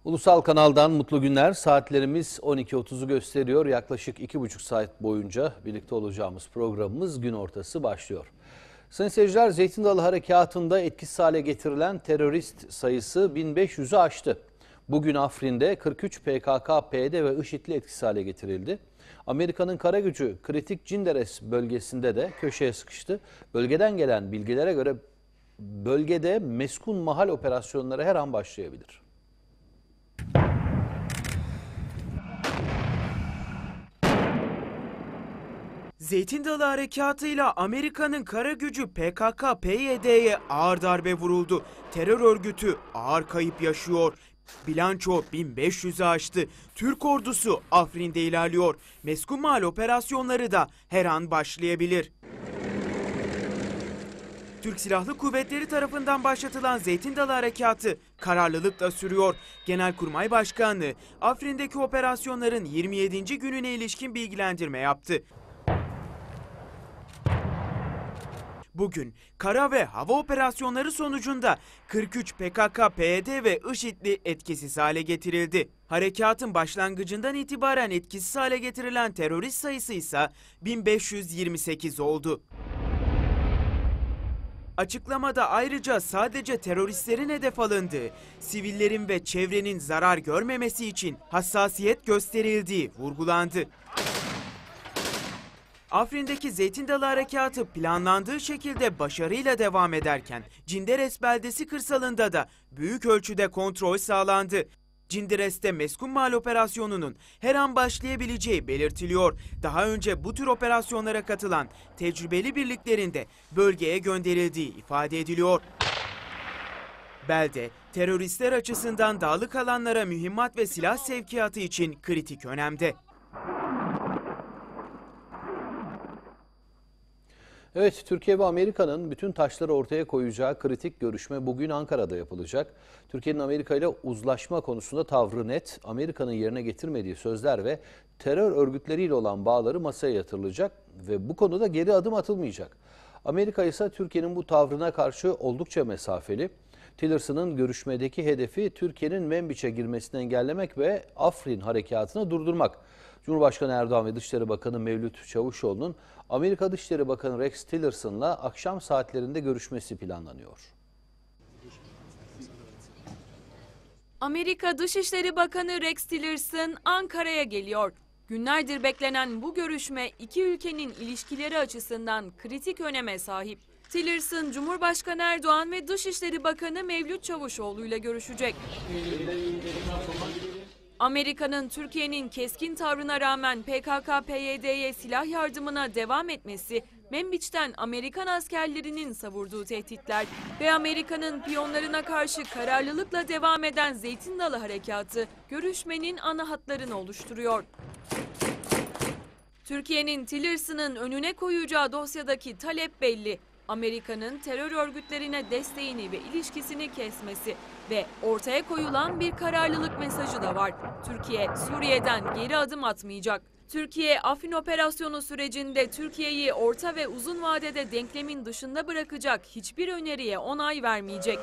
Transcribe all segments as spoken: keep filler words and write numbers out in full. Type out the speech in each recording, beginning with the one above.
Ulusal Kanal'dan mutlu günler. Saatlerimiz on iki otuzu gösteriyor. Yaklaşık iki buçuk saat boyunca birlikte olacağımız programımız gün ortası başlıyor. Sayın seyirciler, Zeytin Dalı Harekatı'nda etkisiz hale getirilen terörist sayısı bin beş yüzü aştı. Bugün Afrin'de kırk üç P K K, P Y D ve IŞİD'li etkisiz hale getirildi. Amerika'nın kara gücü kritik Cinderes bölgesinde de köşeye sıkıştı. Bölgeden gelen bilgilere göre bölgede meskun mahal operasyonları her an başlayabilir. Zeytin Dalı Harekatı'yla Amerika'nın kara gücü P K K P Y D'ye ağır darbe vuruldu. Terör örgütü ağır kayıp yaşıyor. Bilanço bin beş yüzü aştı. Türk ordusu Afrin'de ilerliyor. Meskun mahal operasyonları da her an başlayabilir. Türk Silahlı Kuvvetleri tarafından başlatılan Zeytin Dalı Harekatı kararlılıkla sürüyor. Genelkurmay Başkanlığı Afrin'deki operasyonların yirmi yedinci gününe ilişkin bilgilendirme yaptı. Bugün kara ve hava operasyonları sonucunda kırk üç P K K, P Y D ve IŞİD'li etkisiz hale getirildi. Harekatın başlangıcından itibaren etkisiz hale getirilen terörist sayısı ise bin beş yüz yirmi sekiz oldu. Açıklamada ayrıca sadece teröristlerin hedef alındığı, sivillerin ve çevrenin zarar görmemesi için hassasiyet gösterildiği vurgulandı. Afrin'deki Zeytin Dalı Harekatı planlandığı şekilde başarıyla devam ederken Cinderes beldesi kırsalında da büyük ölçüde kontrol sağlandı. Cinderes'te meskun mahal operasyonunun her an başlayabileceği belirtiliyor. Daha önce bu tür operasyonlara katılan tecrübeli birliklerin de bölgeye gönderildiği ifade ediliyor. Belde teröristler açısından dağlık alanlara mühimmat ve silah sevkiyatı için kritik önemde. Evet, Türkiye ve Amerika'nın bütün taşları ortaya koyacağı kritik görüşme bugün Ankara'da yapılacak. Türkiye'nin Amerika ile uzlaşma konusunda tavrı net, Amerika'nın yerine getirmediği sözler ve terör örgütleriyle olan bağları masaya yatırılacak ve bu konuda geri adım atılmayacak. Amerika ise Türkiye'nin bu tavrına karşı oldukça mesafeli. Tillerson'ın görüşmedeki hedefi Türkiye'nin Menbiç'e girmesini engellemek ve Afrin harekatını durdurmak. Cumhurbaşkanı Erdoğan ve Dışişleri Bakanı Mevlüt Çavuşoğlu'nun Amerika Dışişleri Bakanı Rex Tillerson'la akşam saatlerinde görüşmesi planlanıyor. Amerika Dışişleri Bakanı Rex Tillerson Ankara'ya geliyor. Günlerdir beklenen bu görüşme iki ülkenin ilişkileri açısından kritik öneme sahip. Tillerson, Cumhurbaşkanı Erdoğan ve Dışişleri Bakanı Mevlüt Çavuşoğlu ile görüşecek. Amerika'nın Türkiye'nin keskin tavrına rağmen P K K P Y D'ye silah yardımına devam etmesi, Menbiç'ten Amerikan askerlerinin savurduğu tehditler ve Amerika'nın piyonlarına karşı kararlılıkla devam eden Zeytin Dalı Harekatı görüşmenin ana hatlarını oluşturuyor. Türkiye'nin Tillerson'ın önüne koyacağı dosyadaki talep belli. Amerika'nın terör örgütlerine desteğini ve ilişkisini kesmesi ve ortaya koyulan bir kararlılık mesajı da var. Türkiye, Suriye'den geri adım atmayacak. Türkiye, Afrin operasyonu sürecinde Türkiye'yi orta ve uzun vadede denklemin dışında bırakacak hiçbir öneriye onay vermeyecek.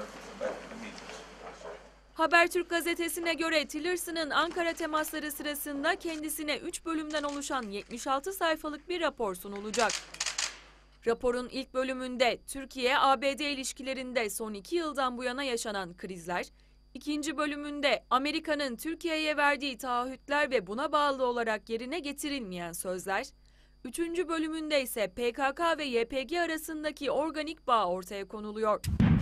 Habertürk gazetesine göre Tillerson'ın Ankara temasları sırasında kendisine üç bölümden oluşan yetmiş altı sayfalık bir rapor sunulacak. Raporun ilk bölümünde Türkiye-A B D ilişkilerinde son iki yıldan bu yana yaşanan krizler, ikinci bölümünde Amerika'nın Türkiye'ye verdiği taahhütler ve buna bağlı olarak yerine getirilmeyen sözler, üçüncü bölümünde ise P K K ve Y P G arasındaki organik bağ ortaya konuluyor.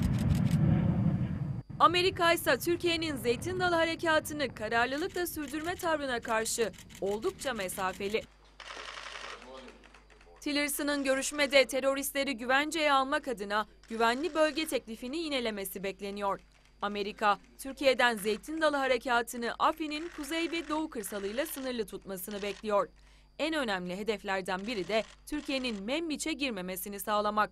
Amerika ise Türkiye'nin Zeytin Dalı Harekatı'nı kararlılıkla sürdürme tavrına karşı oldukça mesafeli. Tillerson'ın görüşmede teröristleri güvenceye almak adına güvenli bölge teklifini yinelemesi bekleniyor. Amerika, Türkiye'den Zeytin Dalı Harekatı'nı Afrin'in kuzey ve doğu kırsalıyla sınırlı tutmasını bekliyor. En önemli hedeflerden biri de Türkiye'nin Menbiç'e girmemesini sağlamak.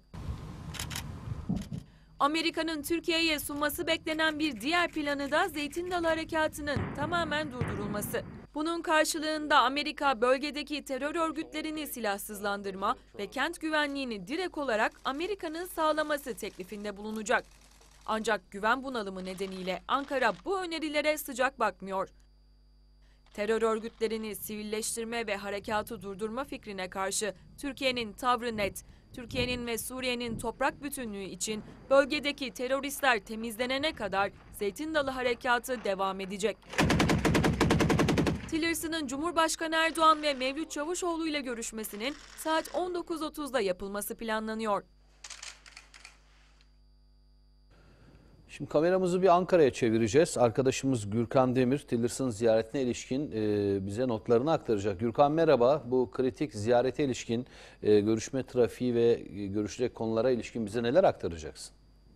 Amerika'nın Türkiye'ye sunması beklenen bir diğer planı da Zeytin Dalı Harekatı'nın tamamen durdurulması. Bunun karşılığında Amerika bölgedeki terör örgütlerini silahsızlandırma ve kent güvenliğini direkt olarak Amerika'nın sağlaması teklifinde bulunacak. Ancak güven bunalımı nedeniyle Ankara bu önerilere sıcak bakmıyor. Terör örgütlerini sivilleştirme ve harekatı durdurma fikrine karşı Türkiye'nin tavrı net. Türkiye'nin ve Suriye'nin toprak bütünlüğü için bölgedeki teröristler temizlenene kadar Zeytin Dalı Harekatı devam edecek. Tillerson'ın Cumhurbaşkanı Erdoğan ve Mevlüt Çavuşoğlu ile görüşmesinin saat on dokuz otuzda yapılması planlanıyor. Şimdi kameramızı bir Ankara'ya çevireceğiz. Arkadaşımız Gürkan Demir, Tillerson ziyaretine ilişkin e, bize notlarını aktaracak. Gürkan merhaba. Bu kritik ziyarete ilişkin e, görüşme trafiği ve e, görüşecek konulara ilişkin bize neler aktaracaksın?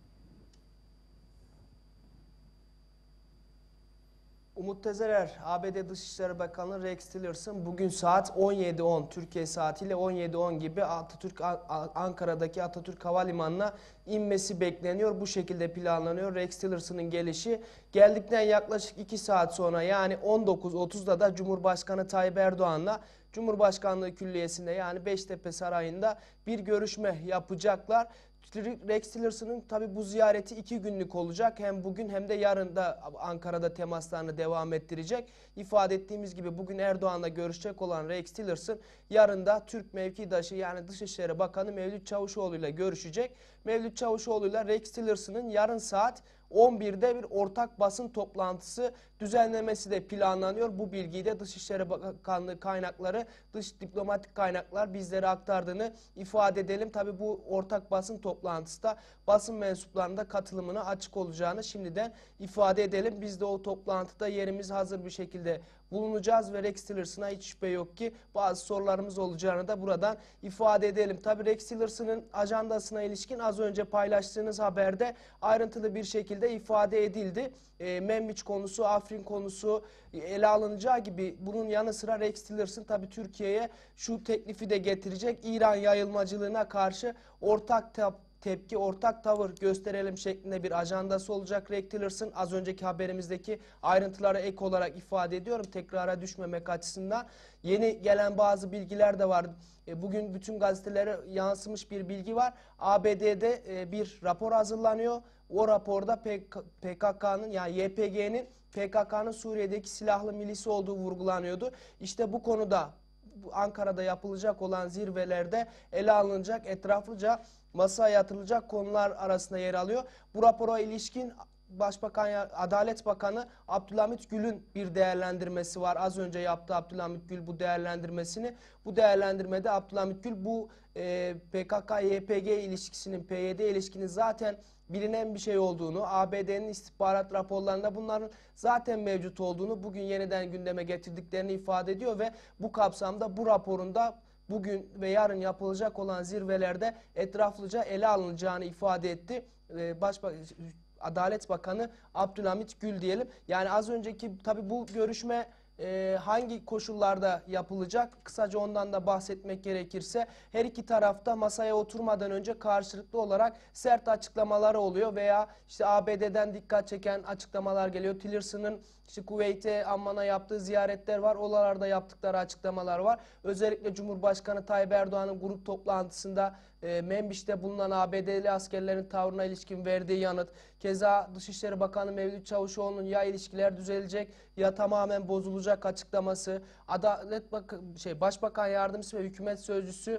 Umut Tezerer, A B D Dışişleri Bakanı Rex Tillerson bugün saat on yedi on Türkiye saatiyle on yedi on gibi Atatürk Ankara'daki Atatürk Havalimanı'na inmesi bekleniyor. Bu şekilde planlanıyor Rex Tillerson'ın gelişi. Geldikten yaklaşık iki saat sonra yani on dokuz otuzda da Cumhurbaşkanı Tayyip Erdoğan'la Cumhurbaşkanlığı Külliyesi'nde yani Beştepe Sarayı'nda bir görüşme yapacaklar. Rex Tillerson'ın tabi bu ziyareti iki günlük olacak. Hem bugün hem de yarın da Ankara'da temaslarını devam ettirecek. İfade ettiğimiz gibi bugün Erdoğan'la görüşecek olan Rex Tillerson yarın da Türk mevkidaşı yani Dışişleri Bakanı Mevlüt Çavuşoğlu ile görüşecek. Mevlüt Çavuşoğlu ile Rex Tillerson'ın yarın saat on birde bir ortak basın toplantısı düzenlemesi de planlanıyor. Bu bilgiyi de Dışişleri Bakanlığı kaynakları, dış diplomatik kaynaklar bizlere aktardığını ifade edelim. Tabi bu ortak basın toplantısı da basın mensuplarının da katılımına açık olacağını şimdiden ifade edelim. Biz de o toplantıda yerimiz hazır bir şekilde bulunacağız ve Rex Tillerson'a hiç şüphe yok ki bazı sorularımız olacağını da buradan ifade edelim. Tabi Rex Tillerson'ın ajandasına ilişkin az önce paylaştığınız haberde ayrıntılı bir şekilde ifade edildi. E, Membiç konusu, Afrin konusu e, ele alınacağı gibi bunun yanı sıra Rex Tillerson tabi Türkiye'ye şu teklifi de getirecek. İran yayılmacılığına karşı ortak tepki, ortak tavır gösterelim şeklinde bir ajandası olacak. Rex Tillerson az önceki haberimizdeki ayrıntılara ek olarak ifade ediyorum. Tekrara düşmemek açısından. Yeni gelen bazı bilgiler de var. Bugün bütün gazetelere yansımış bir bilgi var. A B D'de bir rapor hazırlanıyor. O raporda P K K'nın yani Y P G'nin P K K'nın Suriye'deki silahlı milisi olduğu vurgulanıyordu. İşte bu konuda Ankara'da yapılacak olan zirvelerde ele alınacak, etraflıca masaya yatırılacak konular arasında yer alıyor. Bu rapora ilişkin Başbakan Adalet Bakanı Abdülhamit Gül'ün bir değerlendirmesi var. Az önce yaptı Abdülhamit Gül bu değerlendirmesini. Bu değerlendirmede Abdülhamit Gül bu e, P K K Y P G ilişkisinin, P Y D ilişkinin zaten bilinen bir şey olduğunu, A B D'nin istihbarat raporlarında bunların zaten mevcut olduğunu bugün yeniden gündeme getirdiklerini ifade ediyor ve bu kapsamda bu raporunda bugün ve yarın yapılacak olan zirvelerde etraflıca ele alınacağını ifade etti. Ee, Başbakan Adalet Bakanı Abdülhamit Gül diyelim. Yani az önceki tabi bu görüşme e, hangi koşullarda yapılacak? Kısaca ondan da bahsetmek gerekirse her iki tarafta masaya oturmadan önce karşılıklı olarak sert açıklamaları oluyor veya işte A B D'den dikkat çeken açıklamalar geliyor. Tillerson'ın işte Kuveyt'e, Amman'a yaptığı ziyaretler var. Oralarda yaptıkları açıklamalar var. Özellikle Cumhurbaşkanı Tayyip Erdoğan'ın grup toplantısında e, Menbiş'te bulunan A B D'li askerlerin tavrına ilişkin verdiği yanıt. Keza Dışişleri Bakanı Mevlüt Çavuşoğlu'nun ya ilişkiler düzelecek ya tamamen bozulacak açıklaması. Adalet Bak şey Başbakan Yardımcısı ve Hükümet Sözcüsü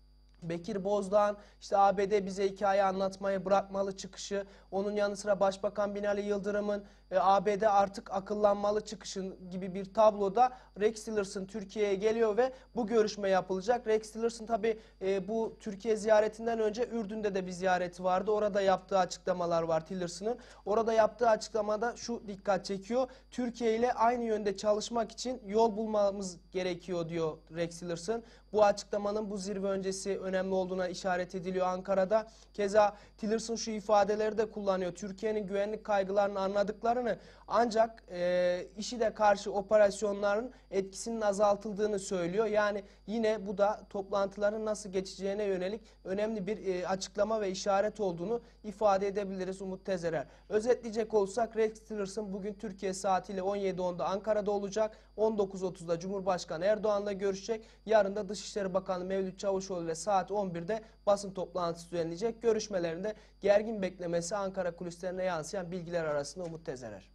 Bekir Bozdağ'ın işte A B D bize hikaye anlatmayı bırakmalı çıkışı, onun yanı sıra Başbakan Binali Yıldırım'ın e, A B D artık akıllanmalı çıkışın gibi bir tabloda Rex Tillerson Türkiye'ye geliyor ve bu görüşme yapılacak. Rex Tillerson tabi e, bu Türkiye ziyaretinden önce Ürdün'de de bir ziyareti vardı. Orada yaptığı açıklamalar var Tillerson'ın. Orada yaptığı açıklamada şu dikkat çekiyor. Türkiye ile aynı yönde çalışmak için yol bulmamız gerekiyor diyor Rex Tillerson. Bu açıklamanın bu zirve öncesi önemli olduğuna işaret ediliyor Ankara'da. Keza Tillerson şu ifadeleri de kullanıyor. Türkiye'nin güvenlik kaygılarını anladıklarını yaptıklarını, ancak e, IŞİD'e karşı operasyonların etkisinin azaltıldığını söylüyor. Yani yine bu da toplantıların nasıl geçeceğine yönelik önemli bir e, açıklama ve işaret olduğunu ifade edebiliriz Umut Tezerer. Özetleyecek olursak Rex Tillerson bugün Türkiye saatiyle on yedi onda Ankara'da olacak. on dokuz otuzda Cumhurbaşkanı Erdoğan'la görüşecek. Yarın da Dışişleri Bakanı Mevlüt Çavuşoğlu ile saat on birde basın toplantısı düzenleyecek. Görüşmelerinde gergin beklemesi Ankara kulislerine yansıyan bilgiler arasında Umut Tezerer.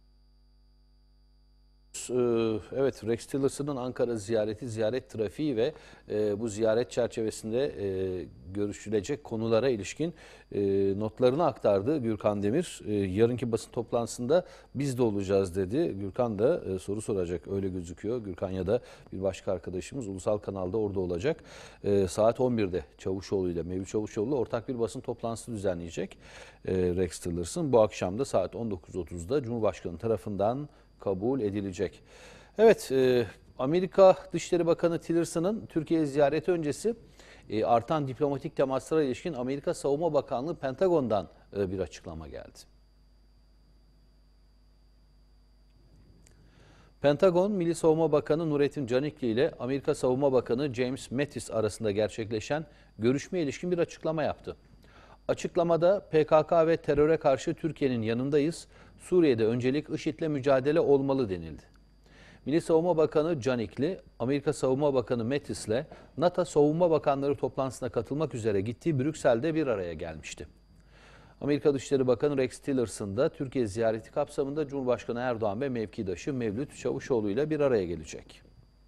Evet, Rex Tillerson'ın Ankara ziyareti, ziyaret trafiği ve e, bu ziyaret çerçevesinde e, görüşülecek konulara ilişkin e, notlarını aktardı Gürkan Demir. E, yarınki basın toplantısında biz de olacağız dedi. Gürkan da e, soru soracak, öyle gözüküyor. Gürkan ya da bir başka arkadaşımız ulusal kanalda orada olacak. E, saat on birde Çavuşoğlu ile Mevlüt Çavuşoğlu ortak bir basın toplantısı düzenleyecek e, Rex Tillerson. Bu akşam da saat on dokuz otuzda Cumhurbaşkanı tarafından kabul edilecek. Evet, e, Amerika Dışişleri Bakanı Tillerson'ın Türkiye ziyareti öncesi e, artan diplomatik temaslara ilişkin Amerika Savunma Bakanlığı Pentagon'dan e, bir açıklama geldi. Pentagon, Milli Savunma Bakanı Nurettin Canikli ile Amerika Savunma Bakanı James Mattis arasında gerçekleşen görüşmeye ilişkin bir açıklama yaptı. Açıklamada P K K ve teröre karşı Türkiye'nin yanındayız, Suriye'de öncelik IŞİD'le mücadele olmalı denildi. Milli Savunma Bakanı Canikli, Amerika Savunma Bakanı Mattis'le NATO Savunma Bakanları toplantısına katılmak üzere gittiği Brüksel'de bir araya gelmişti. Amerika Dışişleri Bakanı Rex Tillerson da Türkiye ziyareti kapsamında Cumhurbaşkanı Erdoğan ve mevkidaşı Mevlüt Çavuşoğlu ile bir araya gelecek.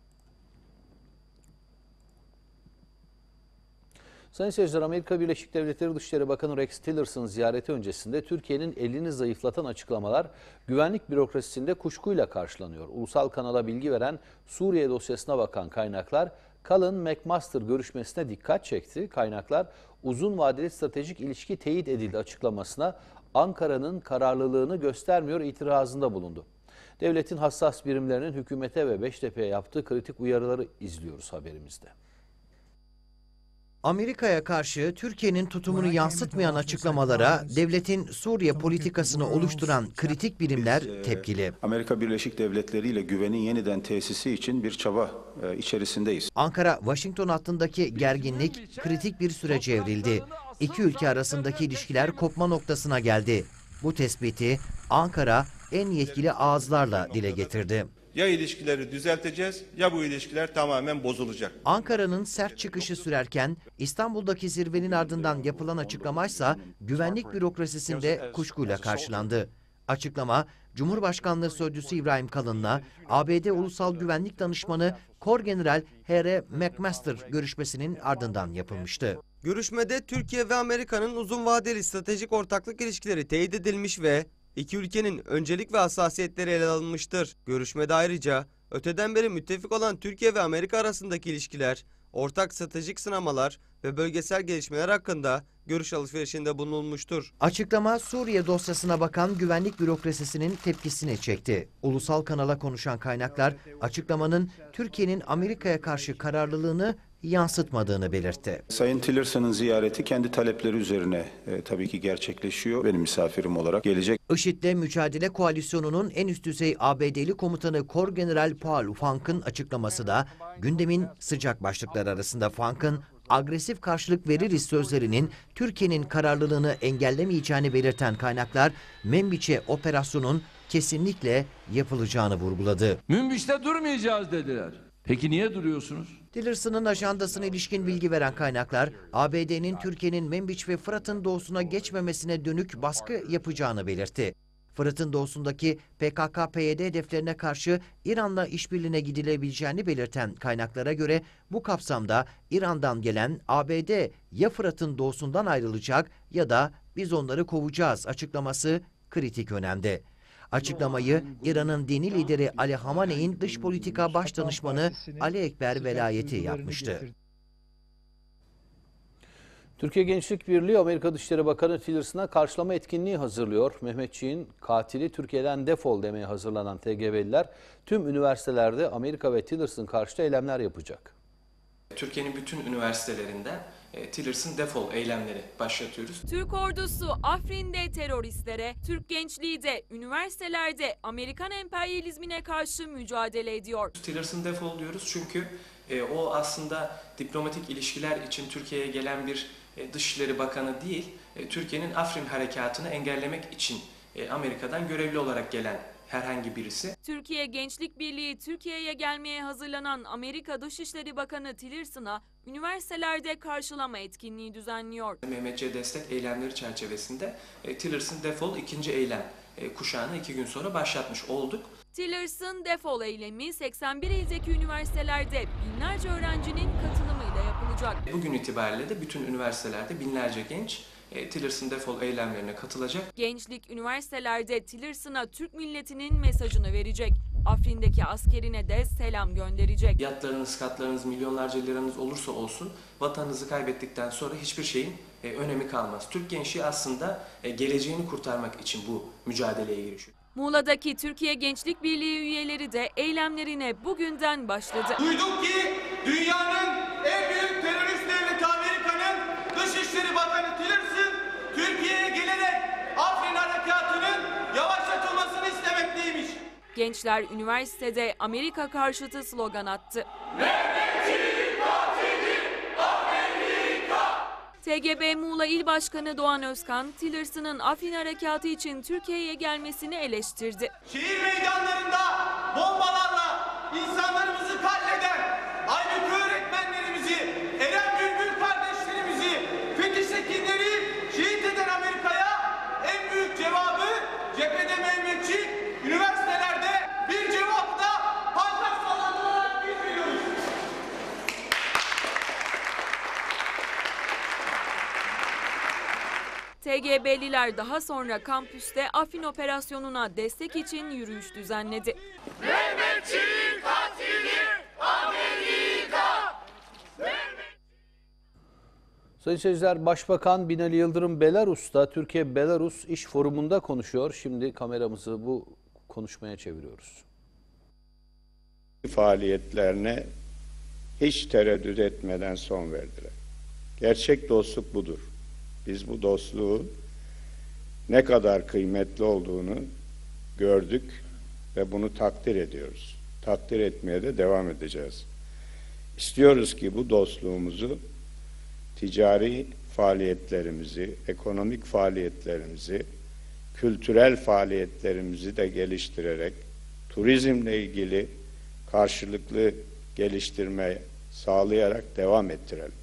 Sayın seyirciler, Amerika Birleşik Devletleri Dışişleri Bakanı Rex Tillerson ziyareti öncesinde Türkiye'nin elini zayıflatan açıklamalar güvenlik bürokrasisinde kuşkuyla karşılanıyor. Ulusal kanala bilgi veren Suriye dosyasına bakan kaynaklar Cullen-McMaster görüşmesine dikkat çekti. Kaynaklar uzun vadeli stratejik ilişki teyit edildi açıklamasına Ankara'nın kararlılığını göstermiyor itirazında bulundu. Devletin hassas birimlerinin hükümete ve Beştepe'ye yaptığı kritik uyarıları izliyoruz haberimizde. Amerika'ya karşı Türkiye'nin tutumunu yansıtmayan açıklamalara devletin Suriye politikasını oluşturan kritik birimler tepkili. Amerika Birleşik Devletleri ile güvenin yeniden tesisi için bir çaba içerisindeyiz. Ankara-Washington hattındaki gerginlik kritik bir sürece evrildi. İki ülke arasındaki ilişkiler kopma noktasına geldi. Bu tespiti Ankara en yetkili ağızlarla dile getirdi. Ya ilişkileri düzelteceğiz ya bu ilişkiler tamamen bozulacak. Ankara'nın sert çıkışı sürerken İstanbul'daki zirvenin ardından yapılan açıklamaysa güvenlik bürokrasisinde kuşkuyla karşılandı. Açıklama Cumhurbaşkanlığı Sözcüsü İbrahim Kalın'la A B D Ulusal Güvenlik Danışmanı Korgeneral H R McMaster görüşmesinin ardından yapılmıştı. Görüşmede Türkiye ve Amerika'nın uzun vadeli stratejik ortaklık ilişkileri teyit edilmiş ve İki ülkenin öncelik ve hassasiyetleri ele alınmıştır. Görüşmede ayrıca öteden beri müttefik olan Türkiye ve Amerika arasındaki ilişkiler, ortak stratejik sınamalar ve bölgesel gelişmeler hakkında görüş alışverişinde bulunulmuştur. Açıklama Suriye dosyasına bakan güvenlik bürokrasisinin tepkisini çekti. Ulusal kanala konuşan kaynaklar açıklamanın Türkiye'nin Amerika'ya karşı kararlılığını yansıtmadığını belirtti. Sayın Tillerson'ın ziyareti kendi talepleri üzerine e, tabii ki gerçekleşiyor. Benim misafirim olarak gelecek. IŞİD'le Mücadele Koalisyonu'nun en üst düzey A B D'li komutanı Korgeneral Paul Funk'ın açıklaması da gündemin sıcak başlıkları arasında. Funk'ın agresif karşılık veririz sözlerinin Türkiye'nin kararlılığını engellemeyeceğini belirten kaynaklar Membiç'e operasyonun kesinlikle yapılacağını vurguladı. Münbiş'te durmayacağız dediler. Peki niye duruyorsunuz? Tillerson'ın ajandasına ilişkin bilgi veren kaynaklar A B D'nin Türkiye'nin Membiç ve Fırat'ın doğusuna geçmemesine dönük baskı yapacağını belirtti. Fırat'ın doğusundaki P K K P Y D hedeflerine karşı İran'la işbirliğine gidilebileceğini belirten kaynaklara göre bu kapsamda İran'dan gelen A B D ya Fırat'ın doğusundan ayrılacak ya da biz onları kovacağız açıklaması kritik önemde. Açıklamayı İran'ın dini lideri Ali Hamaney'in dış politika baş danışmanı Ali Ekber Velayeti yapmıştı. Türkiye Gençlik Birliği Amerika Dışişleri Bakanı Tillerson'a karşılama etkinliği hazırlıyor. Mehmetçiğin katili Türkiye'den defol demeye hazırlanan T G V'liler tüm üniversitelerde Amerika ve Tillerson karşıtı eylemler yapacak. Türkiye'nin bütün üniversitelerinde e, Tillerson defol eylemleri başlatıyoruz. Türk ordusu Afrin'de teröristlere, Türk gençliği de üniversitelerde Amerikan emperyalizmine karşı mücadele ediyor. Tillerson defol diyoruz çünkü e, o aslında diplomatik ilişkiler için Türkiye'ye gelen bir e, Dışişleri Bakanı değil, e, Türkiye'nin Afrin harekatını engellemek için e, Amerika'dan görevli olarak gelen herhangi birisi. Türkiye Gençlik Birliği Türkiye'ye gelmeye hazırlanan Amerika Dışişleri Bakanı Tillerson'a üniversitelerde karşılama etkinliği düzenliyor. Mehmetçiğe destek eylemleri çerçevesinde e, Tillerson defol ikinci eylem e, kuşağını iki gün sonra başlatmış olduk. Tillerson defol eylemi seksen bir ildeki üniversitelerde binlerce öğrencinin katılımıyla yapılacak. Bugün itibariyle de bütün üniversitelerde binlerce genç e, Tillerson defol eylemlerine katılacak. Gençlik üniversitelerde Tillerson'a Türk milletinin mesajını verecek. Afrin'deki askerine de selam gönderecek. Yatlarınız, katlarınız, milyonlarca liranız olursa olsun vatanınızı kaybettikten sonra hiçbir şeyin e, önemi kalmaz. Türk gençliği aslında e, geleceğini kurtarmak için bu mücadeleye girişiyor. Muğla'daki Türkiye Gençlik Birliği üyeleri de eylemlerine bugünden başladı. Duyduk ki dünyanın en büyük terörist devleti Amerika'nın Dışişleri Bakanı Tillerson Türkiye'ye gelerek Afrin harekatının yavaşlatılmasını istemekteymiş. Gençler üniversitede Amerika karşıtı slogan attı. T G B Muğla İl Başkanı Doğan Özkan, Tillerson'ın Afrin harekatı için Türkiye'ye gelmesini eleştirdi. Şehir meydanlarında bombalarla insanlarımızı katleden Aybük öğretmenlerimizi, Eren Bülbül kardeşlerimizi, Fethi Sekinleri şehit eden Amerika'ya en büyük cevabı cephede Mehmetçik, üniversitelerde bir cevap da pankart sallantılı olarak biz veriyoruz. T G B'liler daha sonra kampüste Afrin operasyonuna destek için yürüyüş düzenledi. Mehmetçik katili Amerika! Sayın seyirciler, Başbakan Binali Yıldırım Belarus'ta Türkiye-Belarus İş Forumu'nda konuşuyor. Şimdi kameramızı bu konuşmaya çeviriyoruz. Faaliyetlerine hiç tereddüt etmeden son verdiler. Gerçek dostluk budur. Biz bu dostluğu ne kadar kıymetli olduğunu gördük ve bunu takdir ediyoruz. Takdir etmeye de devam edeceğiz. İstiyoruz ki bu dostluğumuzu ticari faaliyetlerimizi, ekonomik faaliyetlerimizi, kültürel faaliyetlerimizi de geliştirerek turizmle ilgili karşılıklı geliştirme sağlayarak devam ettirelim.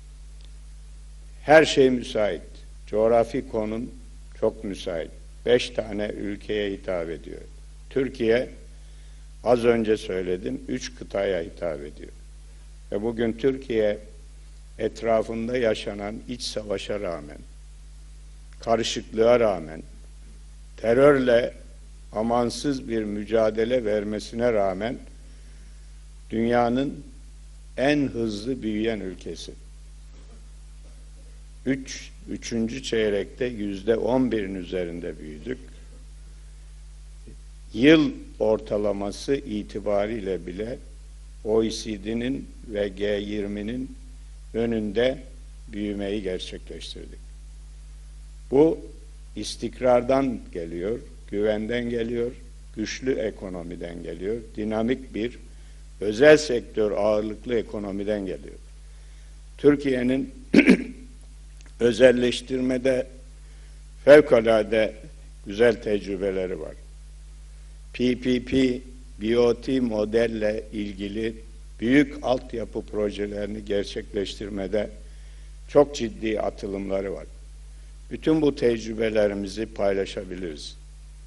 Her şey müsait. Coğrafi konum çok müsait. Beş tane ülkeye hitap ediyor. Türkiye, az önce söyledim, üç kıtaya hitap ediyor. Ve bugün Türkiye etrafında yaşanan iç savaşa rağmen, karışıklığa rağmen, terörle amansız bir mücadele vermesine rağmen dünyanın en hızlı büyüyen ülkesi. Üç, üçüncü çeyrekte yüzde on birin üzerinde büyüdük. Yıl ortalaması itibariyle bile O E C D'nin ve G yirminin önünde büyümeyi gerçekleştirdik. Bu istikrardan geliyor, güvenden geliyor, güçlü ekonomiden geliyor, dinamik bir özel sektör ağırlıklı ekonomiden geliyor. Türkiye'nin özelleştirmede fevkalade güzel tecrübeleri var. P P P, B O T modelle ilgili büyük altyapı projelerini gerçekleştirmede çok ciddi atılımları var. Bütün bu tecrübelerimizi paylaşabiliriz.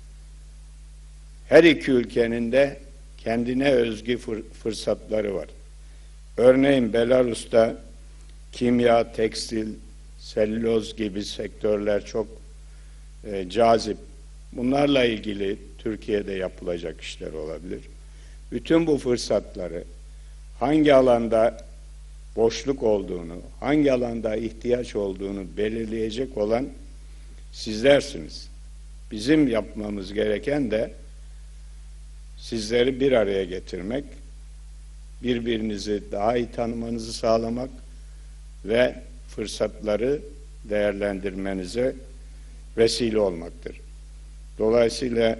Her iki ülkenin de kendine özgü fırsatları var. Örneğin Belarus'ta kimya, tekstil, selüloz gibi sektörler çok e, cazip. Bunlarla ilgili Türkiye'de yapılacak işler olabilir. Bütün bu fırsatları hangi alanda boşluk olduğunu, hangi alanda ihtiyaç olduğunu belirleyecek olan sizlersiniz. Bizim yapmamız gereken de sizleri bir araya getirmek, birbirinizi daha iyi tanımanızı sağlamak ve fırsatları değerlendirmenize vesile olmaktır. Dolayısıyla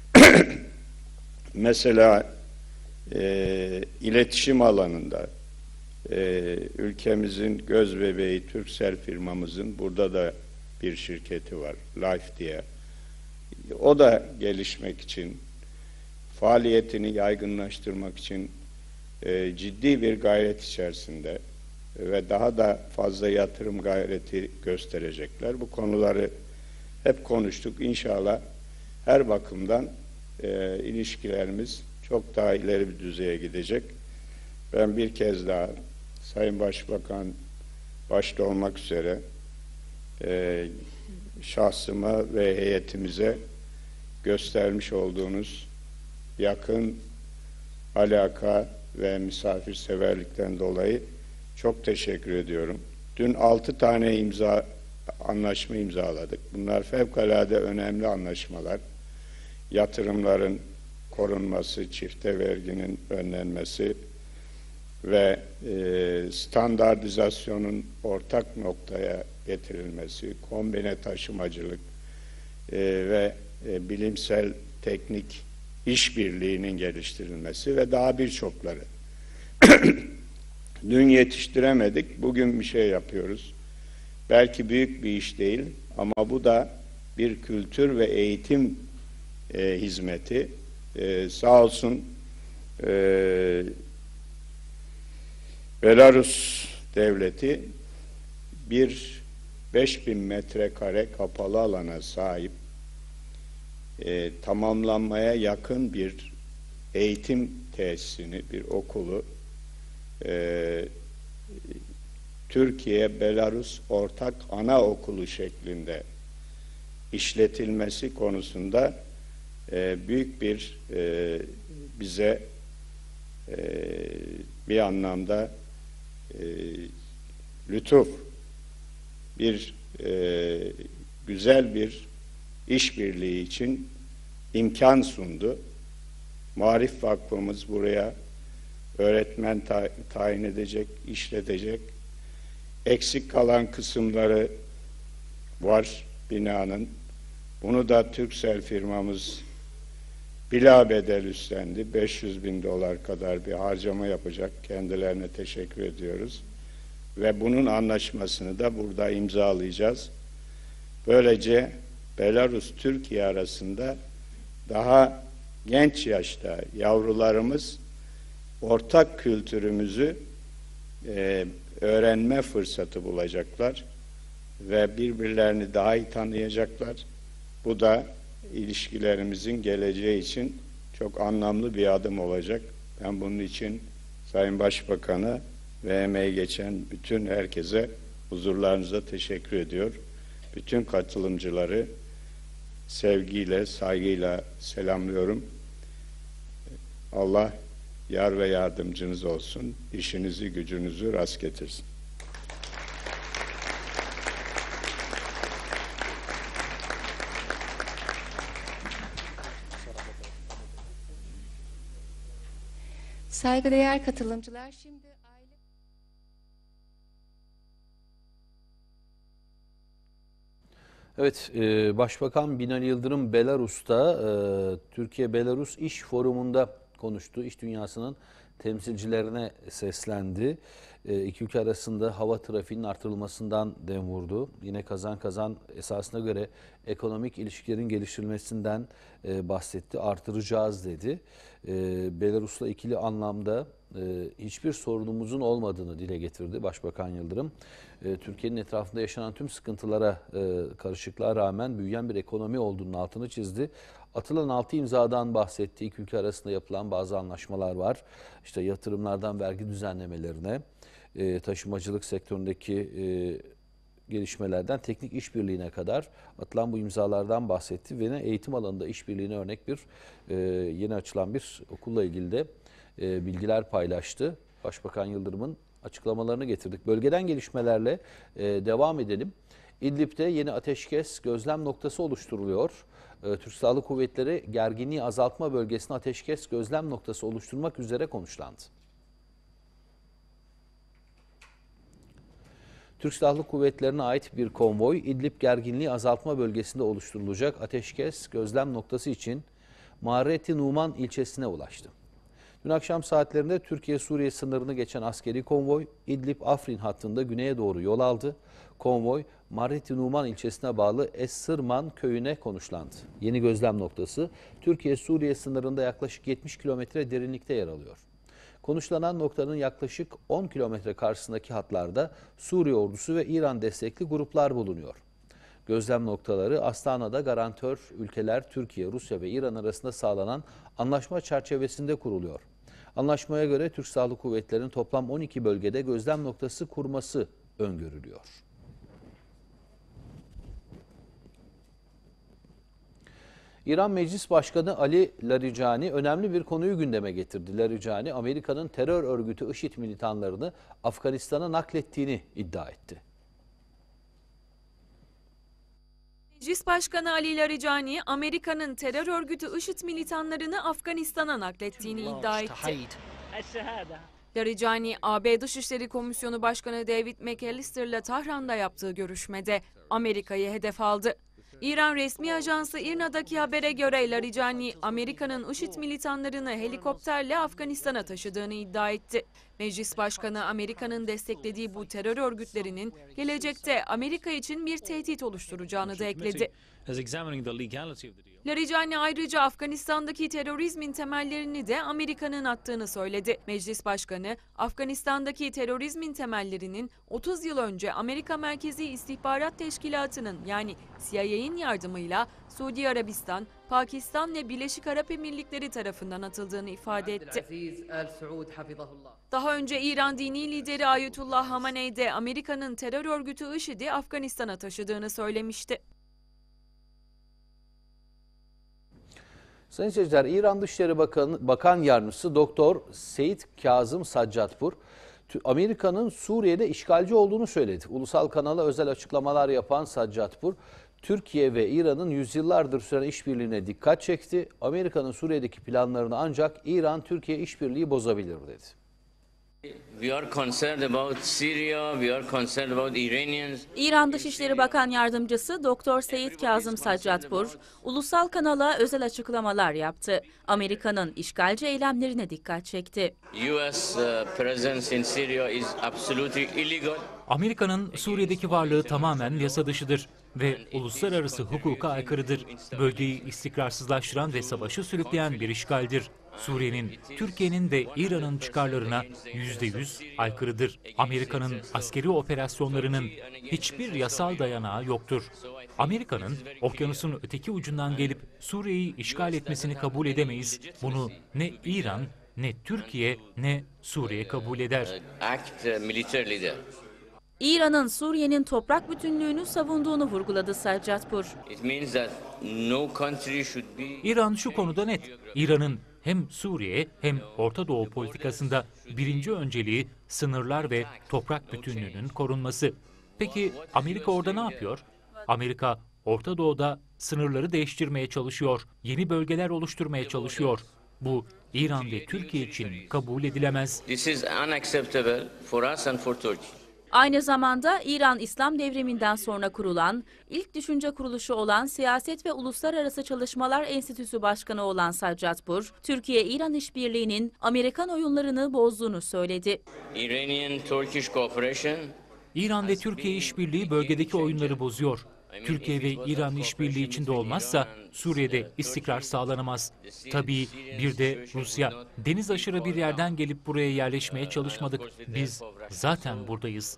mesela e, iletişim alanında e, ülkemizin göz bebeği Turkcell firmamızın burada da bir şirketi var, Life diye. O da gelişmek için, faaliyetini yaygınlaştırmak için e, ciddi bir gayret içerisinde ve daha da fazla yatırım gayreti gösterecekler. Bu konuları hep konuştuk. İnşallah her bakımdan e, ilişkilerimiz çok daha ileri bir düzeye gidecek. Ben bir kez daha Sayın Başbakan başta olmak üzere e, şahsıma ve heyetimize göstermiş olduğunuz yakın alaka ve misafirseverlikten dolayı çok teşekkür ediyorum. Dün altı tane imza anlaşma imzaladık. Bunlar fevkalade önemli anlaşmalar. Yatırımların korunması, çifte verginin önlenmesi ve e, standartizasyonun ortak noktaya getirilmesi, kombine taşımacılık e, ve e, bilimsel teknik işbirliğinin geliştirilmesi ve daha birçokları. Dün yetiştiremedik, bugün bir şey yapıyoruz. Belki büyük bir iş değil ama bu da bir kültür ve eğitim e, hizmeti. E, sağ olsun e, Belarus devleti bir beş bin metrekare kapalı alana sahip e, tamamlanmaya yakın bir eğitim tesisini, bir okulu e, Türkiye-Belarus ortak anaokulu şeklinde işletilmesi konusunda e, büyük bir e, bize e, bir anlamda e, lütuf, bir e, güzel bir işbirliği için imkan sundu. Maarif Vakfımız buraya öğretmen ta tayin edecek, işletecek. Eksik kalan kısımları var binanın. Bunu da Turkcell firmamız bilabedel üstlendi. beş yüz bin dolar kadar bir harcama yapacak. Kendilerine teşekkür ediyoruz. Ve bunun anlaşmasını da burada imzalayacağız. Böylece Belarus-Türkiye arasında daha genç yaşta yavrularımız ortak kültürümüzü e, öğrenme fırsatı bulacaklar ve birbirlerini daha iyi tanıyacaklar. Bu da ilişkilerimizin geleceği için çok anlamlı bir adım olacak. Ben bunun için Sayın Başbakan'a ve emeği geçen bütün herkese huzurlarınıza teşekkür ediyor. Bütün katılımcıları sevgiyle, saygıyla selamlıyorum. Allah yar ve yardımcınız olsun. İşinizi, gücünüzü rast getirsin. Saygıdeğer katılımcılar, şimdi aile... Evet, e, Başbakan Binali Yıldırım Belarus'ta e, Türkiye-Belarus İş Forumu'nda konuştu. İş dünyasının temsilcilerine seslendi. E, iki ülke arasında hava trafiğinin artırılmasından dem vurdu. Yine kazan kazan esasına göre ekonomik ilişkilerin geliştirilmesinden e, bahsetti. Artıracağız dedi. E, Belarus'la ikili anlamda e, hiçbir sorunumuzun olmadığını dile getirdi Başbakan Yıldırım. E, Türkiye'nin etrafında yaşanan tüm sıkıntılara, e, karışıklığa rağmen büyüyen bir ekonomi olduğunun altını çizdi. Atılan altı imzadan bahsetti. İki ülke arasında yapılan bazı anlaşmalar var. İşte yatırımlardan vergi düzenlemelerine, e, taşımacılık sektöründeki e, gelişmelerden teknik işbirliğine kadar atılan bu imzalardan bahsetti ve eğitim alanında işbirliğine örnek bir e, yeni açılan bir okulla ilgili de e, bilgiler paylaştı. Başbakan Yıldırım'ın açıklamalarını getirdik. Bölgeden gelişmelerle e, devam edelim. İdlib'de yeni ateşkes gözlem noktası oluşturuluyor. E, Türk Silahlı Kuvvetleri gerginliği azaltma bölgesine ateşkes gözlem noktası oluşturmak üzere konuşlandı. Türk Silahlı Kuvvetleri'ne ait bir konvoy İdlib gerginliği azaltma bölgesinde oluşturulacak ateşkes gözlem noktası için Mağareti Numan ilçesine ulaştı. Dün akşam saatlerinde Türkiye-Suriye sınırını geçen askeri konvoy İdlib-Afrin hattında güneye doğru yol aldı. Konvoy Mağareti Numan ilçesine bağlı Es-Sırman köyüne konuşlandı. Yeni gözlem noktası Türkiye-Suriye sınırında yaklaşık yetmiş kilometre derinlikte yer alıyor. Konuşlanan noktanın yaklaşık on kilometre karşısındaki hatlarda Suriye ordusu ve İran destekli gruplar bulunuyor. Gözlem noktaları Astana'da garantör ülkeler Türkiye, Rusya ve İran arasında sağlanan anlaşma çerçevesinde kuruluyor. Anlaşmaya göre Türk Silahlı Kuvvetleri'nin toplam on iki bölgede gözlem noktası kurması öngörülüyor. İran Meclis Başkanı Ali Larijani önemli bir konuyu gündeme getirdi. Larijani, Amerika'nın terör örgütü IŞİD militanlarını Afganistan'a naklettiğini iddia etti. Meclis Başkanı Ali Larijani, Amerika'nın terör örgütü IŞİD militanlarını Afganistan'a naklettiğini iddia etti. Larijani, A B Dışişleri Komisyonu Başkanı David McAllister ile Tahran'da yaptığı görüşmede Amerika'yı hedef aldı. İran resmi ajansı I R N A'daki habere göre Larijani, Amerika'nın IŞİD militanlarını helikopterle Afganistan'a taşıdığını iddia etti. Meclis Başkanı, Amerika'nın desteklediği bu terör örgütlerinin gelecekte Amerika için bir tehdit oluşturacağını da ekledi. Larijani ayrıca Afganistan'daki terörizmin temellerini de Amerika'nın attığını söyledi. Meclis Başkanı, Afganistan'daki terörizmin temellerinin otuz yıl önce Amerika Merkezi İstihbarat Teşkilatı'nın yani C I A'nin yardımıyla Suudi Arabistan, Pakistan ve Birleşik Arap Emirlikleri tarafından atıldığını ifade etti. Daha önce İran dini lideri Ayetullah Hamenei de Amerika'nın terör örgütü IŞİD'i Afganistan'a taşıdığını söylemişti. Sayın seyirciler, İran Dışişleri Bakanı, Bakan Yardımcısı Doktor Seyit Kazım Saccatpur, Amerika'nın Suriye'de işgalci olduğunu söyledi. Ulusal kanala özel açıklamalar yapan Saccatpur, Türkiye ve İran'ın yüzyıllardır süren işbirliğine dikkat çekti. Amerika'nın Suriye'deki planlarını ancak İran-Türkiye işbirliği bozabilir dedi. We are concerned about Syria, we are concerned about Iranians. İran Dışişleri Bakan Yardımcısı Doktor Seyit Kazım Saccatpur, ulusal kanala özel açıklamalar yaptı. Amerika'nın işgalci eylemlerine dikkat çekti. U S uh, presence in Syria is absolutely illegal. Amerika'nın Suriye'deki varlığı tamamen yasa dışıdır ve uluslararası hukuka aykırıdır. Bölgeyi istikrarsızlaştıran ve savaşı sürükleyen bir işgaldir. Suriye'nin, Türkiye'nin ve İran'ın çıkarlarına yüzde yüz aykırıdır. Amerika'nın askeri operasyonlarının hiçbir yasal dayanağı yoktur. Amerika'nın okyanusun öteki ucundan gelip Suriye'yi işgal etmesini kabul edemeyiz. Bunu ne İran, ne Türkiye, ne Suriye kabul eder. İran'ın Suriye'nin toprak bütünlüğünü savunduğunu vurguladı Saccatpur. İran şu konuda net. İran'ın hem Suriye hem Orta Doğu politikasında birinci önceliği sınırlar ve toprak bütünlüğünün korunması. Peki Amerika orada ne yapıyor? Amerika Orta Doğu'da sınırları değiştirmeye çalışıyor, yeni bölgeler oluşturmaya çalışıyor. Bu İran ve Türkiye için kabul edilemez. This is unacceptable for us and for Turkey. Aynı zamanda İran İslam Devrimi'nden sonra kurulan, ilk düşünce kuruluşu olan Siyaset ve Uluslararası Çalışmalar Enstitüsü Başkanı olan Saccatpur, Türkiye-İran işbirliğinin Amerikan oyunlarını bozduğunu söyledi. Iranian-Turkish cooperation. İran ve Türkiye işbirliği bölgedeki oyunları bozuyor. Türkiye ve İran işbirliği içinde olmazsa Suriye'de istikrar sağlanamaz. Tabii bir de Rusya, deniz aşırı bir yerden gelip buraya yerleşmeye çalışmadık. Biz zaten buradayız.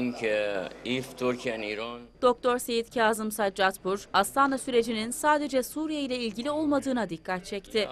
Doktor Seyit Kazım Saccatpur, Astana sürecinin sadece Suriye ile ilgili olmadığına dikkat çekti.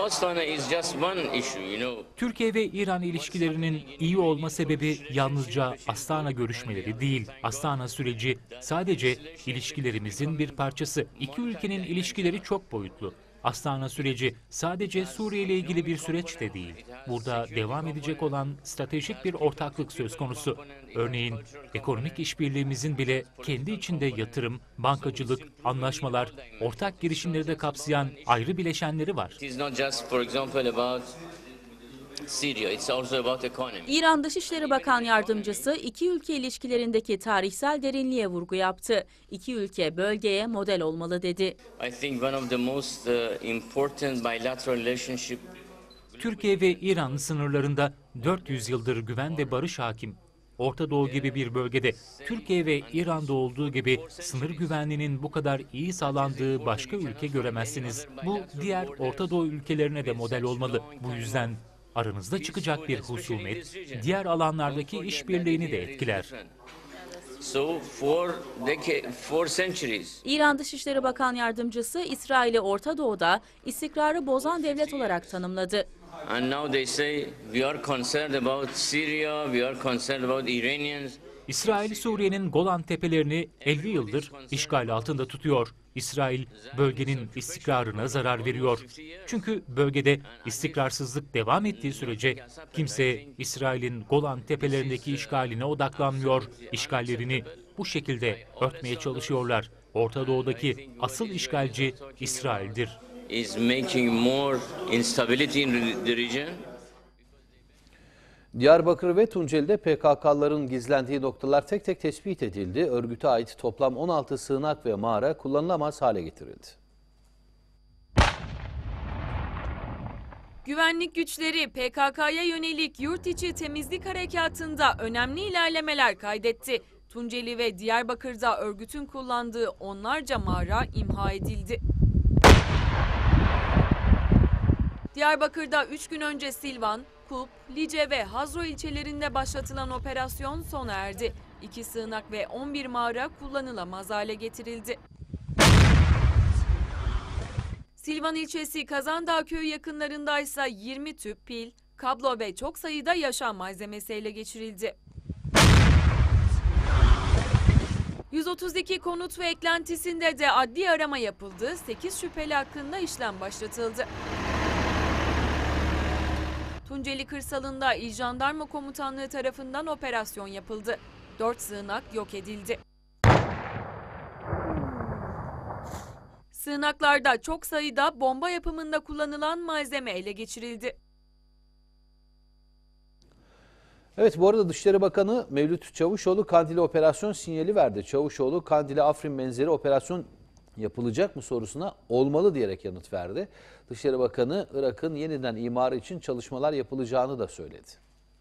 Türkiye ve İran ilişkilerinin iyi olma sebebi yalnızca Astana görüşmeleri değil. Astana süreci sadece ilişkilerimizin bir parçası. İki ülkenin ilişkileri çok boyutlu. Astana süreci sadece Suriye ile ilgili bir süreç de değil. Burada devam edecek olan stratejik bir ortaklık söz konusu. Örneğin ekonomik işbirliğimizin bile kendi içinde yatırım, bankacılık, anlaşmalar, ortak girişimleri de kapsayan ayrı bileşenleri var. Syria. It's also about economy. İran Dışişleri Bakan Yardımcısı iki ülke ilişkilerindeki tarihsel derinliğe vurgu yaptı. İki ülke bölgeye model olmalı dedi. I think one of the most uh, important bilateral relationship. Türkiye ve İran sınırlarında dört yüz yıldır güven ve barış hakim. Orta Doğu gibi bir bölgede Türkiye ve İran'da olduğu gibi sınır güvenliğinin bu kadar iyi sağlandığı başka ülke göremezsiniz. Bu diğer Orta Doğu ülkelerine de model olmalı. Bu yüzden aranızda çıkacak bir husumet diğer alanlardaki işbirliğini de etkiler. So for decade, for centuries. İran Dışişleri Bakan Yardımcısı İsrail'i Orta Doğu'da istikrarı bozan devlet olarak tanımladı. And now they say we are concerned about Syria, we are concerned about Iranians. İsrail, Suriye'nin Golan Tepelerini elli yıldır işgal altında tutuyor. İsrail, bölgenin istikrarına zarar veriyor. Çünkü bölgede istikrarsızlık devam ettiği sürece kimse İsrail'in Golan Tepelerindeki işgaline odaklanmıyor. İşgallerini bu şekilde örtmeye çalışıyorlar. Orta Doğu'daki asıl işgalci İsrail'dir. Is making more instability in the region. Diyarbakır ve Tunceli'de P K K'lıların gizlendiği noktalar tek tek tespit edildi. Örgüte ait toplam on altı sığınak ve mağara kullanılamaz hale getirildi. Güvenlik güçleri P K K'ya yönelik yurt içi temizlik harekatında önemli ilerlemeler kaydetti. Tunceli ve Diyarbakır'da örgütün kullandığı onlarca mağara imha edildi. Diyarbakır'da üç gün önce Silvan, Kup, Lice ve Hazro ilçelerinde başlatılan operasyon sona erdi. İki sığınak ve on bir mağara kullanılamaz hale getirildi. Silvan ilçesi Kazandağ köyü yakınlarındaysa yirmi tüp pil, kablo ve çok sayıda yaşam malzemesi ele geçirildi. yüz otuz iki konut ve eklentisinde de adli arama yapıldı. sekiz şüpheli hakkında işlem başlatıldı. Tunceli kırsalında İl Jandarma Komutanlığı tarafından operasyon yapıldı. dört sığınak yok edildi. Sığınaklarda çok sayıda bomba yapımında kullanılan malzeme ele geçirildi. Evet, bu arada Dışişleri Bakanı Mevlüt Çavuşoğlu Kandil'e operasyon sinyali verdi. Çavuşoğlu Kandil'e Afrin benzeri operasyon yapılacak mı sorusuna olmalı diyerek yanıt verdi. Dışişleri Bakanı Irak'ın yeniden imarı için çalışmalar yapılacağını da söyledi.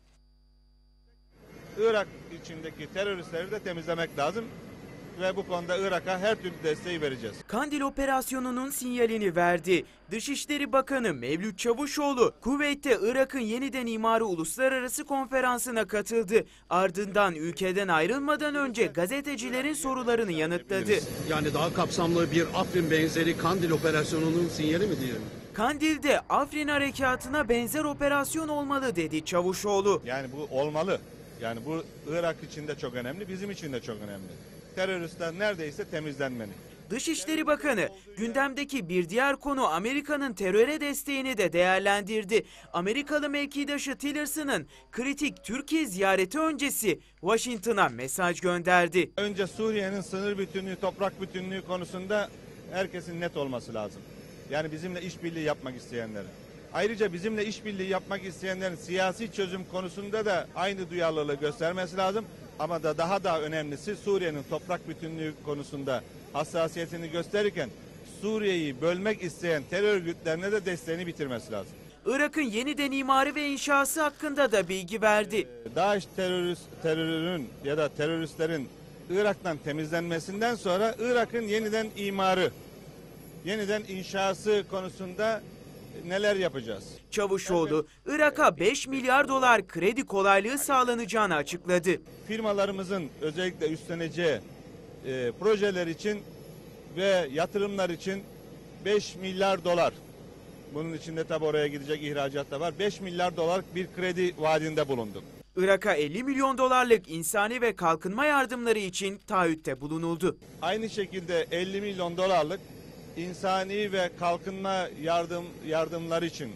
Irak içindeki teröristleri de temizlemek lazım ve bu konuda Irak'a her türlü desteği vereceğiz. Kandil operasyonunun sinyalini verdi. Dışişleri Bakanı Mevlüt Çavuşoğlu, Kuveyt'te Irak'ın yeniden imarı uluslararası konferansına katıldı. Ardından ülkeden ayrılmadan önce gazetecilerin sorularını yanıtladı. Yani daha kapsamlı bir Afrin benzeri Kandil operasyonunun sinyali mi diyelim? Kandil'de Afrin harekatına benzer operasyon olmalı dedi Çavuşoğlu. Yani bu olmalı. Yani bu Irak için de çok önemli, bizim için de çok önemli. Teröristler neredeyse temizlenmeli. Dışişleri Bakanı gündemdeki bir diğer konu Amerika'nın teröre desteğini de değerlendirdi. Amerikalı mevkidaşı Tillerson'ın kritik Türkiye ziyareti öncesi Washington'a mesaj gönderdi. Önce Suriye'nin sınır bütünlüğü, toprak bütünlüğü konusunda herkesin net olması lazım. Yani bizimle işbirliği yapmak isteyenlerin. Ayrıca bizimle işbirliği yapmak isteyenlerin siyasi çözüm konusunda da aynı duyarlılığı göstermesi lazım. Ama da daha da önemlisi Suriye'nin toprak bütünlüğü konusunda hassasiyetini gösterirken Suriye'yi bölmek isteyen terör örgütlerine de desteğini bitirmesi lazım. Irak'ın yeniden imarı ve inşası hakkında da bilgi verdi. DAEŞ terörist, terörünün ya da teröristlerin Irak'tan temizlenmesinden sonra Irak'ın yeniden imarı, yeniden inşası konusunda neler yapacağız? Çavuşoğlu, Irak'a beş milyar dolar kredi kolaylığı sağlanacağını açıkladı. Firmalarımızın özellikle üstleneceği e, projeler için ve yatırımlar için beş milyar dolar. Bunun içinde tabi oraya gidecek ihracat da var. beş milyar dolar bir kredi vaadinde bulunduk. Irak'a elli milyon dolarlık insani ve kalkınma yardımları için taahhütte bulunuldu. Aynı şekilde elli milyon dolarlık insani ve kalkınma yardım yardımları için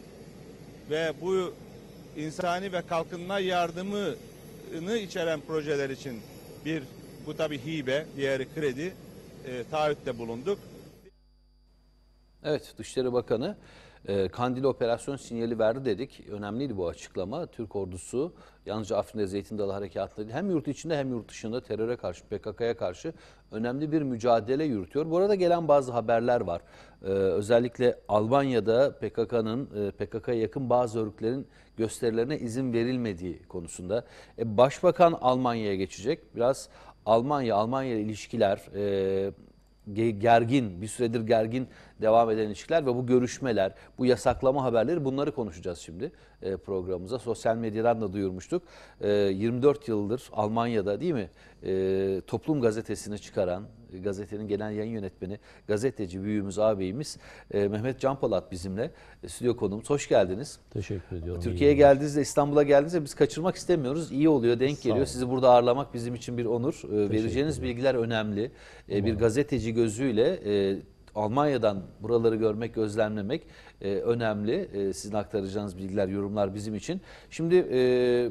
ve bu insani ve kalkınma yardımını içeren projeler için bir, bu tabi hibe, diğeri kredi, e, taahhütte bulunduk. Evet, Dışişleri Bakanı E, Kandil operasyon sinyali verdi dedik. Önemliydi bu açıklama. Türk ordusu yalnızca Afrin'de Zeytin Dalı Harekatı'nda değil, hem yurt içinde hem yurt dışında teröre karşı, P K K'ya karşı önemli bir mücadele yürütüyor. Bu arada gelen bazı haberler var. Ee, özellikle Almanya'da P K K'nın, e, P K K'ya yakın bazı örgütlerin gösterilerine izin verilmediği konusunda. E, Başbakan Almanya'ya geçecek. Biraz Almanya, Almanya ile ilişkiler e, gergin, bir süredir gergin devam eden ilişkiler ve bu görüşmeler, bu yasaklama haberleri, bunları konuşacağız şimdi e, programımıza. Sosyal medyadan da duyurmuştuk. E, yirmi dört yıldır Almanya'da değil mi e, Toplum gazetesini çıkaran, gazetenin genel yayın yönetmeni, gazeteci büyüğümüz, ağabeyimiz e, Mehmet Can Polat bizimle. E, stüdyo konuğumuz. Hoş geldiniz. Teşekkür ediyorum. Türkiye'ye geldiğinizde, İstanbul'a geldiğinizde biz kaçırmak istemiyoruz. İyi oluyor, denk Sağ geliyor. olun. Sizi burada ağırlamak bizim için bir onur. E, vereceğiniz bilgiler önemli. E, bir gazeteci gözüyle e, Almanya'dan buraları görmek, gözlemlemek e, önemli. E, sizin aktaracağınız bilgiler, yorumlar bizim için. Şimdi e,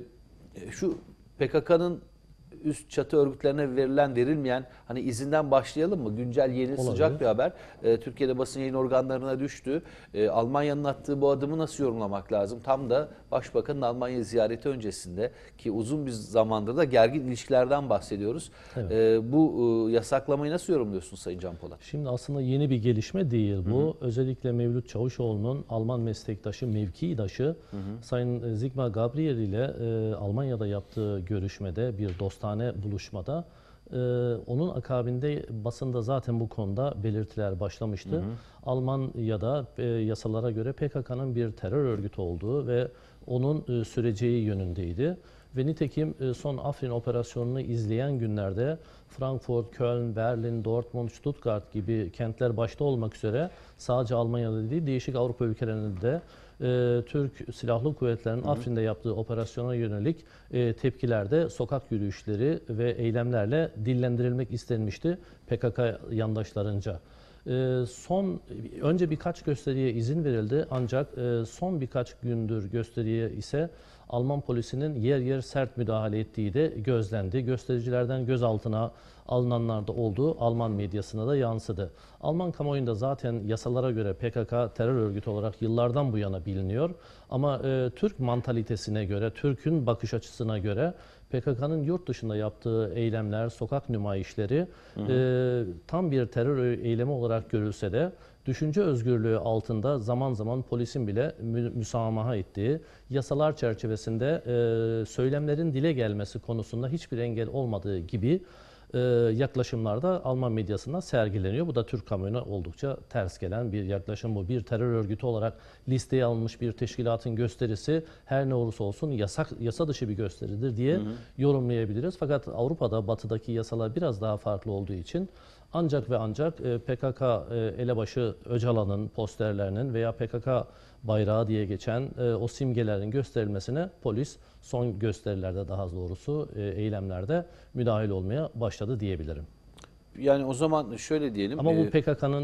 şu P K K'nın üst çatı örgütlerine verilen, verilmeyen hani izinden başlayalım mı? Güncel, yeni, Olabilir. sıcak bir haber. E, Türkiye'de basın yayın organlarına düştü. E, Almanya'nın attığı bu adımı nasıl yorumlamak lazım? Tam da Başbakanın Almanya ziyareti öncesinde, ki uzun bir zamandır da gergin ilişkilerden bahsediyoruz. Evet. E, bu e, yasaklamayı nasıl yorumluyorsun Sayın Can Polat? Şimdi aslında yeni bir gelişme değil bu. Hı hı. Özellikle Mevlüt Çavuşoğlu'nun Alman meslektaşı, mevkidaşı hı hı. Sayın Sigmar Gabriel ile e, Almanya'da yaptığı görüşmede, bir dostane buluşmada, e, onun akabinde basında zaten bu konuda belirtiler başlamıştı. Hı hı. Almanya'da e, yasalara göre P K K'nın bir terör örgütü olduğu ve onun e, süreceği yönündeydi. Ve nitekim e, son Afrin operasyonunu izleyen günlerde Frankfurt, Köln, Berlin, Dortmund, Stuttgart gibi kentler başta olmak üzere sadece Almanya'da değil, değişik Avrupa ülkelerinde de e, Türk Silahlı Kuvvetleri'nin Afrin'de yaptığı operasyona yönelik e, tepkilerde sokak yürüyüşleri ve eylemlerle dillendirilmek istenmişti P K K yandaşlarınca. E, son önce birkaç gösteriye izin verildi, ancak e, son birkaç gündür gösteriye ise Alman polisinin yer yer sert müdahale ettiği de gözlendi. Göstericilerden gözaltına alınanlar da oldu. Alman medyasına da yansıdı. Alman kamuoyunda zaten yasalara göre P K K terör örgütü olarak yıllardan bu yana biliniyor. Ama e, Türk mantalitesine göre, Türk'ün bakış açısına göre P K K'nın yurt dışında yaptığı eylemler, sokak nümayişleri hı hı. E, tam bir terör eylemi olarak görülse de düşünce özgürlüğü altında zaman zaman polisin bile mü müsamaha ettiği, yasalar çerçevesinde e, söylemlerin dile gelmesi konusunda hiçbir engel olmadığı gibi e, yaklaşımlarda Alman medyasından sergileniyor. Bu da Türk kamuoyuna oldukça ters gelen bir yaklaşım bu. Bir terör örgütü olarak listeye alınmış bir teşkilatın gösterisi her ne olursa olsun yasak, yasa dışı bir gösteridir diye hı hı. yorumlayabiliriz. Fakat Avrupa'da, batıdaki yasalar biraz daha farklı olduğu için ancak ve ancak P K K elebaşı Öcalan'ın posterlerinin veya P K K bayrağı diye geçen o simgelerin gösterilmesine polis son gösterilerde, daha doğrusu eylemlerde müdahil olmaya başladı diyebilirim. Yani o zaman şöyle diyelim. Ama bu e, P K K'nın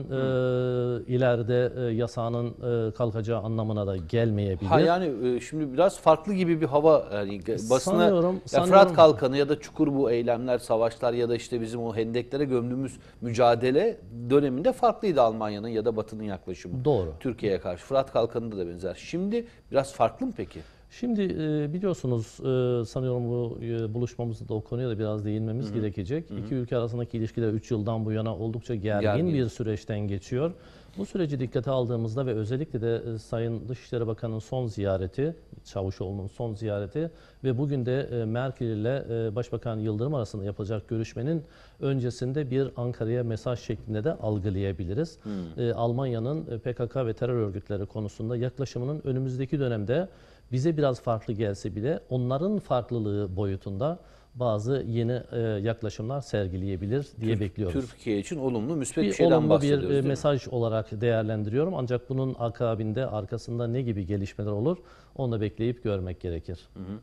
e, ileride e, yasağının e, kalkacağı anlamına da gelmeyebilir. Ha yani e, şimdi biraz farklı gibi bir hava, yani basına sanıyorum, ya sanıyorum. Fırat Kalkanı ya da Çukur, bu eylemler, savaşlar ya da işte bizim o hendeklere gömdüğümüz mücadele döneminde farklıydı Almanya'nın ya da Batı'nın yaklaşımı. Doğru. Türkiye'ye karşı. Fırat Kalkanı'nda da benzer. Şimdi biraz farklı mı peki? Şimdi e, biliyorsunuz e, sanıyorum bu e, buluşmamızda da o konuya da biraz değinmemiz Hı-hı. gerekecek. Hı-hı. İki ülke arasındaki ilişkiler üç yıldan bu yana oldukça gergin, gergin bir süreçten geçiyor. Bu süreci dikkate aldığımızda ve özellikle de e, Sayın Dışişleri Bakanı'nın son ziyareti, Çavuşoğlu'nun son ziyareti ve bugün de e, Merkel ile e, Başbakan Yıldırım arasında yapılacak görüşmenin öncesinde bir Ankara'ya mesaj şeklinde de algılayabiliriz. E, Almanya'nın P K K ve terör örgütleri konusunda yaklaşımının önümüzdeki dönemde bize biraz farklı gelse bile onların farklılığı boyutunda bazı yeni e, yaklaşımlar sergileyebilir diye Türk, bekliyoruz. Türkiye için olumlu, müspet bir, bir şeyden bahsediyoruz. Olumlu bir e, mesaj olarak değerlendiriyorum. Ancak bunun akabinde, arkasında ne gibi gelişmeler olur onu da bekleyip görmek gerekir. Hı hı.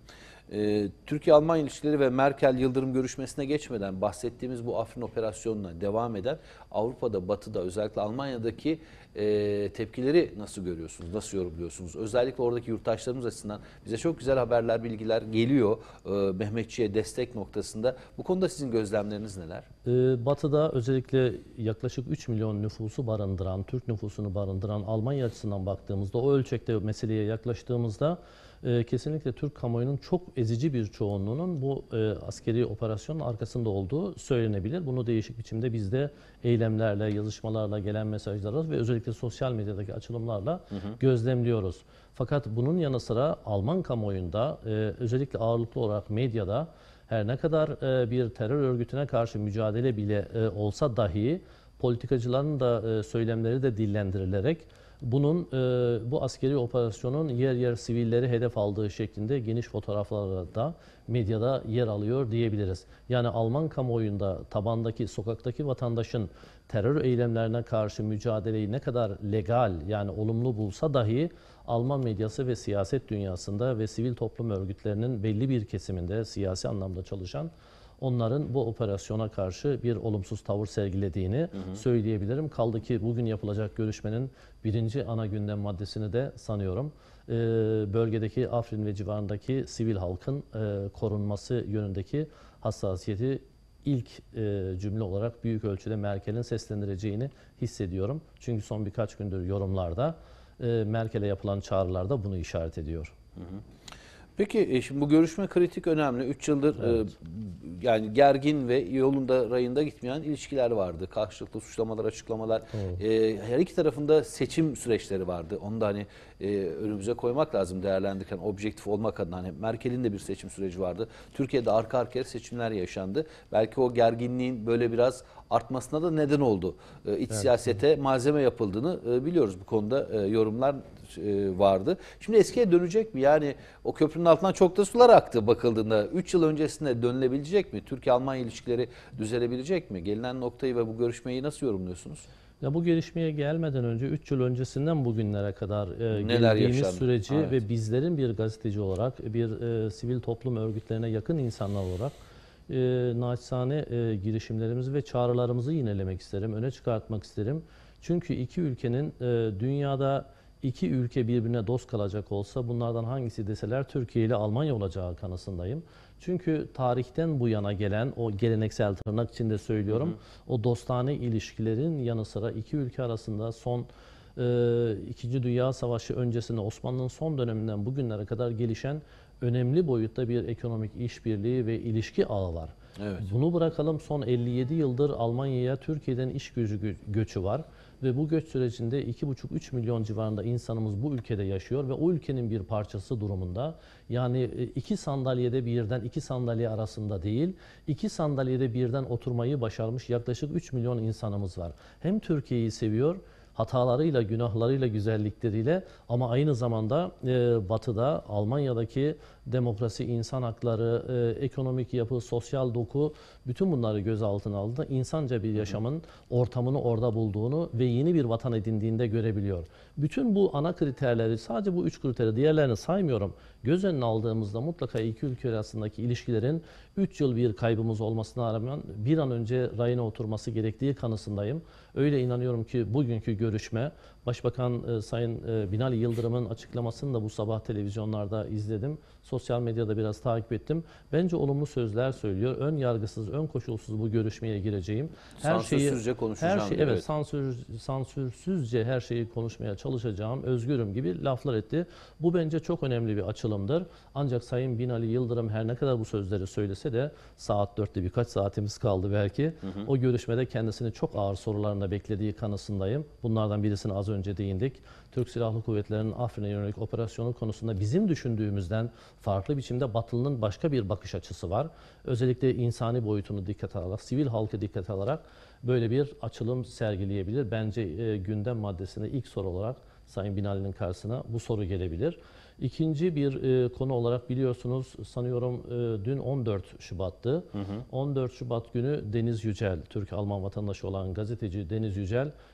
Ee, Türkiye-Alman ilişkileri ve Merkel-Yıldırım görüşmesine geçmeden bahsettiğimiz bu Afrin operasyonuna devam eden Avrupa'da, Batı'da, özellikle Almanya'daki e, tepkileri nasıl görüyorsunuz, nasıl yorumluyorsunuz? Özellikle oradaki yurttaşlarımız açısından bize çok güzel haberler, bilgiler geliyor e, Mehmetçiğe destek noktasında. Bu konuda sizin gözlemleriniz neler? Ee, Batı'da özellikle yaklaşık üç milyon nüfusu barındıran, Türk nüfusunu barındıran Almanya açısından baktığımızda, o ölçekte meseleye yaklaştığımızda e, kesinlikle Türk kamuoyunun çok ezici bir çoğunluğunun bu e, askeri operasyonun arkasında olduğu söylenebilir. Bunu değişik biçimde biz de eylemlerle, yazışmalarla, gelen mesajlarla ve özellikle sosyal medyadaki açılımlarla hı hı. gözlemliyoruz. Fakat bunun yanı sıra Alman kamuoyunda e, özellikle ağırlıklı olarak medyada her ne kadar e, bir terör örgütüne karşı mücadele bile e, olsa dahi politikacıların da e, söylemleri de dillendirilerek bunun e, bu askeri operasyonun yer yer sivilleri hedef aldığı şeklinde geniş fotoğraflarda da medyada yer alıyor diyebiliriz. Yani Alman kamuoyunda tabandaki, sokaktaki vatandaşın terör eylemlerine karşı mücadeleyi ne kadar legal, yani olumlu bulsa dahi Alman medyası ve siyaset dünyasında ve sivil toplum örgütlerinin belli bir kesiminde siyasi anlamda çalışan onların bu operasyona karşı bir olumsuz tavır sergilediğini hı hı. söyleyebilirim. Kaldı ki bugün yapılacak görüşmenin birinci ana gündem maddesini de sanıyorum e, bölgedeki Afrin ve civarındaki sivil halkın e, korunması yönündeki hassasiyeti ilk e, cümle olarak büyük ölçüde Merkel'in seslendireceğini hissediyorum. Çünkü son birkaç gündür yorumlarda e, Merkel'e yapılan çağrılarda bunu işaret ediyor. Hı hı. Peki şimdi bu görüşme kritik, önemli. üç yıldır evet. e, yani gergin ve yolunda rayında gitmeyen ilişkiler vardı. Karşılıklı suçlamalar, açıklamalar. E, her iki tarafında seçim süreçleri vardı. Onu da hani e, önümüze koymak lazım değerlendirirken, objektif olmak adına. Hani Merkel'in de bir seçim süreci vardı. Türkiye'de arka arkaya seçimler yaşandı. Belki o gerginliğin böyle biraz artmasına da neden oldu. E, iç evet. siyasete malzeme yapıldığını e, biliyoruz. Bu konuda e, yorumlar e, vardı. Şimdi eskiye dönecek mi? Yani o köprünün altından çok da sular aktı bakıldığında. üç yıl öncesine dönülebilecek mi? Türkiye-Almanya ilişkileri düzelebilecek mi? Gelinen noktayı ve bu görüşmeyi nasıl yorumluyorsunuz? Ya bu gelişmeye gelmeden önce üç yıl öncesinden bugünlere kadar e, Neler geldiğimiz yaşandı? süreci Evet. ve bizlerin bir gazeteci olarak, bir e, sivil toplum örgütlerine yakın insanlar olarak e, naçizane e, girişimlerimizi ve çağrılarımızı yinelemek isterim, öne çıkartmak isterim. Çünkü iki ülkenin e, dünyada iki ülke birbirine dost kalacak olsa bunlardan hangisi deseler Türkiye ile Almanya olacağı kanısındayım. Çünkü tarihten bu yana gelen o geleneksel, tırnak içinde söylüyorum, hı hı. o dostane ilişkilerin yanı sıra iki ülke arasında son e, İkinci Dünya Savaşı öncesinde Osmanlı'nın son döneminden bugünlere kadar gelişen önemli boyutta bir ekonomik işbirliği ve ilişki ağı var. Evet. Bunu bırakalım, son elli yedi yıldır Almanya'ya Türkiye'den iş gücü gö göçü var. Ve bu göç sürecinde iki buçuk üç milyon civarında insanımız bu ülkede yaşıyor ve o ülkenin bir parçası durumunda. Yani iki sandalyede birden, iki sandalye arasında değil, iki sandalyede birden oturmayı başarmış yaklaşık üç milyon insanımız var. Hem Türkiye'yi seviyor, hatalarıyla, günahlarıyla, güzellikleriyle, ama aynı zamanda e, Batı'da, Almanya'daki demokrasi, insan hakları, e, ekonomik yapı, sosyal doku, bütün bunları göz altına aldığında insanca bir yaşamın ortamını orada bulduğunu ve yeni bir vatan edindiğinde görebiliyor. Bütün bu ana kriterleri, sadece bu üç kriteri, diğerlerini saymıyorum, göz önüne aldığımızda mutlaka iki ülke arasındaki ilişkilerin üç yıl bir kaybımız olmasına rağmen bir an önce rayına oturması gerektiği kanısındayım. Öyle inanıyorum ki bugünkü görüşme, Başbakan e, Sayın e, Binali Yıldırım'ın açıklamasını da bu sabah televizyonlarda izledim. Sosyal medyada biraz takip ettim. Bence olumlu sözler söylüyor. Ön yargısız, ön koşulsuz bu görüşmeye gireceğim. Her sansürsüzce şeyi, konuşacağım. Her şey, evet, evet. Sansür, sansürsüzce her şeyi konuşmaya çalışacağım, özgürüm gibi laflar etti. Bu bence çok önemli bir açılımdır. Ancak Sayın Binali Yıldırım her ne kadar bu sözleri söylese de saat dörtte birkaç saatimiz kaldı belki. Hı hı. O görüşmede kendisini çok ağır sorularla beklediği kanısındayım. Bunlardan birisini az önce değindik. Türk Silahlı Kuvvetleri'nin Afrin'e yönelik operasyonu konusunda bizim düşündüğümüzden farklı biçimde Batılı'nın başka bir bakış açısı var. Özellikle insani boyutunu dikkate alarak, sivil halkı dikkate alarak böyle bir açılım sergileyebilir. Bence e, gündem maddesinde ilk soru olarak Sayın Binali'nin karşısına bu soru gelebilir. İkinci bir e, konu olarak biliyorsunuz, sanıyorum e, dün on dört Şubat'tı. Hı hı. on dört Şubat günü Deniz Yücel, Türk-Alman vatandaşı olan gazeteci Deniz Yücel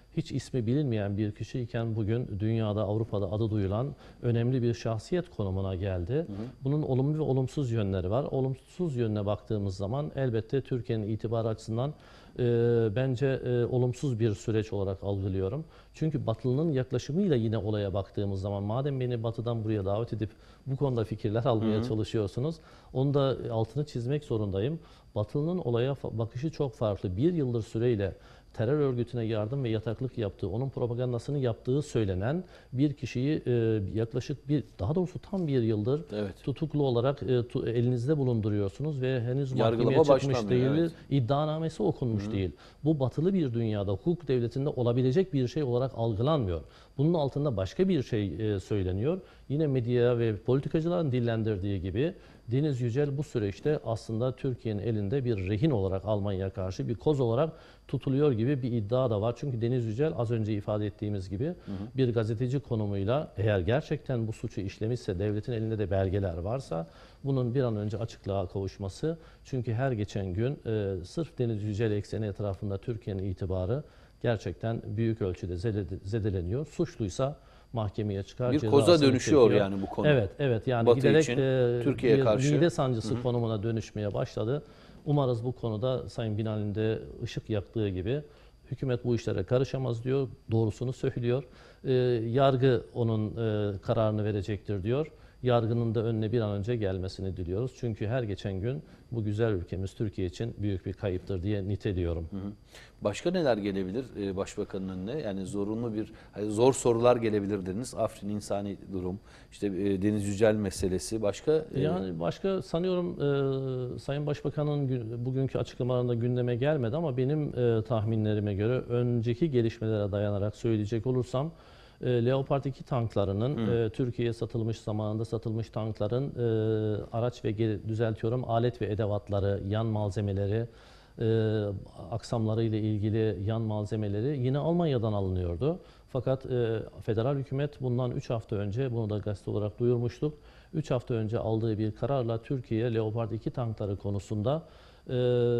hiç ismi bilinmeyen bir kişiyken bugün dünyada, Avrupa'da adı duyulan önemli bir şahsiyet konumuna geldi. Hı hı. Bunun olumlu ve olumsuz yönleri var. Olumsuz yönüne baktığımız zaman elbette Türkiye'nin itibarı açısından e, bence e, olumsuz bir süreç olarak algılıyorum. Çünkü Batılı'nın yaklaşımıyla yine olaya baktığımız zaman, madem beni Batı'dan buraya davet edip bu konuda fikirler almaya hı hı. çalışıyorsunuz, onu da altını çizmek zorundayım. Batılı'nın olaya bakışı çok farklı. Bir yıldır süreyle terör örgütüne yardım ve yataklık yaptığı, onun propagandasını yaptığı söylenen bir kişiyi e, yaklaşık bir, daha doğrusu tam bir yıldır evet. tutuklu olarak e, tu, elinizde bulunduruyorsunuz ve henüz mahkemeye çıkmış değil, evet. iddianamesi okunmuş Hı-hı. değil. Bu batılı bir dünyada, hukuk devletinde olabilecek bir şey olarak algılanmıyor. Bunun altında başka bir şey e, söyleniyor. Yine medya ve politikacıların dillendirdiği gibi Deniz Yücel bu süreçte aslında Türkiye'nin elinde bir rehin olarak Almanya'ya karşı bir koz olarak tutuluyor gibi bir iddia da var. Çünkü Deniz Yücel az önce ifade ettiğimiz gibi hı hı. bir gazeteci konumuyla eğer gerçekten bu suçu işlemişse, devletin elinde de belgeler varsa bunun bir an önce açıklığa kavuşması. Çünkü her geçen gün e, sırf Deniz Yücel ekseni etrafında Türkiye'nin itibarı gerçekten büyük ölçüde zedeleniyor. Suçluysa mahkemeye çıkar. Bir koza dönüşüyor çekiyor. Yani bu konu. Evet, evet. Yani Batı giderek için, e, Türkiye'ye bir karşı mide sancısı Hı-hı. konumuna dönüşmeye başladı. Umarız bu konuda Sayın Binali'nin de ışık yaktığı gibi hükümet bu işlere karışamaz diyor. Doğrusunu söylüyor. E, yargı onun e, kararını verecektir diyor. Yargının da önüne bir an önce gelmesini diliyoruz. Çünkü her geçen gün bu güzel ülkemiz Türkiye için büyük bir kayıptır diye niteliyorum. Hı hı. Başka neler gelebilir e, Başbakanın önüne? Yani zorunlu bir, hani zor sorular gelebilir dediniz. Afrin insani durum, işte e, Deniz Yücel meselesi, başka? E... Yani başka sanıyorum e, Sayın Başbakan'ın gün, bugünkü açıklamalarında gündeme gelmedi ama benim e, tahminlerime göre önceki gelişmelere dayanarak söyleyecek olursam E, Leopard iki tanklarının e, Türkiye'ye satılmış, zamanında satılmış tankların e, araç ve geri, düzeltiyorum alet ve edevatları, yan malzemeleri, e, aksamları ile ilgili yan malzemeleri yine Almanya'dan alınıyordu. Fakat e, federal hükümet bundan üç hafta önce, bunu da gazete olarak duyurmuştuk, üç hafta önce aldığı bir kararla Türkiye Leopard iki tankları konusunda Ee,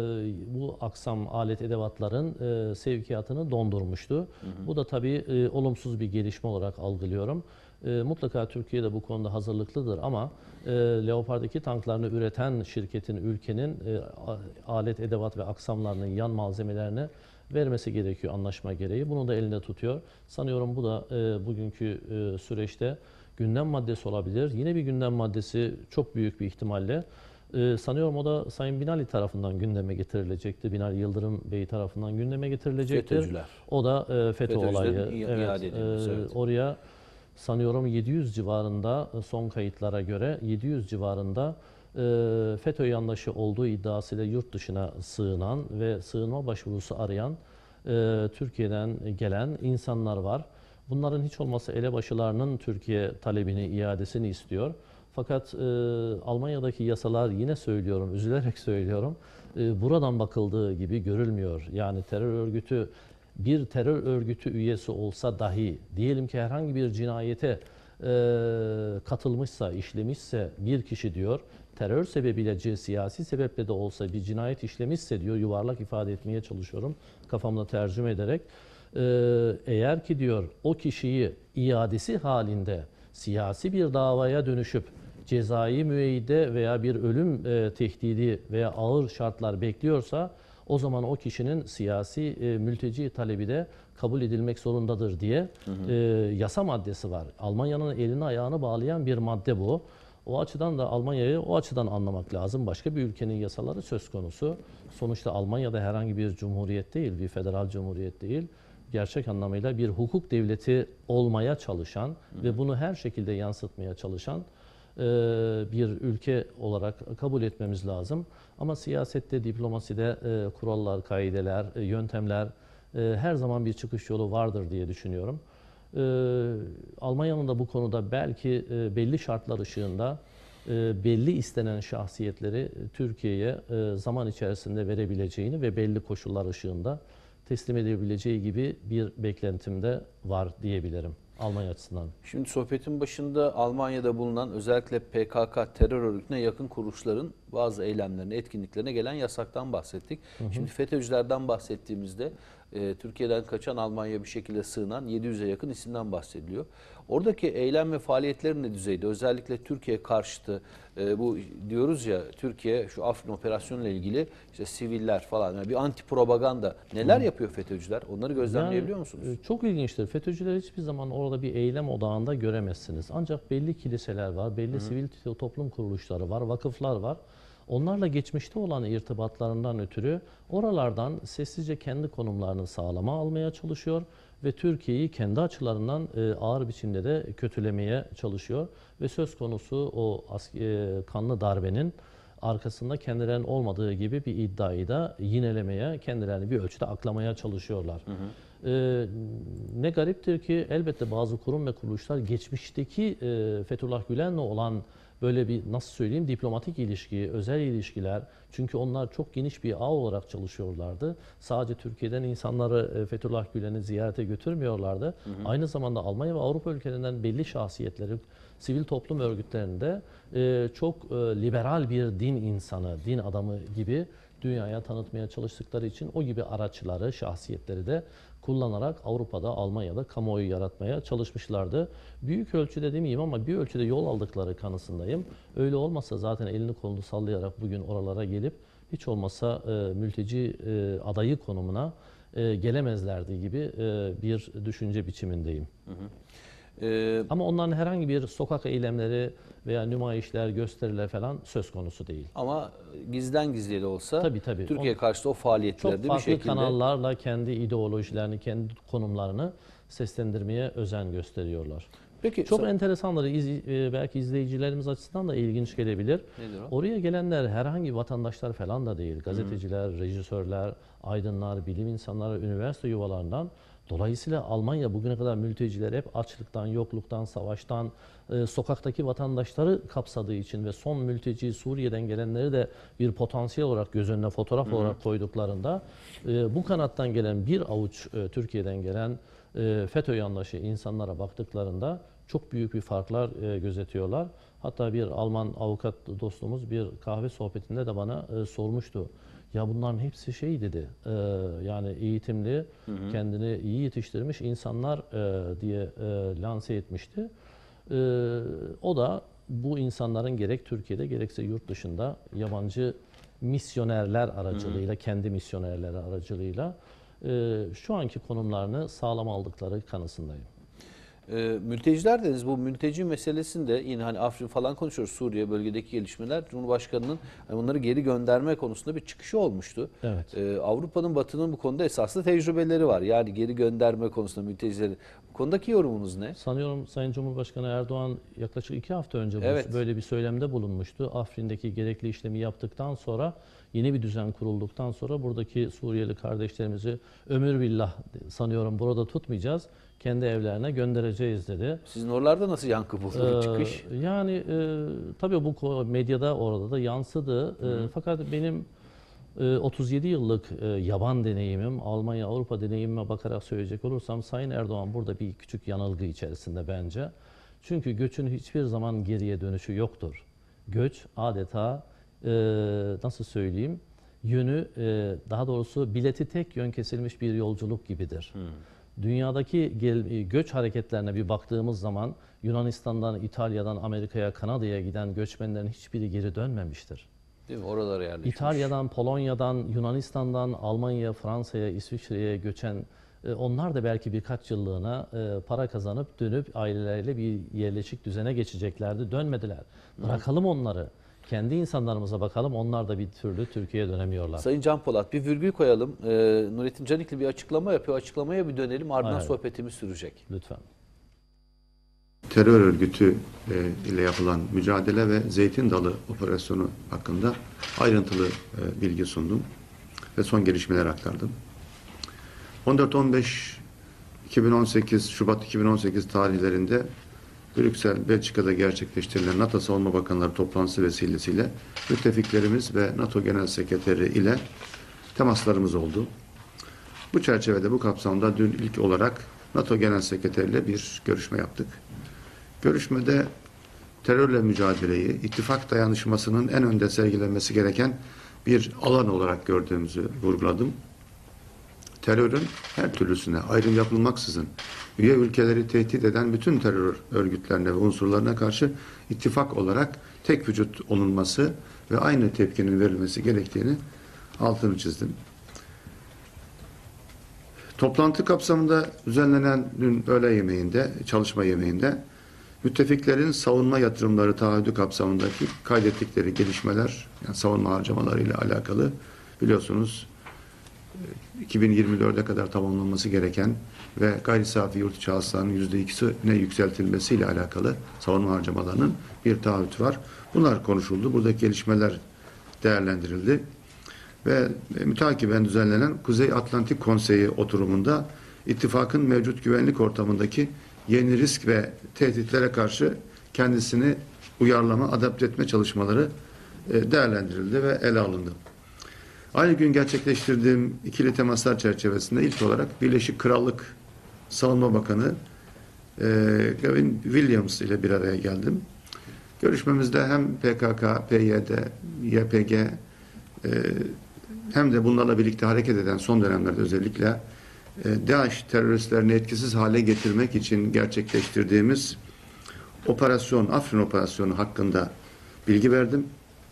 bu aksam alet edevatların e, sevkiyatını dondurmuştu. Hı hı. Bu da tabii e, olumsuz bir gelişme olarak algılıyorum. E, mutlaka Türkiye de bu konuda hazırlıklıdır ama e, Leopard iki tanklarını üreten şirketin, ülkenin e, alet edevat ve aksamlarının yan malzemelerini vermesi gerekiyor anlaşma gereği. Bunu da elinde tutuyor. Sanıyorum bu da e, bugünkü e, süreçte gündem maddesi olabilir. Yine bir gündem maddesi çok büyük bir ihtimalle. Ee, sanıyorum o da Sayın Binali tarafından gündeme getirilecekti. Binali Yıldırım Bey tarafından gündeme getirilecektir. FETÖ'cüler. O da e, FETÖ olayı. Evet, e, evet. Oraya sanıyorum yedi yüz civarında, son kayıtlara göre yedi yüz civarında e, FETÖ yandaşı olduğu iddiasıyla yurt dışına sığınan ve sığınma başvurusu arayan e, Türkiye'den gelen insanlar var. Bunların hiç olmazsa elebaşılarının Türkiye talebini, iadesini istiyor. Fakat e, Almanya'daki yasalar, yine söylüyorum, üzülerek söylüyorum, e, buradan bakıldığı gibi görülmüyor. Yani terör örgütü, bir terör örgütü üyesi olsa dahi, diyelim ki herhangi bir cinayete e, katılmışsa, işlemişse bir kişi diyor, terör sebebiyle, siyasi sebeple de olsa bir cinayet işlemişse diyor, yuvarlak ifade etmeye çalışıyorum kafamda tercüme ederek, e, eğer ki diyor o kişiyi iadesi halinde siyasi bir davaya dönüşüp cezai müeyyide veya bir ölüm e, tehdidi veya ağır şartlar bekliyorsa o zaman o kişinin siyasi e, mülteci talebi de kabul edilmek zorundadır diye hı hı. E, yasa maddesi var. Almanya'nın elini ayağını bağlayan bir madde bu. O açıdan da Almanya'yı o açıdan anlamak lazım. Başka bir ülkenin yasaları söz konusu. Sonuçta Almanya'da herhangi bir cumhuriyet değil, bir federal cumhuriyet değil. Gerçek anlamıyla bir hukuk devleti olmaya çalışan hı. ve bunu her şekilde yansıtmaya çalışan e, bir ülke olarak kabul etmemiz lazım. Ama siyasette, diplomaside e, kurallar, kaideler, e, yöntemler, e, her zaman bir çıkış yolu vardır diye düşünüyorum. E, Almanya'nın da bu konuda belki e, belli şartlar ışığında e, belli istenen şahsiyetleri Türkiye'ye e, zaman içerisinde verebileceğini ve belli koşullar ışığında teslim edebileceği gibi bir beklentim de var diyebilirim Almanya açısından. Şimdi sohbetin başında Almanya'da bulunan özellikle P K K terör örgütüne yakın kuruluşların bazı eylemlerine, etkinliklerine gelen yasaktan bahsettik. Hı hı. Şimdi FETÖ'cülerden bahsettiğimizde e, Türkiye'den kaçan, Almanya'ya bir şekilde sığınan yedi yüze yakın isimden bahsediliyor. Oradaki eylem ve faaliyetleri ne düzeyde? Özellikle Türkiye karşıtı, e, bu diyoruz ya, Türkiye şu Afrin operasyonuyla ilgili işte siviller falan, yani bir anti propaganda neler Hı. yapıyor FETÖ'cüler? Onları gözlemleyebiliyor yani, musunuz? Çok ilginçtir. FETÖ'cüler hiçbir zaman orada bir eylem odağında göremezsiniz. Ancak belli kiliseler var, belli Hı. sivil toplum kuruluşları var, vakıflar var. Onlarla geçmişte olan irtibatlarından ötürü oralardan sessizce kendi konumlarını sağlama almaya çalışıyor ve Türkiye'yi kendi açılarından e, ağır biçimde de kötülemeye çalışıyor ve söz konusu o e, kanlı darbenin arkasında kendilerinin olmadığı gibi bir iddiayı da yinelemeye, kendilerini bir ölçüde aklamaya çalışıyorlar. Hı hı. Ee, ne gariptir ki elbette bazı kurum ve kuruluşlar geçmişteki e, Fethullah Gülen'le olan böyle bir, nasıl söyleyeyim, diplomatik ilişki, özel ilişkiler, çünkü onlar çok geniş bir ağ olarak çalışıyorlardı. Sadece Türkiye'den insanları Fethullah Gülen'i ziyarete götürmüyorlardı. Hı hı. Aynı zamanda Almanya ve Avrupa ülkelerinden belli şahsiyetleri, sivil toplum örgütlerinde e, çok e, liberal bir din insanı, din adamı gibi dünyaya tanıtmaya çalıştıkları için o gibi araçları, şahsiyetleri de kullanarak Avrupa'da, Almanya'da kamuoyu yaratmaya çalışmışlardı. Büyük ölçüde demeyeyim ama bir ölçüde yol aldıkları kanısındayım. Öyle olmasa zaten elini kolunu sallayarak bugün oralara gelip hiç olmasa e, mülteci e, adayı konumuna e, gelemezlerdi gibi e, bir düşünce biçimindeyim. Hı hı. Ee, ama onların herhangi bir sokak eylemleri veya nümayişler, gösteriler falan söz konusu değil. Ama gizden gizliye de olsa tabii, tabii. Türkiye karşıtı o faaliyetlerde bir şekilde... Çok farklı kanallarla kendi ideolojilerini, kendi konumlarını seslendirmeye özen gösteriyorlar. Peki, çok enteresanları iz, belki izleyicilerimiz açısından da ilginç gelebilir. Oraya gelenler herhangi vatandaşlar falan da değil. Gazeteciler, Hı-hı. rejisörler, aydınlar, bilim insanları, üniversite yuvalarından. Dolayısıyla Almanya bugüne kadar mülteciler hep açlıktan, yokluktan, savaştan, e, sokaktaki vatandaşları kapsadığı için ve son mülteci Suriye'den gelenleri de bir potansiyel olarak göz önüne fotoğraf Hı-hı. olarak koyduklarında e, bu kanattan gelen bir avuç e, Türkiye'den gelen e, FETÖ yandaşı insanlara baktıklarında çok büyük bir farklar e, gözetiyorlar. Hatta bir Alman avukat dostumuz bir kahve sohbetinde de bana e, sormuştu. Ya bunların hepsi şey dedi, e, yani eğitimli, hı hı. kendini iyi yetiştirmiş insanlar e, diye e, lanse etmişti. E, o da bu insanların gerek Türkiye'de gerekse yurt dışında yabancı misyonerler aracılığıyla, hı hı. kendi misyonerleri aracılığıyla e, şu anki konumlarını sağlam aldıkları kanısındayım. E, mülteciler dediniz, bu mülteci meselesinde yine hani Afrin falan konuşuyoruz, Suriye bölgedeki gelişmeler, Cumhurbaşkanı'nın hani bunları geri gönderme konusunda bir çıkışı olmuştu. Evet. E, Avrupa'nın, Batı'nın bu konuda esaslı tecrübeleri var. Yani geri gönderme konusunda mültecileri. Bu konudaki yorumunuz ne? Sanıyorum Sayın Cumhurbaşkanı Erdoğan yaklaşık iki hafta önce evet. böyle bir söylemde bulunmuştu. Afrin'deki gerekli işlemi yaptıktan sonra, yeni bir düzen kurulduktan sonra buradaki Suriyeli kardeşlerimizi ömür billah sanıyorum burada tutmayacağız, kendi evlerine göndereceğiz dedi. Sizin oralarda nasıl yankı buldu bu ee, çıkış? Yani e, tabii bu medyada orada da yansıdı. E, fakat benim e, otuz yedi yıllık e, yaban deneyimim, Almanya, Avrupa deneyimime bakarak söyleyecek olursam Sayın Erdoğan burada bir küçük yanılgı içerisinde bence. Çünkü göçün hiçbir zaman geriye dönüşü yoktur. Göç adeta e, nasıl söyleyeyim, yönü e, daha doğrusu bileti tek yön kesilmiş bir yolculuk gibidir. Hmm. Dünyadaki gel, göç hareketlerine bir baktığımız zaman Yunanistan'dan, İtalya'dan, Amerika'ya, Kanada'ya giden göçmenlerin hiçbiri geri dönmemiştir. Değil mi? Oralara yerleşmiş. İtalya'dan, Polonya'dan, Yunanistan'dan, Almanya'ya, Fransa'ya, İsviçre'ye göçen e, onlar da belki birkaç yıllığına e, para kazanıp dönüp aileleriyle bir yerleşik düzene geçeceklerdi. Dönmediler. Bırakalım onları. Kendi insanlarımıza bakalım, onlar da bir türlü Türkiye'ye dönemiyorlar. Sayın Can Polat, bir virgül koyalım. Ee, Nurettin Canikli bir açıklama yapıyor. Açıklamaya bir dönelim, ardından Hayır. sohbetimiz sürecek. Lütfen. Terör örgütü e, ile yapılan mücadele ve Zeytin Dalı operasyonu hakkında ayrıntılı e, bilgi sundum ve son gelişmeler aktardım. on dört on beş iki bin on sekiz Şubat iki bin on sekiz tarihlerinde Brüksel, Belçika'da gerçekleştirilen NATO Savunma Bakanları toplantısı vesilesiyle müttefiklerimiz ve NATO Genel Sekreteri ile temaslarımız oldu. Bu çerçevede, bu kapsamda dün ilk olarak NATO Genel Sekreteri ile bir görüşme yaptık. Görüşmede terörle mücadeleyi, ittifak dayanışmasının en önde sergilenmesi gereken bir alan olarak gördüğümüzü vurguladım. terörün her türlüsüne ayrım yapılmaksızın üye ülkeleri tehdit eden bütün terör örgütlerine ve unsurlarına karşı ittifak olarak tek vücut olunması ve aynı tepkinin verilmesi gerektiğini altını çizdim. Toplantı kapsamında düzenlenen dün öğle yemeğinde, çalışma yemeğinde müttefiklerin savunma yatırımları taahhüdü kapsamındaki kaydettikleri gelişmeler, yani savunma harcamaları ile alakalı biliyorsunuz iki bin yirmi dörde kadar tamamlanması gereken ve gayri safi yurt içi hasılanın yüzde ikisine yükseltilmesiyle alakalı savunma harcamalarının bir taahhütü var. Bunlar konuşuldu. Buradaki gelişmeler değerlendirildi. Ve mütakiben düzenlenen Kuzey Atlantik Konseyi oturumunda ittifakın mevcut güvenlik ortamındaki yeni risk ve tehditlere karşı kendisini uyarlama, adapte etme çalışmaları değerlendirildi ve ele alındı. Aynı gün gerçekleştirdiğim ikili temaslar çerçevesinde ilk olarak Birleşik Krallık Savunma Bakanı e, Gavin Williams ile bir araya geldim. Görüşmemizde hem P K K, P Y D, Y P G e, hem de bunlarla birlikte hareket eden son dönemlerde özellikle e, DAEŞ teröristlerini etkisiz hale getirmek için gerçekleştirdiğimiz operasyon, Afrin operasyonu hakkında bilgi verdim.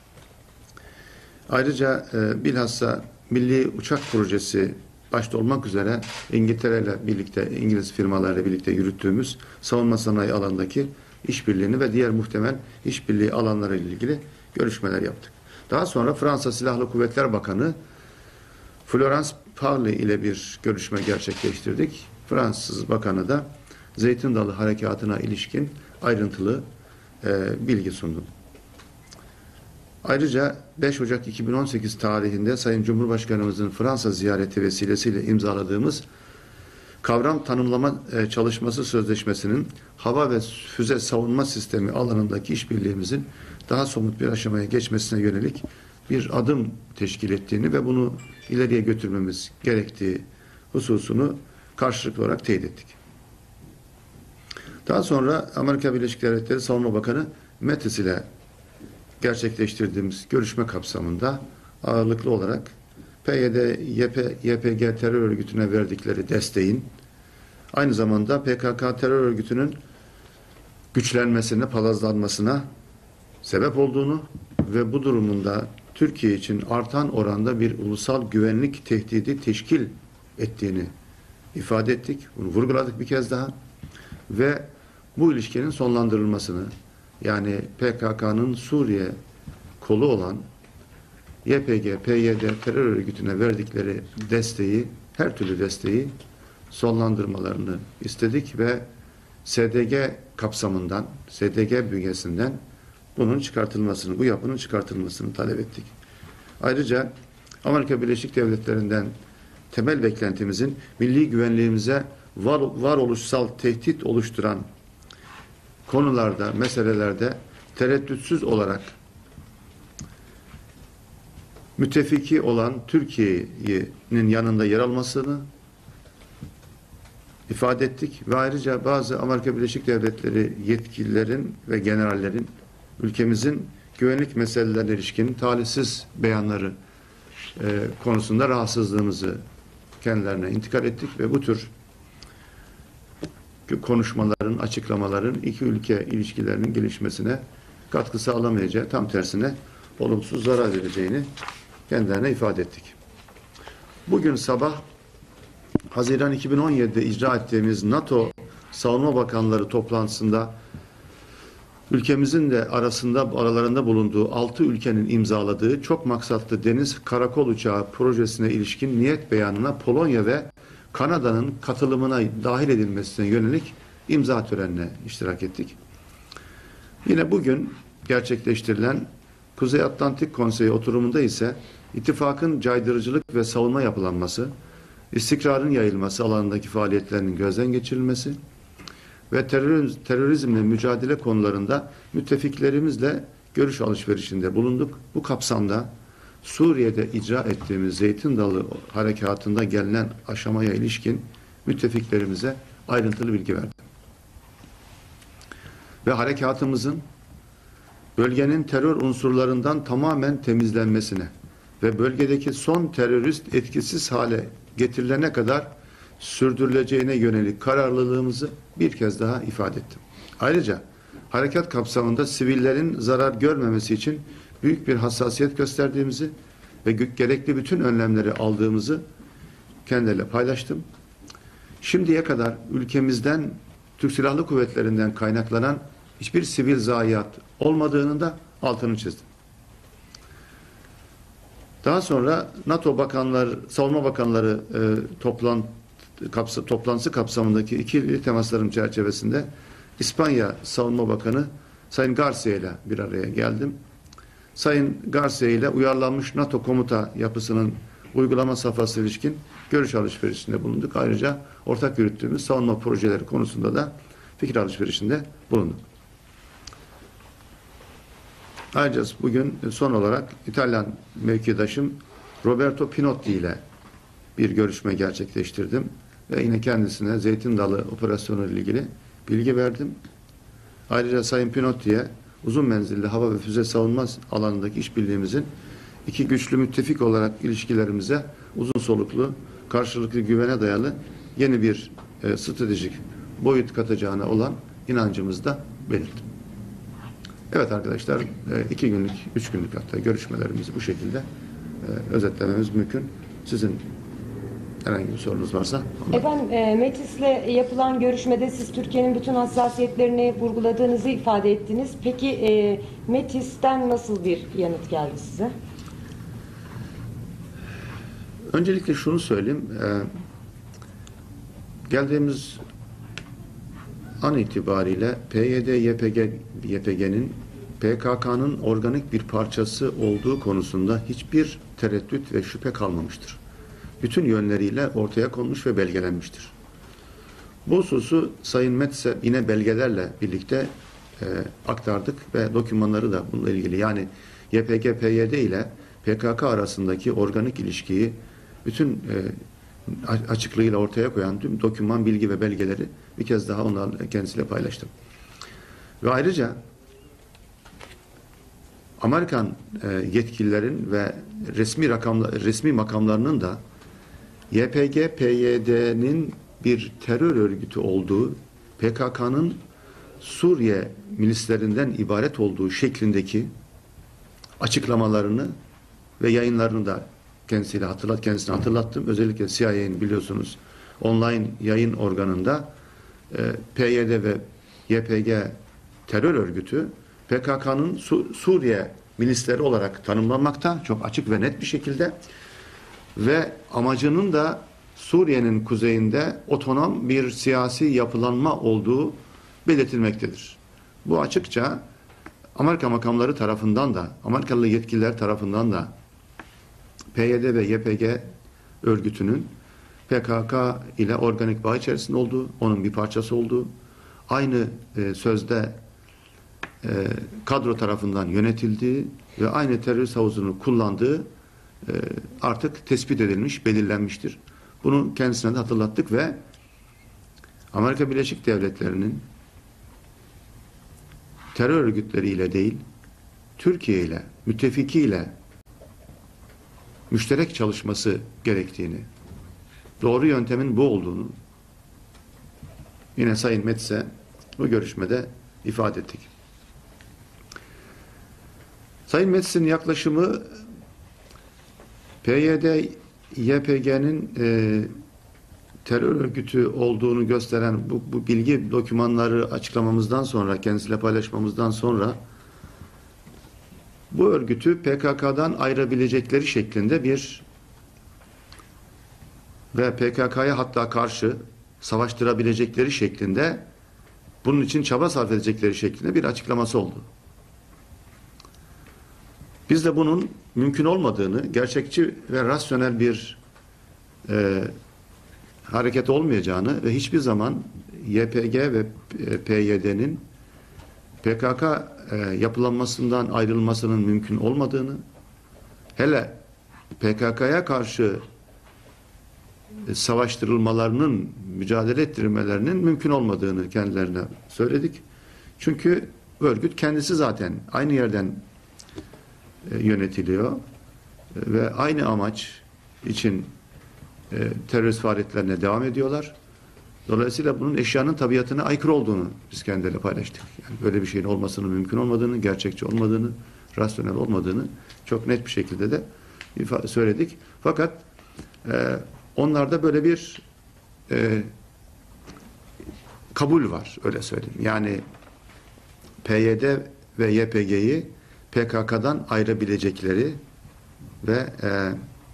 Ayrıca e, bilhassa Milli Uçak Projesi başta olmak üzere İngiltere ile birlikte, İngiliz firmalarla birlikte yürüttüğümüz savunma sanayi alanındaki işbirliğini ve diğer muhtemel işbirliği alanları ile ilgili görüşmeler yaptık. Daha sonra Fransa Silahlı Kuvvetler Bakanı Florence Parly ile bir görüşme gerçekleştirdik. Fransız Bakanı da Zeytin Dalı Harekatı'na ilişkin ayrıntılı e, bilgi sundu. Ayrıca beş Ocak iki bin on sekiz tarihinde Sayın Cumhurbaşkanımızın Fransa ziyareti vesilesiyle imzaladığımız kavram tanımlama çalışması sözleşmesinin hava ve füze savunma sistemi alanındaki işbirliğimizin daha somut bir aşamaya geçmesine yönelik bir adım teşkil ettiğini ve bunu ileriye götürmemiz gerektiği hususunu karşılıklı olarak teyit ettik. Daha sonra Amerika Birleşik Devletleri Savunma Bakanı Mattis ile gerçekleştirdiğimiz görüşme kapsamında ağırlıklı olarak P Y D, Y P G terör örgütüne verdikleri desteğin aynı zamanda P K K terör örgütünün güçlenmesine, palazlanmasına sebep olduğunu ve bu durumunda Türkiye için artan oranda bir ulusal güvenlik tehdidi teşkil ettiğini ifade ettik. Bunu vurguladık bir kez daha ve bu ilişkinin sonlandırılmasını, yani P K K'nın Suriye kolu olan Y P G, P Y D terör örgütüne verdikleri desteği, her türlü desteği sonlandırmalarını istedik ve S D G kapsamından, S D G bünyesinden bunun çıkartılmasını, bu yapının çıkartılmasını talep ettik. Ayrıca Amerika Birleşik Devletleri'nden temel beklentimizin milli güvenliğimize var, varoluşsal tehdit oluşturan konularda, meselelerde tereddütsüz olarak müttefiki olan Türkiye'nin yanında yer almasını ifade ettik ve ayrıca bazı Amerika Birleşik Devletleri yetkililerin ve generallerin ülkemizin güvenlik meselelerine ilişkin talihsiz beyanları e, konusunda rahatsızlığımızı kendilerine intikal ettik ve bu tür konuşmaların, açıklamaların iki ülke ilişkilerinin gelişmesine katkı sağlamayacağı, tam tersine olumsuz zarar vereceğini kendilerine ifade ettik. Bugün sabah Haziran iki bin on yedi'de icra ettiğimiz NATO Savunma Bakanları toplantısında ülkemizin de arasında aralarında bulunduğu altı ülkenin imzaladığı çok maksatlı deniz karakol uçağı projesine ilişkin niyet beyanına Polonya ve Kanada'nın katılımına dahil edilmesine yönelik imza törenine iştirak ettik. Yine bugün gerçekleştirilen Kuzey Atlantik Konseyi oturumunda ise ittifakın caydırıcılık ve savunma yapılanması, istikrarın yayılması alanındaki faaliyetlerinin gözden geçirilmesi ve terör, terörizmle mücadele konularında müttefiklerimizle görüş alışverişinde bulunduk. Bu kapsamda Suriye'de icra ettiğimiz Zeytin Dalı harekatında gelinen aşamaya ilişkin müttefiklerimize ayrıntılı bilgi verdim. Ve harekatımızın bölgenin terör unsurlarından tamamen temizlenmesine ve bölgedeki son terörist etkisiz hale getirilene kadar sürdürüleceğine yönelik kararlılığımızı bir kez daha ifade ettim. Ayrıca harekat kapsamında sivillerin zarar görmemesi için büyük bir hassasiyet gösterdiğimizi ve gerekli bütün önlemleri aldığımızı kendileriyle paylaştım. Şimdiye kadar ülkemizden, Türk Silahlı Kuvvetleri'nden kaynaklanan hiçbir sivil zayiat olmadığının da altını çizdim. Daha sonra NATO Bakanlar, Savunma Bakanları e, toplan, kapsa, toplantısı kapsamındaki ikili temaslarım çerçevesinde İspanya Savunma Bakanı Sayın Garcia ile bir araya geldim. Sayın Garcia ile uyarlanmış NATO komuta yapısının uygulama safhası ilişkin görüş alışverişinde bulunduk. Ayrıca ortak yürüttüğümüz savunma projeleri konusunda da fikir alışverişinde bulunduk. Ayrıca bugün son olarak İtalyan mevkidaşım Roberto Pinotti ile bir görüşme gerçekleştirdim ve yine kendisine Zeytin Dalı operasyonu ile ilgili bilgi verdim. Ayrıca Sayın Pinotti'ye uzun menzilli hava ve füze savunma alanındaki işbirliğimizin iki güçlü müttefik olarak ilişkilerimize uzun soluklu, karşılıklı güvene dayalı yeni bir e, stratejik boyut katacağına olan inancımızı da belirttim. Evet arkadaşlar, e, iki günlük, üç günlük hatta görüşmelerimizi bu şekilde e, özetlememiz mümkün. Sizin herhangi bir sorunuz varsa. Efendim, e, Metis'le yapılan görüşmede siz Türkiye'nin bütün hassasiyetlerini vurguladığınızı ifade ettiniz. Peki e, Metis'ten nasıl bir yanıt geldi size? Öncelikle şunu söyleyeyim. E, geldiğimiz an itibariyle P Y D Y P G Y P G'nin P K K'nın organik bir parçası olduğu konusunda hiçbir tereddüt ve şüphe kalmamıştır. Bütün yönleriyle ortaya konmuş ve belgelenmiştir. Bu hususu Sayın Metis'e yine belgelerle birlikte e, aktardık ve dokümanları da bununla ilgili, yani Y P G P Y D ile P K K arasındaki organik ilişkiyi bütün e, açıklığıyla ortaya koyan tüm doküman, bilgi ve belgeleri bir kez daha onlarla kendisiyle paylaştım. Ve ayrıca Amerikan e, yetkililerin ve resmi rakamla, resmi makamlarının da Y P G P Y D'nin bir terör örgütü olduğu, P K K'nın Suriye milislerinden ibaret olduğu şeklindeki açıklamalarını ve yayınlarını da kendisiyle hatırlat, kendisine hatırlattım. Özellikle C I A'nin biliyorsunuz online yayın organında e, P Y D ve Y P G terör örgütü P K K'nın Su Suriye milisleri olarak tanımlanmakta, çok açık ve net bir şekilde, ve amacının da Suriye'nin kuzeyinde otonom bir siyasi yapılanma olduğu belirtilmektedir. Bu açıkça Amerika makamları tarafından da, Amerikalı yetkililer tarafından da P Y D ve Y P G örgütünün P K K ile organik bağ içerisinde olduğu, onun bir parçası olduğu, aynı e, sözde e, kadro tarafından yönetildiği ve aynı terörist havuzunu kullandığı e, artık tespit edilmiş, belirlenmiştir. Bunu kendisine de hatırlattık ve Amerika Birleşik Devletleri'nin terör örgütleriyle değil, Türkiye ile, müttefikiyle müşterek çalışması gerektiğini, doğru yöntemin bu olduğunu yine Sayın Metis'e bu görüşmede ifade ettik. Sayın Metis'in yaklaşımı P Y D Y P G'nin e, terör örgütü olduğunu gösteren bu, bu bilgi dokümanları açıklamamızdan sonra, kendisiyle paylaşmamızdan sonra bu örgütü P K K'dan ayırabilecekleri şeklinde bir ve P K K'ya hatta karşı savaştırabilecekleri şeklinde, bunun için çaba sarf edecekleri şeklinde bir açıklaması oldu. Biz de bunun mümkün olmadığını, gerçekçi ve rasyonel bir e, hareket olmayacağını ve hiçbir zaman Y P G ve P Y D'nin P K K e, yapılanmasından ayrılmasının mümkün olmadığını, hele P K K'ya karşı e, savaştırılmalarının, mücadele ettirmelerinin mümkün olmadığını kendilerine söyledik. Çünkü örgüt kendisi zaten aynı yerden e, yönetiliyor. ve aynı amaç için e, terörist faaliyetlerine devam ediyorlar. Dolayısıyla bunun eşyanın tabiatına aykırı olduğunu biz kendileriyle paylaştık. Yani böyle bir şeyin olmasının mümkün olmadığını, gerçekçi olmadığını, rasyonel olmadığını çok net bir şekilde de söyledik. Fakat e, onlarda böyle bir e, kabul var, öyle söyleyeyim. Yani P Y D ve Y P G'yi P K K'dan ayırabilecekleri ve e,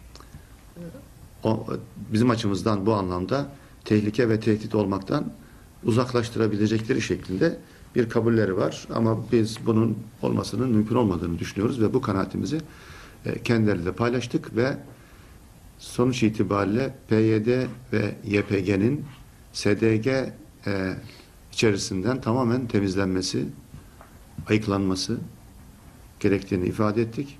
o, bizim açımızdan bu anlamda tehlike ve tehdit olmaktan uzaklaştırabilecekleri şeklinde bir kabulleri var. Ama biz bunun olmasının mümkün olmadığını düşünüyoruz ve bu kanaatimizi e, kendileriyle paylaştık ve sonuç itibariyle P Y D ve Y P G'nin S D G e, içerisinden tamamen temizlenmesi, ayıklanması gerektiğini ifade ettik.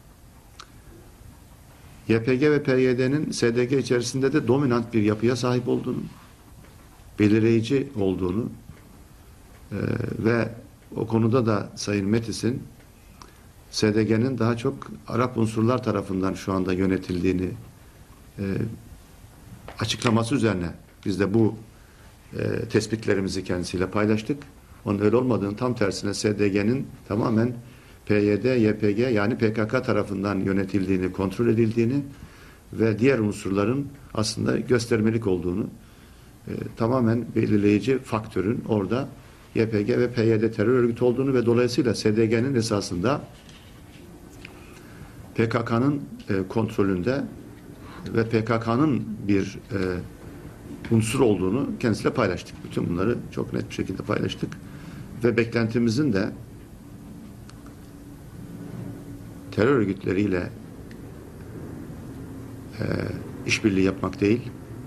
Y P G ve P Y D'nin S D G içerisinde de dominant bir yapıya sahip olduğunu, belirleyici olduğunu e, ve o konuda da Sayın Metis'in S D G'nin daha çok Arap unsurlar tarafından şu anda yönetildiğini e, açıklaması üzerine biz de bu e, tespitlerimizi kendisiyle paylaştık. Onun öyle olmadığını, tam tersine S D G'nin tamamen P Y D, Y P G yani P K K tarafından yönetildiğini, kontrol edildiğini ve diğer unsurların aslında göstermelik olduğunu, e, tamamen belirleyici faktörün orada Y P G ve P Y D terör örgütü olduğunu ve dolayısıyla S D G'nin esasında P K K'nın e, kontrolünde ve P K K'nın bir e, unsur olduğunu kendisiyle paylaştık. Bütün bunları çok net bir şekilde paylaştık. Ve beklentimizin de terör örgütleriyle e, işbirliği yapmak değil,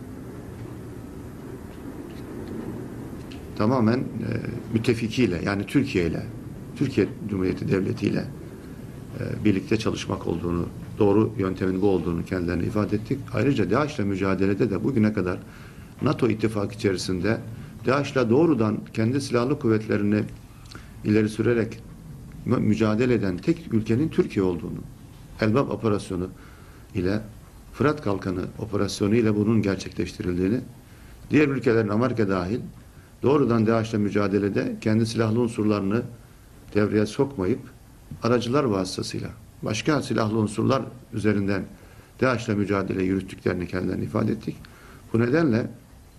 tamamen e, müttefikiyle, yani Türkiye ile, Türkiye Cumhuriyeti Devleti ile e, birlikte çalışmak olduğunu, doğru yöntemin bu olduğunu kendilerine ifade ettik. Ayrıca DAEŞ'le mücadelede de bugüne kadar NATO ittifakı içerisinde DAEŞ'le doğrudan kendi silahlı kuvvetlerini ileri sürerek mücadele eden tek ülkenin Türkiye olduğunu, Elbap operasyonu ile Fırat Kalkanı operasyonu ile bunun gerçekleştirildiğini, diğer ülkelerin Amerika dahil doğrudan DAEŞ'le mücadelede kendi silahlı unsurlarını devreye sokmayıp aracılar vasıtasıyla başka silahlı unsurlar üzerinden DAEŞ'le mücadele yürüttüklerini kendilerine ifade ettik. Bu nedenle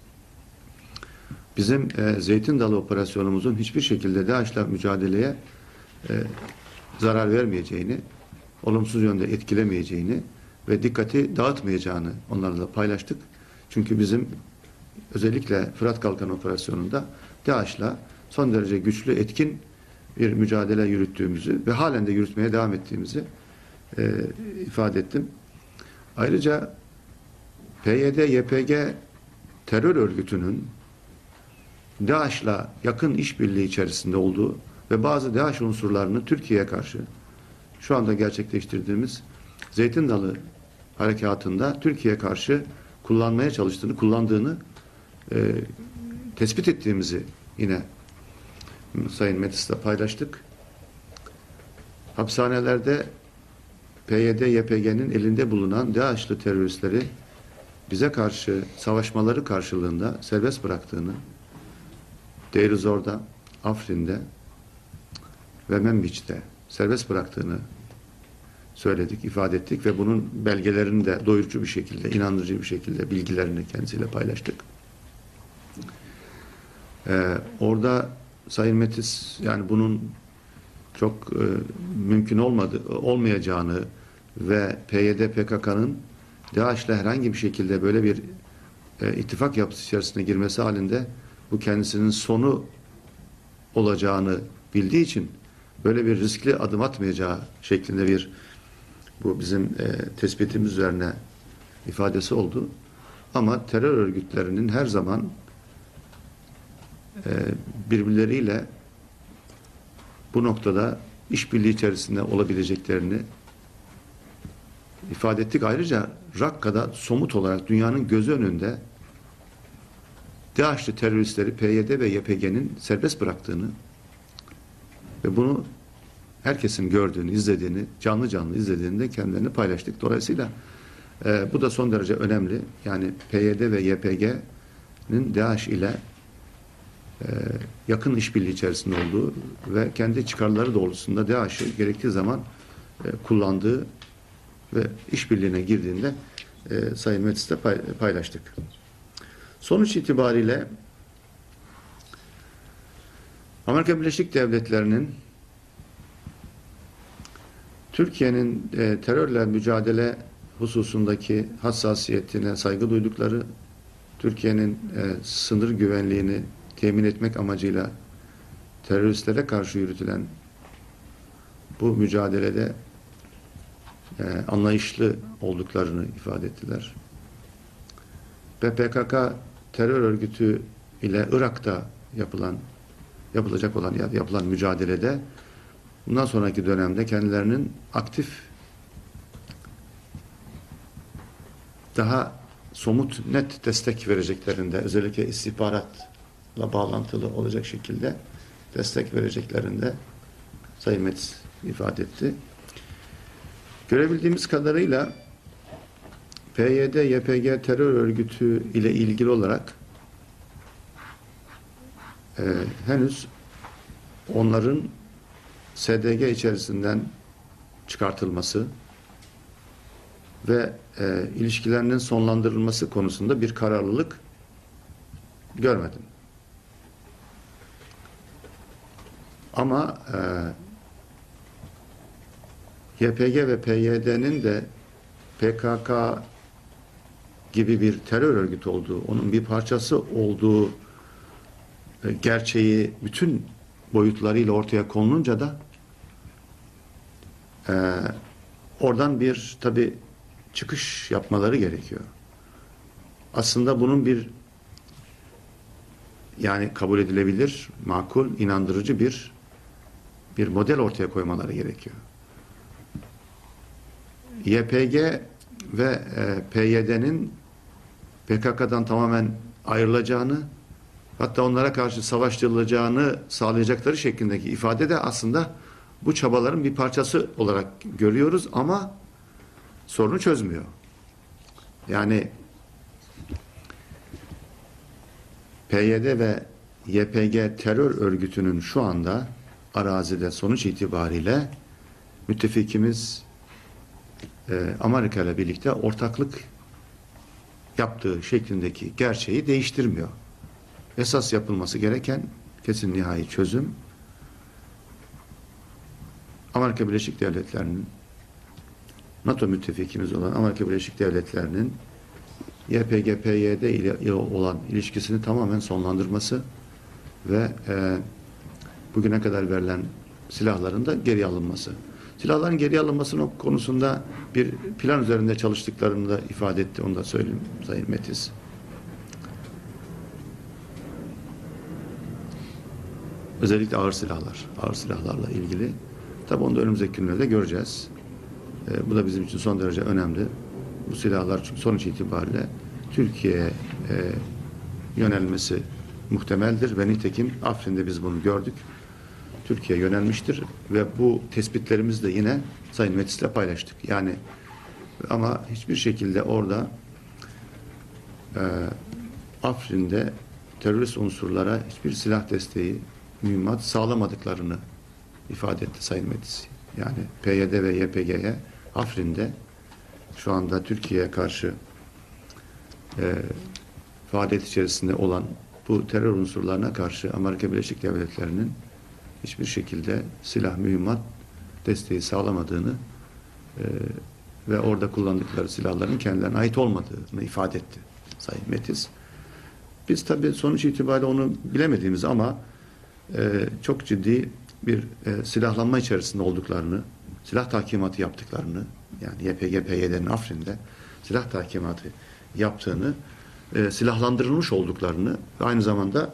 bizim e, Zeytin Dalı operasyonumuzun hiçbir şekilde DAEŞ'le mücadeleye e, zarar vermeyeceğini, olumsuz yönde etkilemeyeceğini ve dikkati dağıtmayacağını onlarla paylaştık. Çünkü bizim özellikle Fırat Kalkan operasyonunda DAEŞ'le son derece güçlü, etkin bir mücadele yürüttüğümüzü ve halen de yürütmeye devam ettiğimizi e, ifade ettim. Ayrıca P Y D Y P G terör örgütünün DAEŞ'le yakın işbirliği içerisinde olduğu ve bazı DAEŞ unsurlarını Türkiye'ye karşı şu anda gerçekleştirdiğimiz Zeytin Dalı harekatında Türkiye'ye karşı kullanmaya çalıştığını, kullandığını e, tespit ettiğimizi yine Sayın Metis'le paylaştık. Hapishanelerde P Y D Y P G'nin elinde bulunan DAEŞ'li teröristleri bize karşı savaşmaları karşılığında serbest bıraktığını, Deir ez-Zor'da, Afrin'de ve Menbiç'te serbest bıraktığını söyledik, ifade ettik ve bunun belgelerini de doyurucu bir şekilde, inandırıcı bir şekilde bilgilerini kendisiyle paylaştık. Ee, orada Sayın Metis yani bunun çok e, mümkün olmadı, olmayacağını ve P Y D P K K'nın DAEŞ'le herhangi bir şekilde böyle bir e, ittifak yapısı içerisine girmesi halinde bu kendisinin sonu olacağını bildiği için böyle bir riskli adım atmayacağı şeklinde bir bu bizim e, tespitimiz üzerine ifadesi oldu. Ama terör örgütlerinin her zaman e, birbirleriyle bu noktada işbirliği içerisinde olabileceklerini ifade ettik. Ayrıca Rakka'da somut olarak dünyanın gözü önünde DAEŞ'li teröristleri P Y D ve Y P G'nin serbest bıraktığını ve bunu herkesin gördüğünü, izlediğini, canlı canlı izlediğini de kendilerini paylaştık. Dolayısıyla e, bu da son derece önemli. Yani P Y D ve Y P G'nin DAEŞ ile e, yakın işbirliği içerisinde olduğu ve kendi çıkarları doğrultusunda DAEŞ'i gerektiği zaman e, kullandığı ve işbirliğine girdiğinde e, Sayın Metis'te pay, paylaştık. Sonuç itibariyle Amerika Birleşik Devletleri'nin Türkiye'nin e, terörle mücadele hususundaki hassasiyetine saygı duydukları, Türkiye'nin e, sınır güvenliğini temin etmek amacıyla teröristlere karşı yürütülen bu mücadelede e, anlayışlı olduklarını ifade ettiler. Ve P K K terör örgütü ile Irak'ta yapılan yapılacak olan ya yapılan mücadelede bundan sonraki dönemde kendilerinin aktif, daha somut, net destek vereceklerinde, özellikle istihbaratla bağlantılı olacak şekilde destek vereceklerinde Sayın Metis ifade etti. Görebildiğimiz kadarıyla P Y D Y P G terör örgütü ile ilgili olarak e, henüz onların S D G içerisinden çıkartılması ve e, ilişkilerinin sonlandırılması konusunda bir kararlılık görmedim. Ama e, Y P G ve P Y D'nin de P K K gibi bir terör örgütü olduğu, onun bir parçası olduğu e, gerçeği bütün boyutlarıyla ortaya konulunca da e, oradan bir tabii çıkış yapmaları gerekiyor. Aslında bunun bir yani kabul edilebilir, makul, inandırıcı bir bir model ortaya koymaları gerekiyor. Y P G ve e, P Y D'nin P K K'dan tamamen ayrılacağını, hatta onlara karşı savaştırılacağını sağlayacakları şeklindeki ifade de aslında bu çabaların bir parçası olarak görüyoruz ama sorunu çözmüyor. Yani P Y D ve Y P G terör örgütünün şu anda arazide sonuç itibariyle müttefikimiz e, Amerika ile birlikte ortaklık yaptığı şeklindeki gerçeği değiştirmiyor. Esas yapılması gereken kesin nihai çözüm Amerika Birleşik Devletleri'nin, NATO müttefikimiz olan Amerika Birleşik Devletleri'nin Y P G P Y D ile olan ilişkisini tamamen sonlandırması ve e, bugüne kadar verilen silahların da geri alınması. Silahların geri alınması konusunda bir plan üzerinde çalıştıklarını da ifade etti. Onu da söyleyeyim Sayın Metis. Özellikle ağır silahlar, ağır silahlarla ilgili. Tabii onu da önümüzdeki günlerde göreceğiz. E, bu da bizim için son derece önemli. Bu silahlar çünkü sonuç itibariyle Türkiye'ye e, yönelmesi muhtemeldir ve nitekim Afrin'de biz bunu gördük. Türkiye yönelmiştir ve bu tespitlerimizi de yine Sayın Metis'le paylaştık. Yani ama hiçbir şekilde orada e, Afrin'de terörist unsurlara hiçbir silah desteği, mühimmat sağlamadıklarını ifade etti Sayın Metis. Yani P Y D ve Y P G'ye Afrin'de şu anda Türkiye'ye karşı e, faaliyet içerisinde olan bu terör unsurlarına karşı Amerika Birleşik Devletleri'nin hiçbir şekilde silah, mühimmat desteği sağlamadığını e, ve orada kullandıkları silahların kendilerine ait olmadığını ifade etti Sayın Metis. Biz tabii sonuç itibariyle onu bilemediğimiz ama e, çok ciddi bir e, silahlanma içerisinde olduklarını, silah tahkimatı yaptıklarını, yani Y P G P Y D'nin Afrin'de silah tahkimatı yaptığını, e, silahlandırılmış olduklarını ve aynı zamanda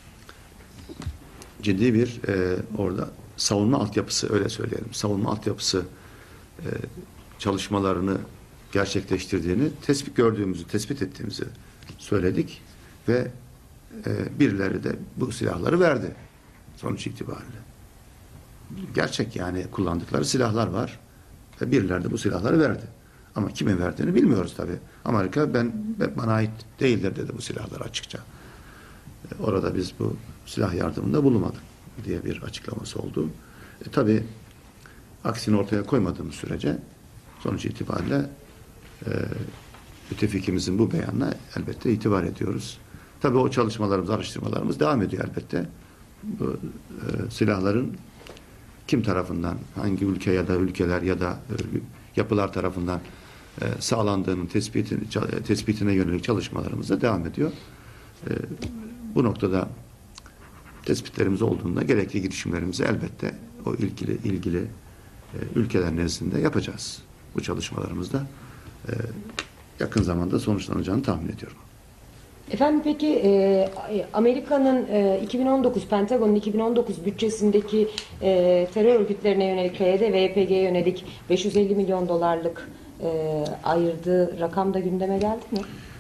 ciddi bir e, orada savunma altyapısı, öyle söyleyelim, savunma altyapısı e, çalışmalarını gerçekleştirdiğini tespit gördüğümüzü, tespit ettiğimizi söyledik ve e, birileri de bu silahları verdi sonuç itibariyle. gerçek yani kullandıkları silahlar var. Ve birileri de bu silahları verdi. Ama kime verdiğini bilmiyoruz tabii. Amerika ben, bana ait değildir dedi bu silahlar açıkça. Orada biz bu silah yardımında bulunmadık diye bir açıklaması oldu. E, tabii aksini ortaya koymadığımız sürece sonuç itibariyle e, müttefikimizin bu beyanına elbette itibar ediyoruz. Tabii o çalışmalarımız, araştırmalarımız devam ediyor elbette. Bu e, silahların kim tarafından, hangi ülke ya da ülkeler ya da e, yapılar tarafından e, sağlandığının tespitine, tespitine yönelik çalışmalarımız da devam ediyor. E, bu noktada tespitlerimiz olduğunda gerekli girişimlerimizi elbette o ilgili ilgili e, ülkeler nezdinde yapacağız. Bu çalışmalarımızda e, yakın zamanda sonuçlanacağını tahmin ediyorum. Efendim peki e, Amerika'nın e, iki bin on dokuz, Pentagon'un iki bin on dokuz bütçesindeki e, terör örgütlerine yönelik P Y D ve Y P G'ye yönelik beş yüz elli milyon dolarlık e, ayırdığı rakam da gündeme geldi mi?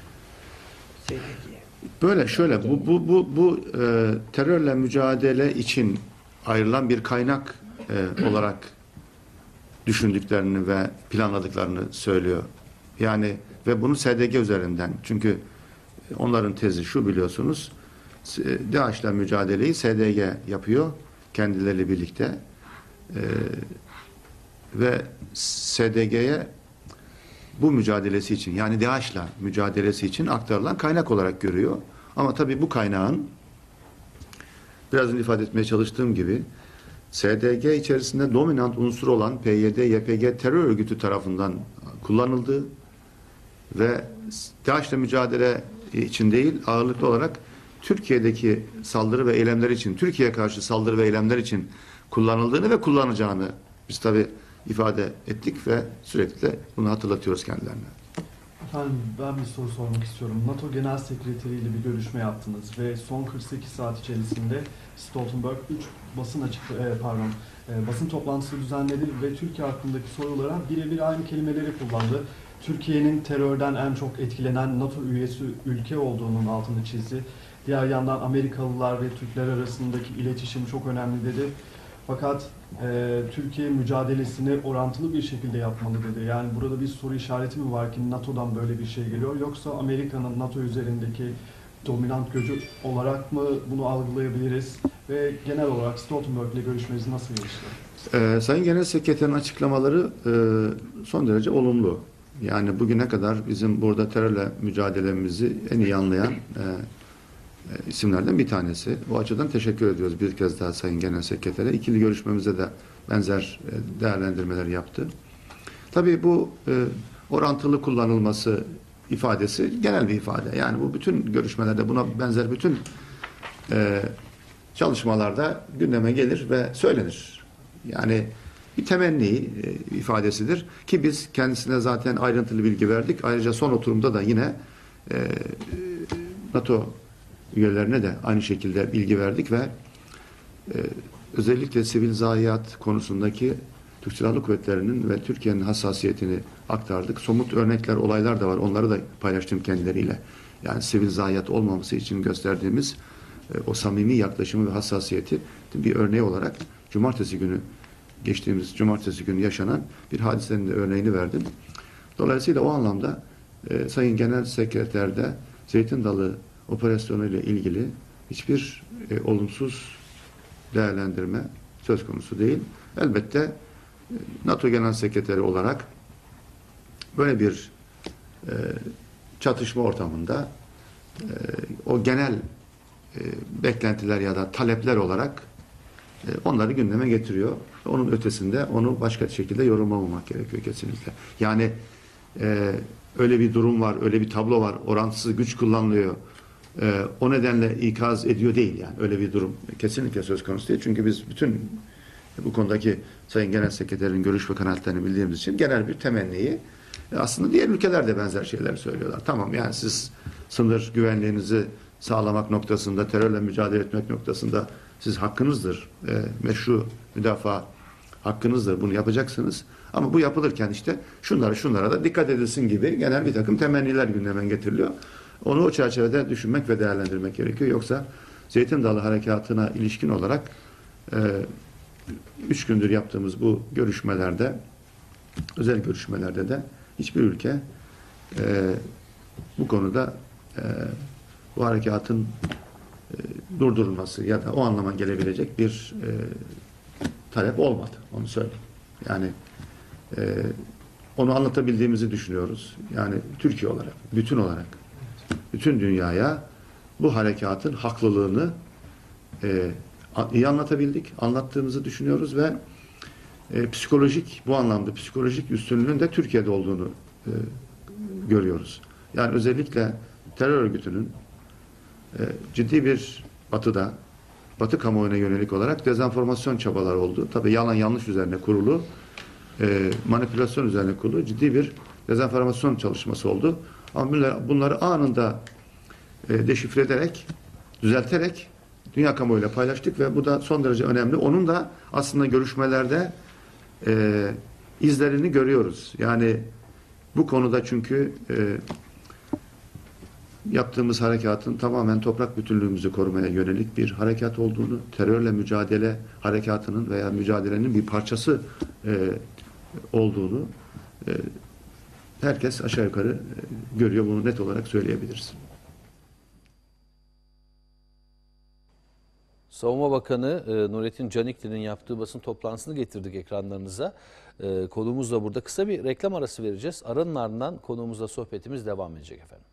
Böyle şöyle bu bu bu bu e, terörle mücadele için ayrılan bir kaynak e, olarak düşündüklerini ve planladıklarını söylüyor. Yani ve bunu S D G üzerinden, çünkü onların tezi şu, biliyorsunuz, DAEŞ'le mücadeleyi S D G yapıyor kendileriyle birlikte ee, ve S D G'ye bu mücadelesi için, yani DAEŞ'le mücadelesi için aktarılan kaynak olarak görüyor. Ama tabii bu kaynağın biraz önce ifade etmeye çalıştığım gibi S D G içerisinde dominant unsur olan P Y D, Y P G terör örgütü tarafından kullanıldığı ve DAEŞ'le mücadele için değil, ağırlıklı olarak Türkiye'deki saldırı ve eylemler için, Türkiye'ye karşı saldırı ve eylemler için kullanıldığını ve kullanacağını biz tabii ifade ettik ve sürekli de bunu hatırlatıyoruz kendilerine. Efendim ben bir soru sormak istiyorum. NATO Genel Sekreteri ile bir görüşme yaptınız ve son kırk sekiz saat içerisinde Stoltenberg üç basın açık e, pardon e, basın toplantısı düzenledi ve Türkiye hakkındaki sorulara birebir aynı kelimeleri kullandı. Türkiye'nin terörden en çok etkilenen NATO üyesi ülke olduğunun altını çizdi. Diğer yandan Amerikalılar ve Türkler arasındaki iletişim çok önemli dedi. Fakat e, Türkiye mücadelesini orantılı bir şekilde yapmalı dedi. Yani burada bir soru işareti mi var ki NATO'dan böyle bir şey geliyor? Yoksa Amerika'nın NATO üzerindeki dominant gücü olarak mı bunu algılayabiliriz? Ve genel olarak Stoltenberg ile görüşmeniz nasıl geçti? Ee, Sayın Genel Sekreter'in açıklamaları e, son derece olumlu. Yani bugüne kadar bizim burada terörle mücadelemizi en iyi anlayan e, e, isimlerden bir tanesi. O açıdan teşekkür ediyoruz bir kez daha Sayın Genel Sekreter'e. İkili görüşmemizde de benzer e, değerlendirmeler yaptı. Tabii bu e, orantılı kullanılması ifadesi genel bir ifade. Yani bu bütün görüşmelerde, buna benzer bütün e, çalışmalarda gündeme gelir ve söylenir. Yani bir temenni e, ifadesidir ki biz kendisine zaten ayrıntılı bilgi verdik. Ayrıca son oturumda da yine e, NATO üyelerine de aynı şekilde bilgi verdik ve e, özellikle sivil zayiat konusundaki Türk Silahlı Kuvvetleri'nin ve Türkiye'nin hassasiyetini aktardık. Somut örnekler, olaylar da var. Onları da paylaştım kendileriyle. Yani sivil zayiat olmaması için gösterdiğimiz e, o samimi yaklaşımı ve hassasiyeti bir örneği olarak cumartesi günü geçtiğimiz cumartesi günü yaşanan bir hadisenin de örneğini verdim. Dolayısıyla o anlamda e, Sayın Genel Sekreter'de Zeytin Dalı operasyonu ile ilgili hiçbir e, olumsuz değerlendirme söz konusu değil. Elbette e, NATO Genel Sekreteri olarak böyle bir e, çatışma ortamında e, o genel e, beklentiler ya da talepler olarak e, onları gündeme getiriyor. Onun ötesinde onu başka şekilde yorumlamamak gerekiyor kesinlikle. Yani e, öyle bir durum var, öyle bir tablo var, orantısız güç kullanılıyor. E, o nedenle ikaz ediyor değil yani. Öyle bir durum kesinlikle söz konusu değil. Çünkü biz bütün bu konudaki Sayın Genel Sekreterin görüş ve kanaatlerini bildiğimiz için genel bir temenniyi, e, aslında diğer ülkeler de benzer şeyler söylüyorlar. Tamam, yani siz sınır güvenliğinizi sağlamak noktasında, terörle mücadele etmek noktasında siz hakkınızdır. E, meşru müdafaa hakkınızdır. Bunu yapacaksınız. Ama bu yapılırken işte şunlara şunlara da dikkat edilsin gibi genel bir takım temenniler gündeme getiriliyor. Onu o çerçevede düşünmek ve değerlendirmek gerekiyor. Yoksa Zeytin Dalı Harekatı'na ilişkin olarak e, üç gündür yaptığımız bu görüşmelerde, özel görüşmelerde de hiçbir ülke e, bu konuda e, bu harekatın e, durdurulması ya da o anlama gelebilecek bir e, talep olmadı. Onu söyleyeyim. Yani e, onu anlatabildiğimizi düşünüyoruz. Yani Türkiye olarak, bütün olarak, bütün dünyaya bu harekatın haklılığını e, iyi anlatabildik, anlattığımızı düşünüyoruz ve e, psikolojik, bu anlamda psikolojik üstünlüğün de Türkiye'de olduğunu e, görüyoruz. Yani özellikle terör örgütünün e, ciddi bir batıda, Batı kamuoyuna yönelik olarak dezenformasyon çabaları oldu. Tabii yalan yanlış üzerine kurulu, e, manipülasyon üzerine kurulu ciddi bir dezenformasyon çalışması oldu. Ama bunları, bunları anında e, deşifre ederek, düzelterek dünya kamuoyuyla paylaştık ve bu da son derece önemli. Onun da aslında görüşmelerde e, izlerini görüyoruz. Yani bu konuda çünkü e, yaptığımız harekatın tamamen toprak bütünlüğümüzü korumaya yönelik bir harekat olduğunu, terörle mücadele harekatının veya mücadelenin bir parçası e, olduğunu e, herkes aşağı yukarı e, görüyor. Bunu net olarak söyleyebiliriz. Savunma Bakanı e, Nurettin Canikli'nin yaptığı basın toplantısını getirdik ekranlarınıza. E, konuğumuz da burada. Kısa bir reklam arası vereceğiz. Aranın ardından konuğumuzla sohbetimiz devam edecek efendim.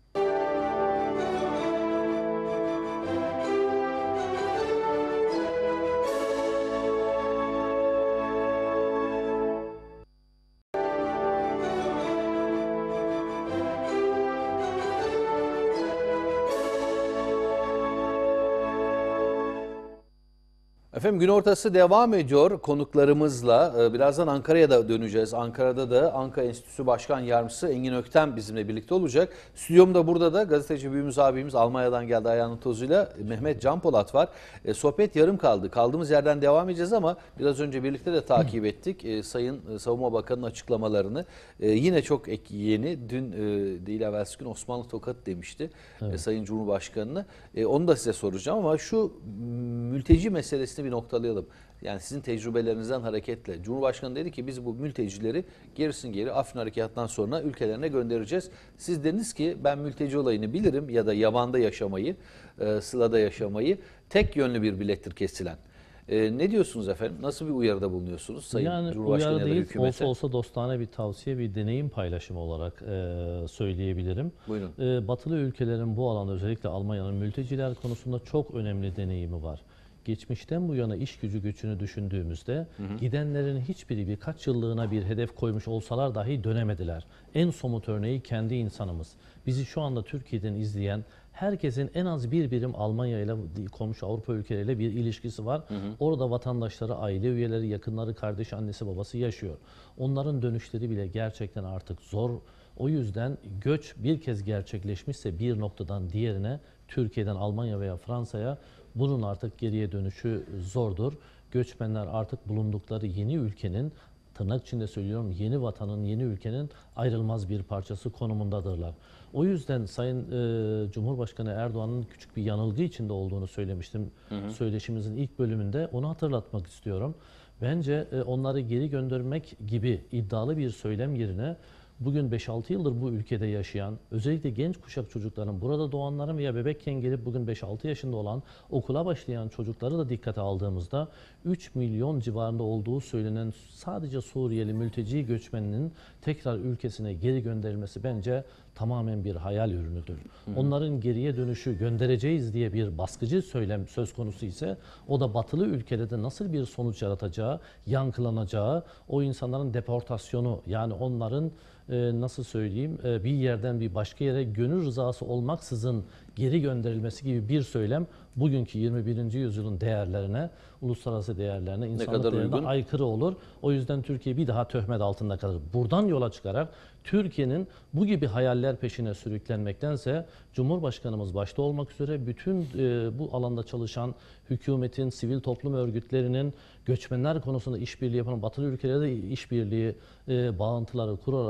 Efendim gün ortası devam ediyor konuklarımızla. Birazdan Ankara'ya da döneceğiz. Ankara'da da Ankara Enstitüsü Başkan Yardımcısı Engin Öktem bizimle birlikte olacak. Stüdyomda burada da gazeteci büyüğümüz abimiz Almanya'dan geldi ayağının tozuyla Mehmet Can Polat var. E, sohbet yarım kaldı. Kaldığımız yerden devam edeceğiz ama biraz önce birlikte de takip ettik. E, Sayın Savunma Bakanı'nın açıklamalarını. E, yine çok ek, yeni. Dün e, değil evvelsi gün Osmanlı tokat demişti evet. e, Sayın Cumhurbaşkanı'nı. E, onu da size soracağım ama şu mülteci meselesini bir noktalayalım. Yani sizin tecrübelerinizden hareketle. Cumhurbaşkanı dedi ki biz bu mültecileri gerisin geri Afrin Harekatı'ndan sonra ülkelerine göndereceğiz. Siz dediniz ki ben mülteci olayını bilirim ya da yabanda yaşamayı, e, sılada yaşamayı tek yönlü bir bilettir kesilen. E, ne diyorsunuz efendim? Nasıl bir uyarıda bulunuyorsunuz Sayın yani Cumhurbaşkanı ya da değil, hükümete? Olsa olsa dostane bir tavsiye, bir deneyim paylaşımı olarak e, söyleyebilirim. Buyurun. E, batılı ülkelerin bu alanda özellikle Almanya'nın mülteciler konusunda çok önemli deneyimi var. Geçmişten bu yana iş gücü göçünü düşündüğümüzde hı hı. gidenlerin hiçbiri birkaç yıllığına bir hedef koymuş olsalar dahi dönemediler. En somut örneği kendi insanımız. Bizi şu anda Türkiye'den izleyen herkesin en az bir birim Almanya ile komşu Avrupa ülkeleriyle bir ilişkisi var. Hı hı. Orada vatandaşları, aile üyeleri, yakınları, kardeş, annesi, babası yaşıyor. Onların dönüşleri bile gerçekten artık zor. O yüzden göç bir kez gerçekleşmişse bir noktadan diğerine, Türkiye'den Almanya veya Fransa'ya, bunun artık geriye dönüşü zordur. Göçmenler artık bulundukları yeni ülkenin, tırnak içinde söylüyorum, yeni vatanın, yeni ülkenin ayrılmaz bir parçası konumundadırlar. O yüzden Sayın e, Cumhurbaşkanı Erdoğan'ın küçük bir yanılgı içinde olduğunu söylemiştim. Hı hı. Söyleşimizin ilk bölümünde onu hatırlatmak istiyorum. Bence e, onları geri göndermek gibi iddialı bir söylem yerine bugün beş altı yıldır bu ülkede yaşayan, özellikle genç kuşak çocukların, burada doğanların veya bebekken gelip bugün beş altı yaşında olan, okula başlayan çocukları da dikkate aldığımızda üç milyon civarında olduğu söylenen sadece Suriyeli mülteci göçmeninin tekrar ülkesine geri gönderilmesi bence tamamen bir hayal ürünüdür. Hı hı. Onların geriye dönüşü, göndereceğiz diye bir baskıcı söylem söz konusu ise o da batılı ülkelerde nasıl bir sonuç yaratacağı, yankılanacağı, o insanların deportasyonu, yani onların e, nasıl söyleyeyim e, bir yerden bir başka yere gönül rızası olmaksızın geri gönderilmesi gibi bir söylem bugünkü yirmi birinci yüzyılın değerlerine, uluslararası değerlerine, insanlık değerlerine uygun, aykırı olur. O yüzden Türkiye bir daha töhmet altında kalır. Buradan yola çıkarak Türkiye'nin bu gibi hayaller peşine sürüklenmektense Cumhurbaşkanımız başta olmak üzere bütün e, bu alanda çalışan hükümetin, sivil toplum örgütlerinin, göçmenler konusunda işbirliği yapan batılı ülkelerde işbirliği e, bağıntıları kurarak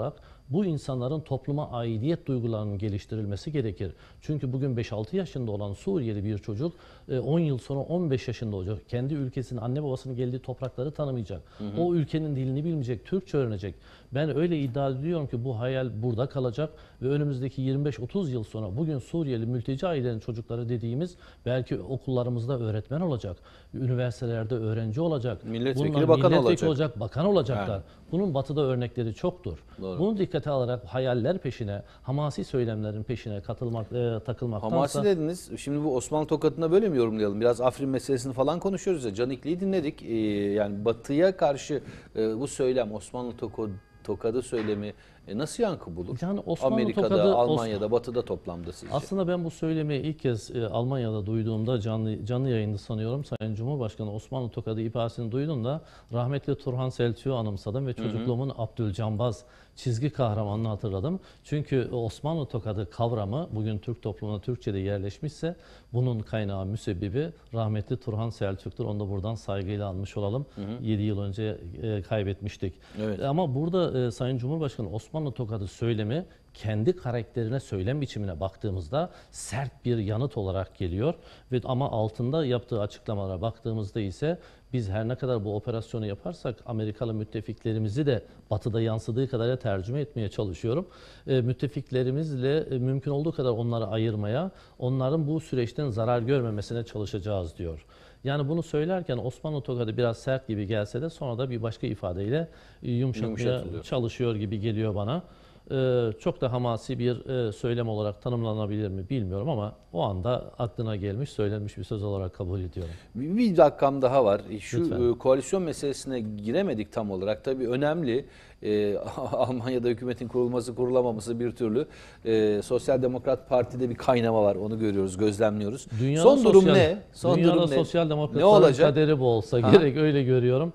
bu insanların topluma aidiyet duygularının geliştirilmesi gerekir. Çünkü bugün beş altı yaşında olan Suriyeli bir çocuk on yıl sonra on beş yaşında olacak. Kendi ülkesinin anne babasının geldiği toprakları tanımayacak. Hı hı. O ülkenin dilini bilmeyecek, Türkçe öğrenecek. Ben öyle iddia ediyorum ki bu hayal burada kalacak ve önümüzdeki yirmi beş otuz yıl sonra bugün Suriyeli mülteci ailelerin çocukları dediğimiz belki okullarımızda öğretmen olacak, üniversitelerde öğrenci olacak, milletvekili, bunlar bakan milletvekili olacak. olacak, bakan olacaklar. Yani. Bunun batıda örnekleri çoktur. Doğru. Bunu dikkate alarak hayaller peşine, hamasi söylemlerin peşine katılmak, e, takılmaktansa... Hamasi dediniz. Şimdi bu Osmanlı tokadını böyle mi yorumlayalım? Biraz Afrin meselesini falan konuşuyoruz ya. Canikli'yi dinledik. Ee, yani batıya karşı e, bu söylem, Osmanlı tokadı, tokadı söylemi e, nasıl yankı bulur? Yani Osmanlı Amerika'da, tokadı, Almanya'da, Batı'da toplamda sizce? Aslında ben bu söylemi ilk kez e, Almanya'da duyduğumda, canlı canlı yayında sanıyorum, Sayın Cumhurbaşkanı Osmanlı tokadı ifadesini duyduğumda rahmetli Turhan Selçuk'u anımsadım ve çocukluğumun Abdülcambaz çizgi kahramanını hatırladım. Çünkü Osmanlı tokadı kavramı bugün Türk toplumuna Türkçe'de yerleşmişse bunun kaynağı, müsebbibi rahmetli Turhan Selçuk'tur. Onu da buradan saygıyla almış olalım. yedi yıl önce e, kaybetmiştik. Evet. Ama burada e, Sayın Cumhurbaşkanı Osmanlı tokadı söylemi kendi karakterine, söylem biçimine baktığımızda sert bir yanıt olarak geliyor. Ve ama altında yaptığı açıklamalara baktığımızda ise biz her ne kadar bu operasyonu yaparsak Amerikalı müttefiklerimizi de batıda yansıdığı kadarıyla tercüme etmeye çalışıyorum. E, müttefiklerimizle e, mümkün olduğu kadar onları ayırmaya, onların bu süreçten zarar görmemesine çalışacağız diyor. Yani bunu söylerken Osmanlı tokadı biraz sert gibi gelse de sonra da bir başka ifadeyle yumuşatmaya çalışıyor gibi geliyor bana. Ee, çok da hamasi bir e, söylem olarak tanımlanabilir mi bilmiyorum ama o anda aklına gelmiş, söylenmiş bir söz olarak kabul ediyorum. Bir, bir dakikam daha var. Şu Lütfen. e, koalisyon meselesine giremedik tam olarak. Tabii önemli. E, Almanya'da hükümetin kurulması, kurulamaması bir türlü. E, Sosyal Demokrat Parti'de bir kaynama var. Onu görüyoruz, gözlemliyoruz. Dünyada Son durum sosyal, ne? Son dünyada durum ne? sosyal Ne demokratların olacak? kaderi bu olsa Ha? gerek, öyle görüyorum.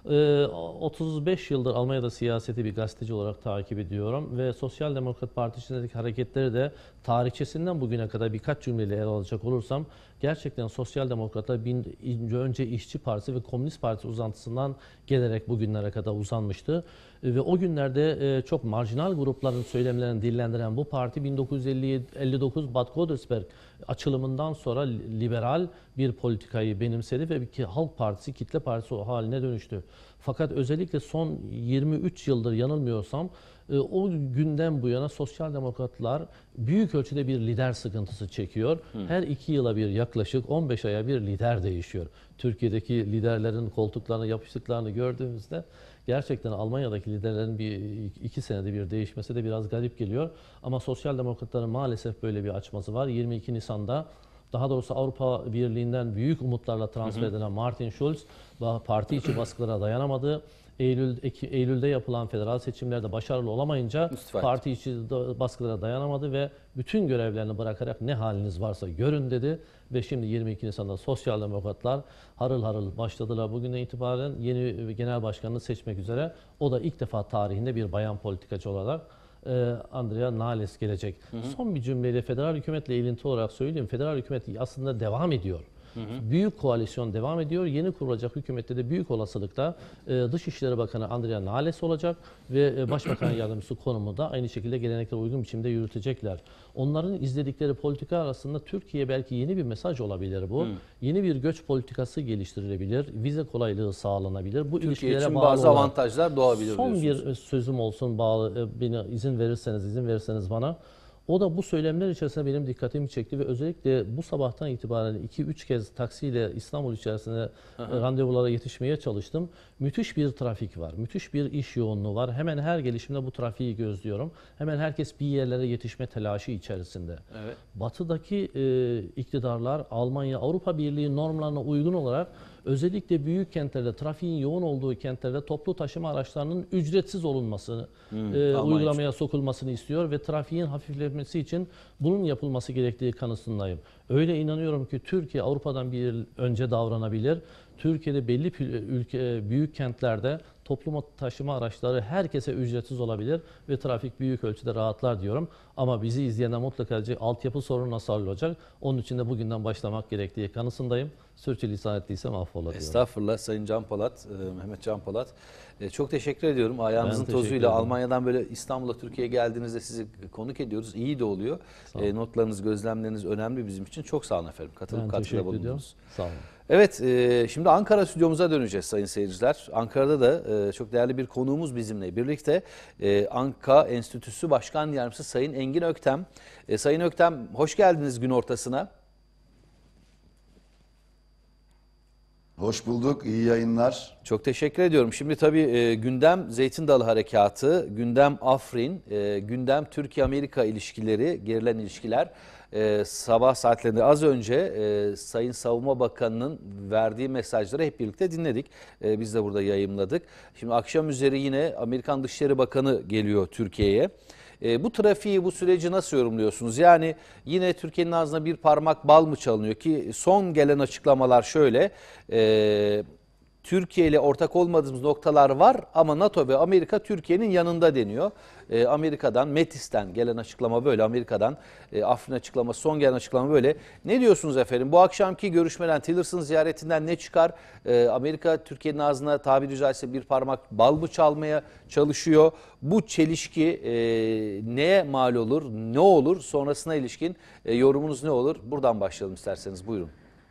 otuz beş yıldır Almanya'da siyaseti bir gazeteci olarak takip ediyorum ve Sosyal Demokrat Parti içindeki hareketleri de tarihçesinden bugüne kadar birkaç cümleyle ele alacak olursam gerçekten Sosyal Demokratlar önce İşçi Partisi ve Komünist Partisi uzantısından gelerek bugünlere kadar uzanmıştı. Ve o günlerde çok marjinal grupların söylemlerini dillendiren bu parti bin dokuz yüz elli dokuz Bad Godesberg açılımından sonra liberal bir politikayı benimsedi ve bir Halk Partisi, kitle partisi haline dönüştü. Fakat özellikle son yirmi üç yıldır yanılmıyorsam o günden bu yana Sosyal Demokratlar büyük ölçüde bir lider sıkıntısı çekiyor. Hı. Her iki yıla bir yaklaşık on beş aya bir lider değişiyor. Türkiye'deki liderlerin koltuklarına yapıştıklarını gördüğümüzde gerçekten Almanya'daki liderlerin bir iki senede bir değişmesi de biraz garip geliyor. Ama Sosyal Demokratların maalesef böyle bir açması var. yirmi iki Nisan'da daha doğrusu Avrupa Birliği'nden büyük umutlarla transfer hı hı. edilen Martin Schulz parti içi baskılara dayanamadı. Eylül, Eylül'de yapılan federal seçimlerde başarılı olamayınca İstifak. parti içi baskılara dayanamadı ve bütün görevlerini bırakarak ne haliniz varsa görün dedi. Ve şimdi yirmi iki Nisan'da Sosyal Demokratlar harıl harıl başladılar. Bugünden itibaren yeni genel başkanını seçmek üzere. O da ilk defa tarihinde bir bayan politikacı olarak Andrea Nahles gelecek. Hı hı. Son bir cümleyle federal hükümetle ilintili olarak söyleyeyim. Federal hükümet aslında devam ediyor. Hı hı. Büyük koalisyon devam ediyor. Yeni kurulacak hükümette de büyük olasılıkla Dışişleri Bakanı Andrea Nahles olacak ve Başbakan Yardımcısı konumu da aynı şekilde geleneklere uygun biçimde yürütecekler. Onların izledikleri politika arasında Türkiye belki yeni bir mesaj olabilir bu. Hı. Yeni bir göç politikası geliştirilebilir. Vize kolaylığı sağlanabilir. Bu Türkiye için bazı olan, avantajlar doğabilir son diyorsunuz. Son bir sözüm olsun, bağlı, beni izin verirseniz, izin verirseniz bana. O da bu söylemler içerisinde benim dikkatimi çekti ve özellikle bu sabahtan itibaren iki üç kez taksiyle İstanbul içerisinde Aha. randevulara yetişmeye çalıştım. Müthiş bir trafik var, müthiş bir iş yoğunluğu var. Hemen her gelişimde bu trafiği gözlüyorum. Hemen herkes bir yerlere yetişme telaşı içerisinde. Evet. Batı'daki e, iktidarlar Almanya, Avrupa Birliği normlarına uygun olarak özellikle büyük kentlerde, trafiğin yoğun olduğu kentlerde toplu taşıma araçlarının ücretsiz olunmasını, hmm, e, uygulamaya için. sokulmasını istiyor ve trafiğin hafiflemesi için bunun yapılması gerektiği kanısındayım. Öyle inanıyorum ki Türkiye Avrupa'dan bir yıl önce davranabilir. Türkiye'de belli ülke, büyük kentlerde toplum taşıma araçları herkese ücretsiz olabilir ve trafik büyük ölçüde rahatlar diyorum. Ama bizi izleyenler mutlaka altyapı sorunu nasıl hallolacak? Onun için de bugünden başlamak gerektiği kanısındayım. Sürçülisan ettiysem affola diyorum. Estağfurullah Sayın Can Polat, Mehmet Can Polat. Çok teşekkür ediyorum. Ayağınızın Ben teşekkür tozuyla ederim. Almanya'dan böyle İstanbul'a, Türkiye'ye geldiğinizde sizi konuk ediyoruz. İyi de oluyor. E, notlarınız, gözlemleriniz önemli bizim için. Çok sağ olun efendim. Katılıp Ben katkıda teşekkür ediyorum. bulundunuz. Sağ olun. Evet, e, şimdi Ankara stüdyomuza döneceğiz sayın seyirciler. Ankara'da da e, çok değerli bir konuğumuz bizimle birlikte. E, Anka Enstitüsü Başkan Yardımcısı Sayın Engin Öktem. E, Sayın Öktem, hoş geldiniz gün ortasına. Hoş bulduk, iyi yayınlar. Çok teşekkür ediyorum. Şimdi tabii e, gündem Zeytin Dalı Harekatı, gündem Afrin, e, gündem Türkiye-Amerika ilişkileri, gerilen ilişkiler. E, sabah saatlerinde az önce e, Sayın Savunma Bakanı'nın verdiği mesajları hep birlikte dinledik. E, biz de burada yayımladık. Şimdi akşam üzeri yine Amerikan Dışişleri Bakanı geliyor Türkiye'ye. E, bu trafiği, bu süreci nasıl yorumluyorsunuz? Yani yine Türkiye'nin ağzına bir parmak bal mı çalınıyor ki son gelen açıklamalar şöyle, e, Türkiye ile ortak olmadığımız noktalar var ama NATO ve Amerika Türkiye'nin yanında deniyor. E, Amerika'dan, Metis'ten gelen açıklama böyle, Amerika'dan e, Afrin açıklaması, son gelen açıklama böyle. Ne diyorsunuz efendim? Bu akşamki görüşmeden, Tillerson ziyaretinden ne çıkar? E, Amerika Türkiye'nin ağzına tabiri caizse bir parmak bal mı çalmaya çalışıyor? Bu çelişki e, neye mal olur, ne olur? Sonrasına ilişkin e, yorumunuz ne olur? Buradan başlayalım isterseniz, buyurun.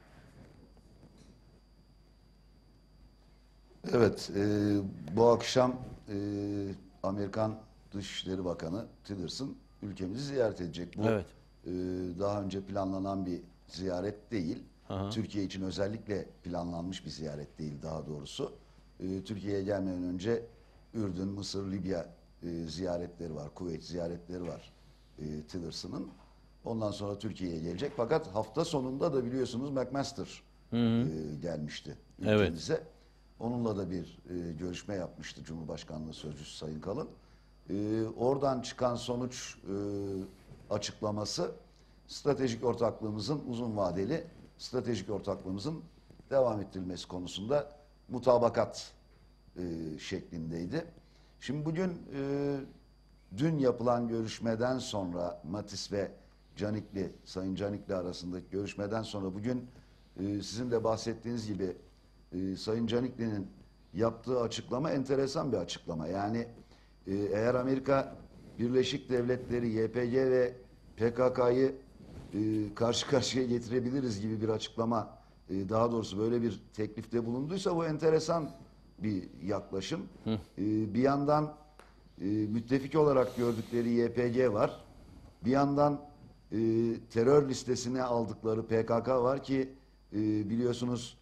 Evet, e, bu akşam e, Amerikan Dışişleri Bakanı Tillerson ülkemizi ziyaret edecek. Bu evet. e, daha önce planlanan bir ziyaret değil. Aha. Türkiye için özellikle planlanmış bir ziyaret değil daha doğrusu. E, Türkiye'ye gelmeden önce Ürdün, Mısır, Libya e, ziyaretleri var, Kuveyt ziyaretleri var e, Tillerson'ın. Ondan sonra Türkiye'ye gelecek. Fakat hafta sonunda da biliyorsunuz McMaster Hı hı. E, gelmişti Evet. ülkemize. Onunla da bir e, görüşme yapmıştı Cumhurbaşkanlığı Sözcüsü Sayın Kalın. E, oradan çıkan sonuç e, açıklaması stratejik ortaklığımızın uzun vadeli stratejik ortaklığımızın devam ettirilmesi konusunda mutabakat e, şeklindeydi. Şimdi bugün e, dün yapılan görüşmeden sonra Mattis ve Canikli, Sayın Canikli arasındaki görüşmeden sonra bugün e, sizin de bahsettiğiniz gibi Ee, Sayın Canikli'nin yaptığı açıklama enteresan bir açıklama. Yani e, eğer Amerika Birleşik Devletleri, Y P G ve P K K'yı e, karşı karşıya getirebiliriz gibi bir açıklama, e, daha doğrusu böyle bir teklifte bulunduysa bu enteresan bir yaklaşım. Hı. E, bir yandan e, müttefik olarak gördükleri Y P G var. Bir yandan e, terör listesine aldıkları P K K var ki e, biliyorsunuz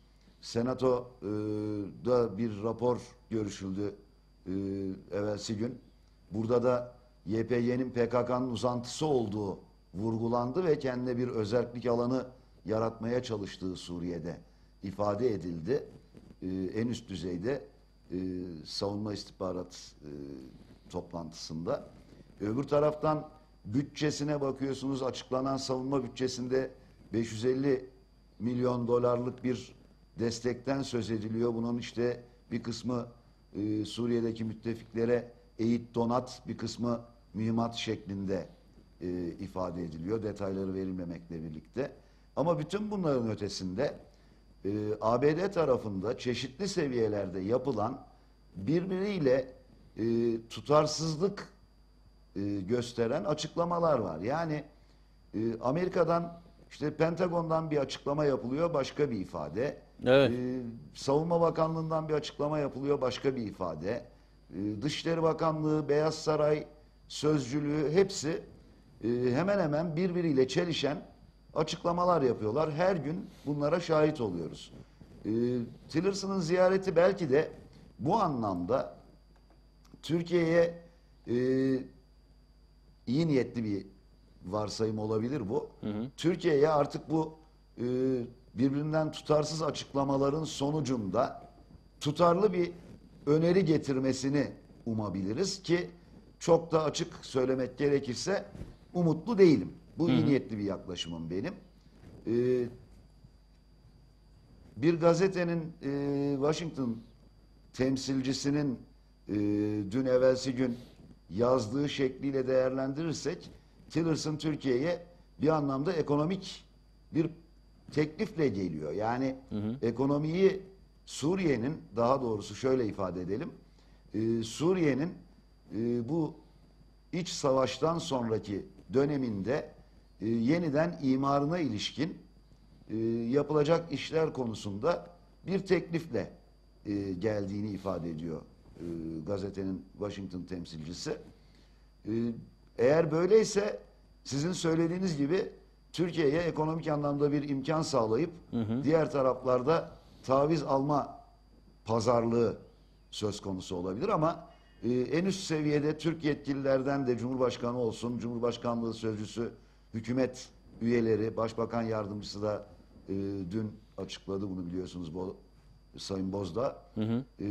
Senato'da bir rapor görüşüldü e, evvelsi gün. Burada da Y P G'nin P K K'nın uzantısı olduğu vurgulandı ve kendine bir özerklik alanı yaratmaya çalıştığı Suriye'de ifade edildi. E, en üst düzeyde e, savunma istihbarat e, toplantısında. Öbür taraftan bütçesine bakıyorsunuz, açıklanan savunma bütçesinde beş yüz elli milyon dolarlık bir destekten söz ediliyor. Bunun işte bir kısmı e, Suriye'deki müttefiklere eğit donat, bir kısmı mühimmat şeklinde e, ifade ediliyor. Detayları verilmemekle birlikte. Ama bütün bunların ötesinde e, A B D tarafında çeşitli seviyelerde yapılan birbiriyle e, tutarsızlık e, gösteren açıklamalar var. Yani e, Amerika'dan işte Pentagon'dan bir açıklama yapılıyor, başka bir ifade. Evet. Ee, Savunma Bakanlığı'ndan bir açıklama yapılıyor, başka bir ifade. Ee, Dışişleri Bakanlığı, Beyaz Saray sözcülüğü hepsi e, hemen hemen birbiriyle çelişen açıklamalar yapıyorlar. Her gün bunlara şahit oluyoruz. Ee, Tillerson'ın ziyareti belki de bu anlamda Türkiye'ye e, iyi niyetli bir varsayım olabilir bu. Türkiye'ye artık bu e, birbirinden tutarsız açıklamaların sonucunda tutarlı bir öneri getirmesini umabiliriz ki çok da açık söylemek gerekirse umutlu değilim. Bu iyi niyetli bir yaklaşımım benim. Ee, bir gazetenin e, Washington temsilcisinin e, dün evvelsi gün yazdığı şekliyle değerlendirirsek Tillerson Türkiye'ye bir anlamda ekonomik bir teklifle geliyor. Yani Hı hı. ekonomiyi Suriye'nin, daha doğrusu şöyle ifade edelim, e, Suriye'nin e, bu iç savaştan sonraki döneminde e, yeniden imarına ilişkin e, yapılacak işler konusunda bir teklifle e, geldiğini ifade ediyor e, gazetenin Washington temsilcisi. E, eğer böyleyse sizin söylediğiniz gibi Türkiye'ye ekonomik anlamda bir imkan sağlayıp Hı hı. diğer taraflarda taviz alma pazarlığı söz konusu olabilir ama e, en üst seviyede Türk yetkililerden de Cumhurbaşkanı olsun, Cumhurbaşkanlığı sözcüsü, hükümet üyeleri, Başbakan Yardımcısı da e, dün açıkladı bunu biliyorsunuz Bo Sayın Bozdağ. Hı hı. E,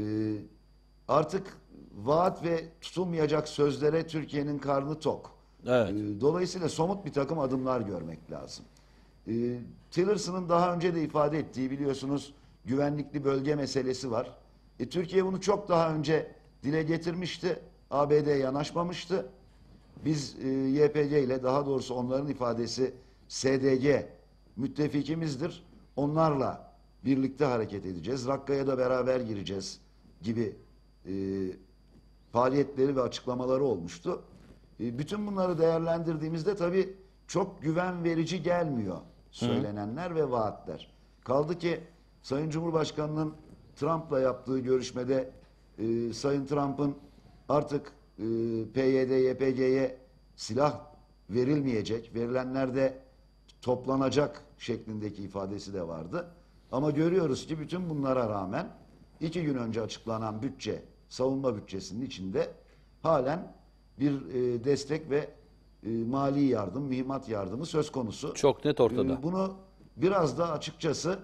artık vaat ve tutulmayacak sözlere Türkiye'nin karnı tok. Evet. E, dolayısıyla somut bir takım adımlar görmek lazım. E, Tillerson'ın daha önce de ifade ettiği biliyorsunuz güvenlikli bölge meselesi var. E, Türkiye bunu çok daha önce dile getirmişti. A B D yanaşmamıştı. Biz e, Y P G ile, daha doğrusu onların ifadesi S D G müttefikimizdir. Onlarla birlikte hareket edeceğiz. Rakka'ya da beraber gireceğiz gibi e, faaliyetleri ve açıklamaları olmuştu. E, bütün bunları değerlendirdiğimizde tabii çok güven verici gelmiyor söylenenler Hı. ve vaatler. Kaldı ki Sayın Cumhurbaşkanı'nın Trump'la yaptığı görüşmede e, Sayın Trump'ın artık e, P Y D, Y P G'ye silah verilmeyecek, verilenler de toplanacak şeklindeki ifadesi de vardı. Ama görüyoruz ki bütün bunlara rağmen iki gün önce açıklanan bütçe, savunma bütçesinin içinde halen bir e, destek ve e, mali yardım, mühimmat yardımı söz konusu. Çok net ortada. E, bunu biraz da açıkçası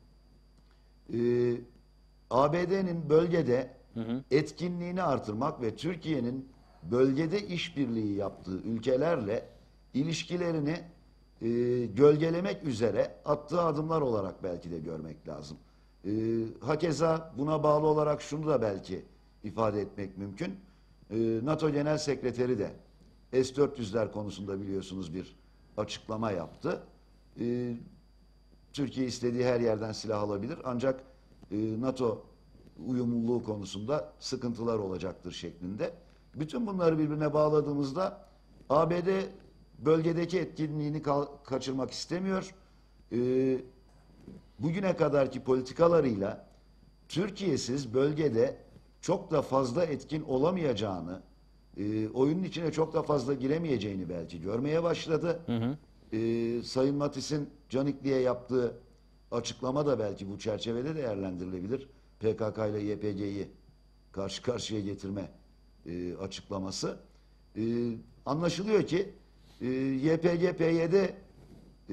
e, A B D'nin bölgede hı hı. etkinliğini artırmak ve Türkiye'nin bölgede işbirliği yaptığı ülkelerle ilişkilerini e, gölgelemek üzere attığı adımlar olarak belki de görmek lazım. E, hakeza buna bağlı olarak şunu da belki ifade etmek mümkün. E, NATO Genel Sekreteri de S dört yüzler konusunda biliyorsunuz bir açıklama yaptı. E, Türkiye istediği her yerden silah alabilir ancak e, NATO uyumluluğu konusunda sıkıntılar olacaktır şeklinde. Bütün bunları birbirine bağladığımızda A B D bölgedeki etkinliğini kaçırmak istemiyor. Ee, bugüne kadarki politikalarıyla Türkiye'siz bölgede çok da fazla etkin olamayacağını, e, oyunun içine çok da fazla giremeyeceğini belki görmeye başladı. Hı hı. Ee, Sayın Matis'in Canikli'ye yaptığı açıklama da belki bu çerçevede değerlendirilebilir. P K K ile Y P G'yi karşı karşıya getirme e, açıklaması. E, anlaşılıyor ki e, Y P G, P Y D e,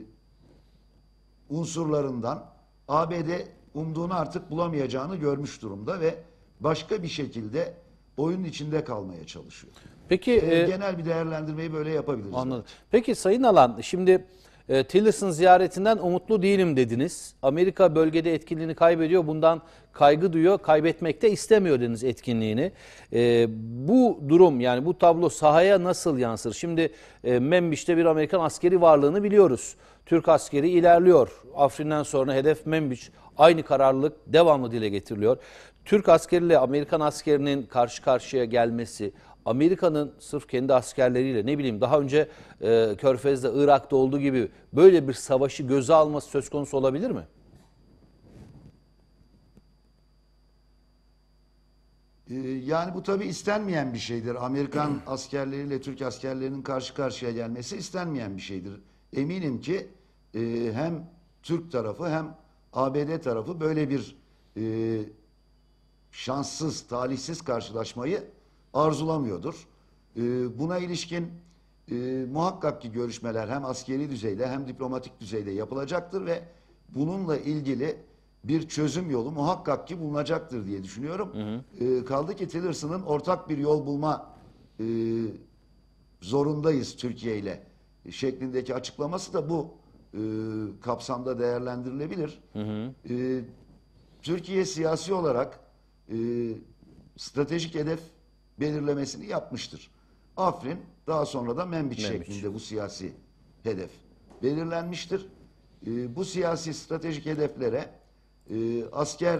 unsurlarından A B D umduğunu artık bulamayacağını görmüş durumda ve başka bir şekilde oyunun içinde kalmaya çalışıyor. Peki e, e, genel bir değerlendirmeyi böyle yapabiliriz. Anladım. Belki. Peki Sayın Alan, şimdi e, Tillerson ziyaretinden umutlu değilim dediniz. Amerika bölgede etkinliğini kaybediyor. Bundan kaygı duyuyor. Kaybetmek de istemiyor dediniz etkinliğini. E, bu durum, yani bu tablo sahaya nasıl yansır? Şimdi e, Menbiş'te bir Amerikan askeri varlığını biliyoruz. Türk askeri ilerliyor. Afrin'den sonra hedef Menbiş. Aynı kararlılık devamlı dile getiriliyor. Türk askeriyle Amerikan askerinin karşı karşıya gelmesi, Amerika'nın sırf kendi askerleriyle, ne bileyim daha önce e, Körfez'de, Irak'ta olduğu gibi böyle bir savaşı göze alması söz konusu olabilir mi? Ee, yani bu tabii istenmeyen bir şeydir. Amerikan askerleriyle Türk askerlerinin karşı karşıya gelmesi istenmeyen bir şeydir. Eminim ki e, hem Türk tarafı hem A B D tarafı böyle bir e, şanssız, talihsiz karşılaşmayı arzulamıyordur. Ee, buna ilişkin e, muhakkak ki görüşmeler hem askeri düzeyde hem diplomatik düzeyde yapılacaktır ve bununla ilgili bir çözüm yolu muhakkak ki bulunacaktır diye düşünüyorum. Hı hı. Ee, kaldı ki Tillerson'ın ortak bir yol bulma e, zorundayız Türkiye ile şeklindeki açıklaması da bu e, kapsamda değerlendirilebilir. Hı hı. E, Türkiye siyasi olarak e, stratejik hedef belirlemesini yapmıştır. Afrin Daha sonra da Menbiç, Menbiç. şeklinde bu siyasi hedef belirlenmiştir. E, bu siyasi stratejik hedeflere e, asker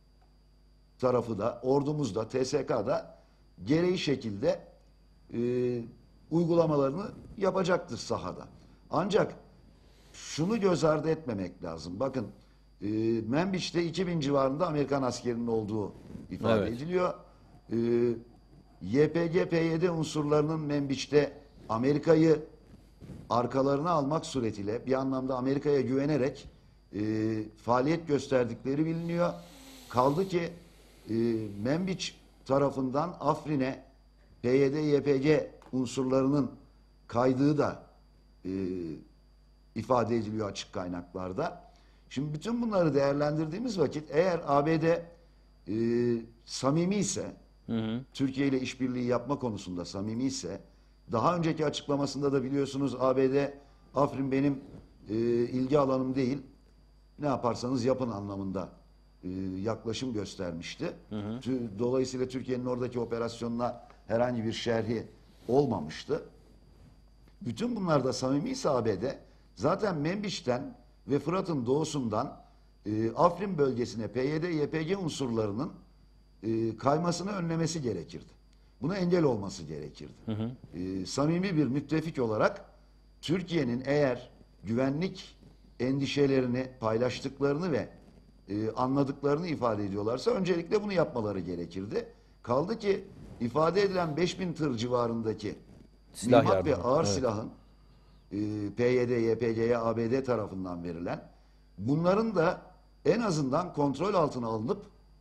tarafı da, ordumuz da, T S K'da gereği şekilde e, uygulamalarını yapacaktır sahada. Ancak şunu göz ardı etmemek lazım. Bakın e, Menbiç'te iki bin civarında Amerikan askerinin olduğu ifade Evet. ediliyor. E, Y P G P Y D unsurlarının Menbiç'te Amerika'yı arkalarına almak suretiyle bir anlamda Amerika'ya güvenerek e, faaliyet gösterdikleri biliniyor. Kaldı ki e, Menbiç tarafından Afrin'e P Y D Y P G unsurlarının kaydığı da e, ifade ediliyor açık kaynaklarda. Şimdi bütün bunları değerlendirdiğimiz vakit eğer A B D e, samimi ise, hı hı. Türkiye ile işbirliği yapma konusunda samimi ise, daha önceki açıklamasında da biliyorsunuz A B D Afrin benim e, ilgi alanım değil, ne yaparsanız yapın anlamında e, yaklaşım göstermişti. Hı hı. Dolayısıyla Türkiye'nin oradaki operasyonuna herhangi bir şerhi olmamıştı. Bütün bunlar da samimiyse A B D zaten Menbiç'ten ve Fırat'ın doğusundan e, Afrin bölgesine P Y D Y P G unsurlarının e, kaymasını önlemesi gerekirdi. Buna engel olması gerekirdi. Hı hı. E, samimi bir müttefik olarak Türkiye'nin eğer güvenlik endişelerini paylaştıklarını ve e, anladıklarını ifade ediyorlarsa öncelikle bunu yapmaları gerekirdi. Kaldı ki ifade edilen beş bin tır civarındaki silah mühimmat ve yardımı. ağır Evet. silahın e, P Y D Y P G'ye A B D tarafından verilen, bunların da en azından kontrol altına alınıp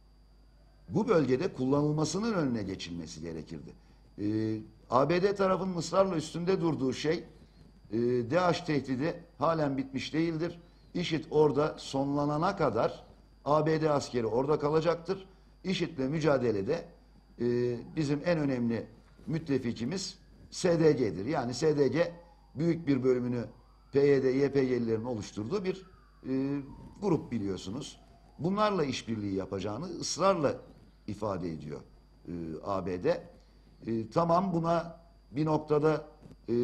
bu bölgede kullanılmasının önüne geçilmesi gerekirdi. E, A B D tarafının ısrarla üstünde durduğu şey, e, DAEŞ tehdidi halen bitmiş değildir. IŞİD orada sonlanana kadar A B D askeri orada kalacaktır. IŞİD'le mücadelede e, bizim en önemli müttefikimiz S D G'dir. Yani S D G büyük bir bölümünü P Y D Y P G'lilerin oluşturduğu bir e, grup biliyorsunuz. Bunlarla işbirliği yapacağını ısrarla ifade ediyor e, A B D. E, tamam, buna bir noktada e,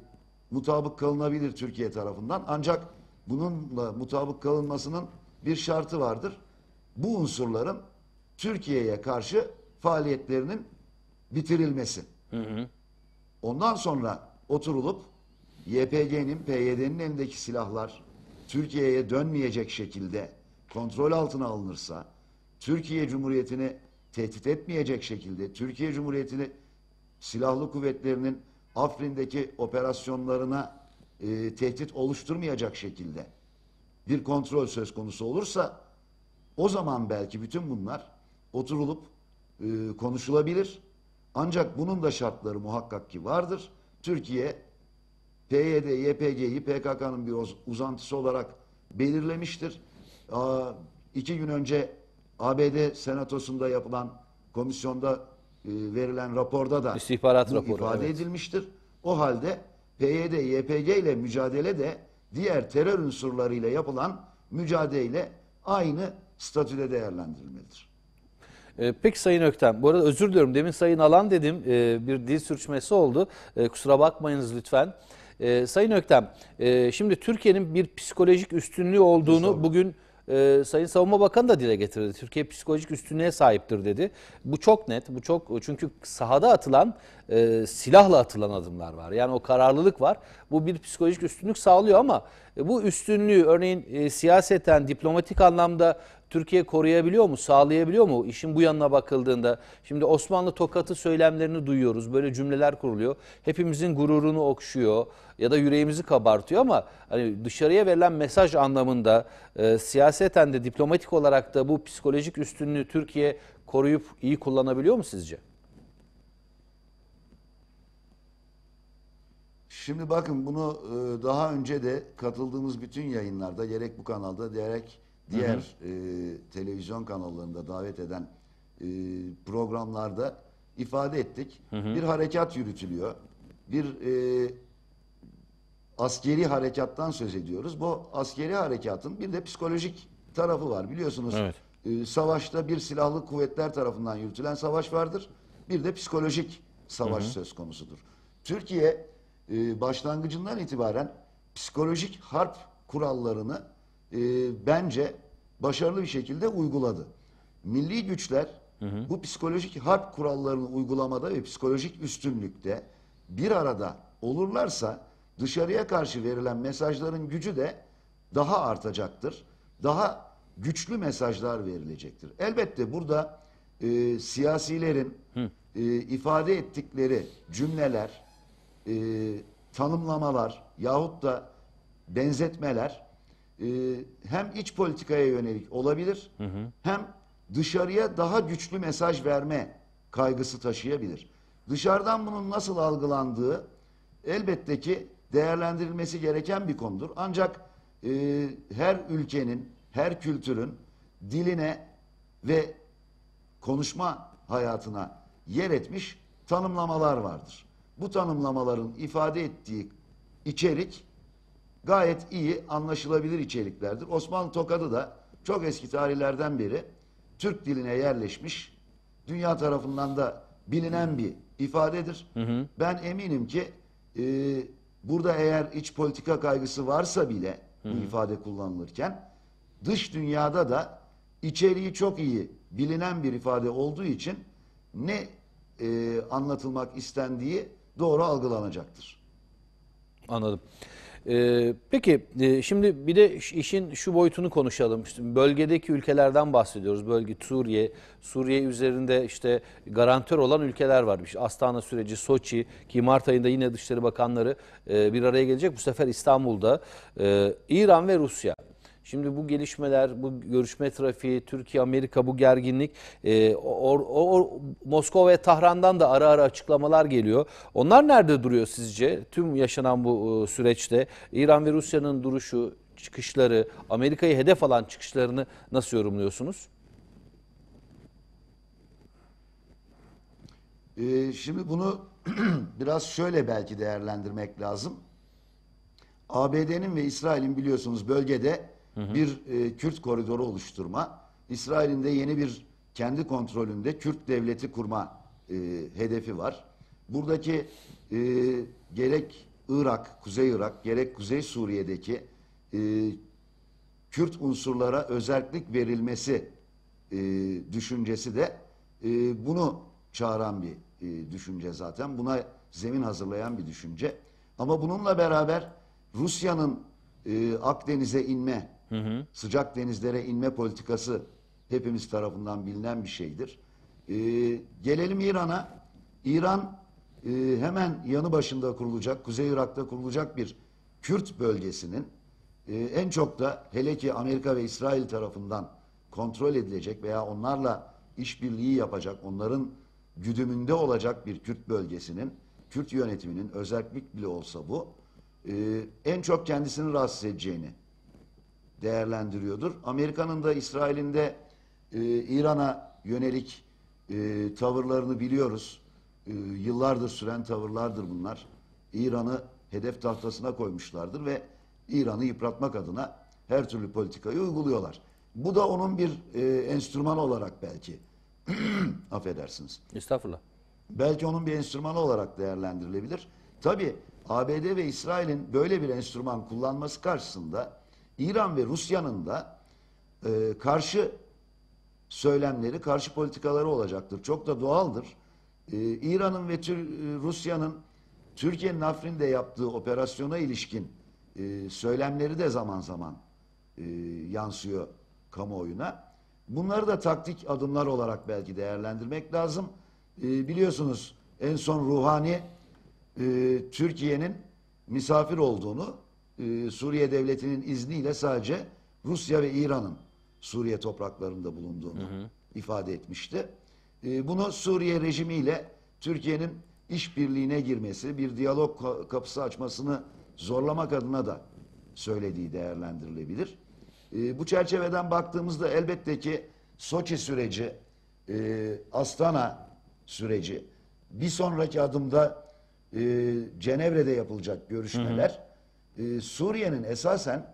mutabık kalınabilir Türkiye tarafından. Ancak bununla mutabık kalınmasının bir şartı vardır. Bu unsurların Türkiye'ye karşı faaliyetlerinin bitirilmesi. Hı hı. Ondan sonra oturulup Y P G'nin, P Y D'nin elindeki silahlar Türkiye'ye dönmeyecek şekilde kontrol altına alınırsa, Türkiye Cumhuriyeti'ni tehdit etmeyecek şekilde, Türkiye Cumhuriyeti'ni silahlı kuvvetlerinin Afrin'deki operasyonlarına e, tehdit oluşturmayacak şekilde bir kontrol söz konusu olursa, o zaman belki bütün bunlar oturulup e, konuşulabilir. Ancak bunun da şartları muhakkak ki vardır. Türkiye P Y D Y P G'yi P K K'nın bir uzantısı olarak belirlemiştir. Aa, iki gün önce A B D Senatosu'nda yapılan komisyonda e, verilen raporda da İstihbarat bu raporu, ifade evet. edilmiştir. O halde P Y D Y P G ile mücadele de diğer terör unsurlarıyla yapılan mücadeleyle aynı statüde değerlendirilmelidir. Ee, Peki Sayın Öktem, bu arada özür diliyorum, demin Sayın Alan dedim, ee, bir dil sürçmesi oldu, ee, kusura bakmayınız lütfen. Ee, Sayın Öktem, e, şimdi Türkiye'nin bir psikolojik üstünlüğü olduğunu bugün e, Sayın Savunma Bakanı da dile getirdi. Türkiye psikolojik üstünlüğe sahiptir dedi. Bu çok net, bu çok, çünkü sahada atılan, e, silahla atılan adımlar var. Yani o kararlılık var. Bu bir psikolojik üstünlük sağlıyor ama e, bu üstünlüğü örneğin e, siyaseten, diplomatik anlamda Türkiye koruyabiliyor mu, sağlayabiliyor mu? İşin bu yanına bakıldığında, şimdi Osmanlı tokatı söylemlerini duyuyoruz, böyle cümleler kuruluyor. Hepimizin gururunu okşuyor ya da yüreğimizi kabartıyor ama hani dışarıya verilen mesaj anlamında e, siyaseten de diplomatik olarak da bu psikolojik üstünlüğü Türkiye koruyup iyi kullanabiliyor mu sizce? Şimdi bakın, bunu e, daha önce de katıldığımız bütün yayınlarda, gerek bu kanalda gerek diğer hı hı. E, televizyon kanallarında davet eden e, programlarda ifade ettik. Hı hı. Bir harekat yürütülüyor. Bir e, askeri harekattan söz ediyoruz. Bu askeri harekatın bir de psikolojik tarafı var. Biliyorsunuz, evet. e, savaşta bir silahlı kuvvetler tarafından yürütülen savaş vardır. Bir de psikolojik savaş hı hı. söz konusudur. Türkiye e, başlangıcından itibaren psikolojik harp kurallarını e, bence başarılı bir şekilde uyguladı. Milli güçler hı hı. bu psikolojik harp kurallarını uygulamada ve psikolojik üstünlükte bir arada olurlarsa dışarıya karşı verilen mesajların gücü de daha artacaktır. Daha güçlü mesajlar verilecektir. Elbette burada e, siyasilerin e, ifade ettikleri cümleler, e, tanımlamalar yahut da benzetmeler e, hem iç politikaya yönelik olabilir, hı hı. hem dışarıya daha güçlü mesaj verme kaygısı taşıyabilir. Dışarıdan bunun nasıl algılandığı elbette ki değerlendirilmesi gereken bir konudur. Ancak e, her ülkenin, her kültürün diline ve konuşma hayatına yer etmiş tanımlamalar vardır. Bu tanımlamaların ifade ettiği içerik gayet iyi, anlaşılabilir içeriklerdir. Osmanlı tokadı da çok eski tarihlerden beri Türk diline yerleşmiş, dünya tarafından da bilinen bir ifadedir. Hı hı. Ben eminim ki e, burada eğer iç politika kaygısı varsa bile hı hı. bu ifade kullanılırken dış dünyada da içeriği çok iyi bilinen bir ifade olduğu için ne e, anlatılmak istendiği doğru algılanacaktır. Anladım. Ee, peki e, şimdi bir de işin şu boyutunu konuşalım. İşte bölgedeki ülkelerden bahsediyoruz. Bölge Suriye, Suriye üzerinde işte garantör olan ülkeler var. İşte Astana süreci, Soçi ki Mart ayında yine Dışişleri Bakanları e, bir araya gelecek. Bu sefer İstanbul'da. E, İran ve Rusya. Şimdi bu gelişmeler, bu görüşme trafiği, Türkiye, Amerika bu gerginlik, e, or, or, Moskova ve Tahran'dan da ara ara açıklamalar geliyor. Onlar nerede duruyor sizce tüm yaşanan bu e, süreçte? İran ve Rusya'nın duruşu, çıkışları, Amerika'yı hedef alan çıkışlarını nasıl yorumluyorsunuz? Ee, şimdi bunu biraz şöyle belki değerlendirmek lazım. A B D'nin ve İsrail'in biliyorsunuz bölgede Hı hı. bir e, Kürt koridoru oluşturma, İsrail'in de yeni bir kendi kontrolünde Kürt devleti kurma e, hedefi var. Buradaki e, gerek Irak, Kuzey Irak, gerek Kuzey Suriye'deki e, Kürt unsurlara özellik verilmesi e, düşüncesi de e, bunu çağıran bir e, düşünce zaten. Buna zemin hazırlayan bir düşünce. Ama bununla beraber Rusya'nın e, Akdeniz'e inme, hı hı. sıcak denizlere inme politikası hepimiz tarafından bilinen bir şeydir. E, gelelim İran'a. İran e, hemen yanı başında kurulacak, Kuzey Irak'ta kurulacak bir Kürt bölgesinin e, en çok da hele ki Amerika ve İsrail tarafından kontrol edilecek veya onlarla işbirliği yapacak, onların güdümünde olacak bir Kürt bölgesinin, Kürt yönetiminin özellik bile olsa bu, e, en çok kendisini rahatsız edeceğini değerlendiriyordur. Amerika'nın da İsrail'in de e, İran'a yönelik e, tavırlarını biliyoruz. E, yıllardır süren tavırlardır bunlar. İran'ı hedef tahtasına koymuşlardır ve İran'ı yıpratmak adına her türlü politikayı uyguluyorlar. Bu da onun bir e, enstrümanı olarak belki affedersiniz. Estağfurullah. Belki onun bir enstrümanı olarak değerlendirilebilir. Tabii A B D ve İsrail'in böyle bir enstrüman kullanması karşısında İran ve Rusya'nın da e, karşı söylemleri, karşı politikaları olacaktır. Çok da doğaldır. E, İran'ın ve Rusya'nın Türkiye'nin Afrin'de yaptığı operasyona ilişkin e, söylemleri de zaman zaman e, yansıyor kamuoyuna. Bunları da taktik adımlar olarak belki değerlendirmek lazım. E, biliyorsunuz en son Ruhani e, Türkiye'nin misafir olduğunu, e, Suriye devletinin izniyle sadece Rusya ve İran'ın Suriye topraklarında bulunduğunu hı hı. ifade etmişti. E, bunu Suriye rejimiyle Türkiye'nin işbirliğine girmesi, bir diyalog kapısı açmasını zorlamak adına da söylediği değerlendirilebilir. E, bu çerçeveden baktığımızda elbette ki Soçi süreci, e, Astana süreci, bir sonraki adımda e, Cenevre'de yapılacak görüşmeler, hı hı. E, Suriye'nin esasen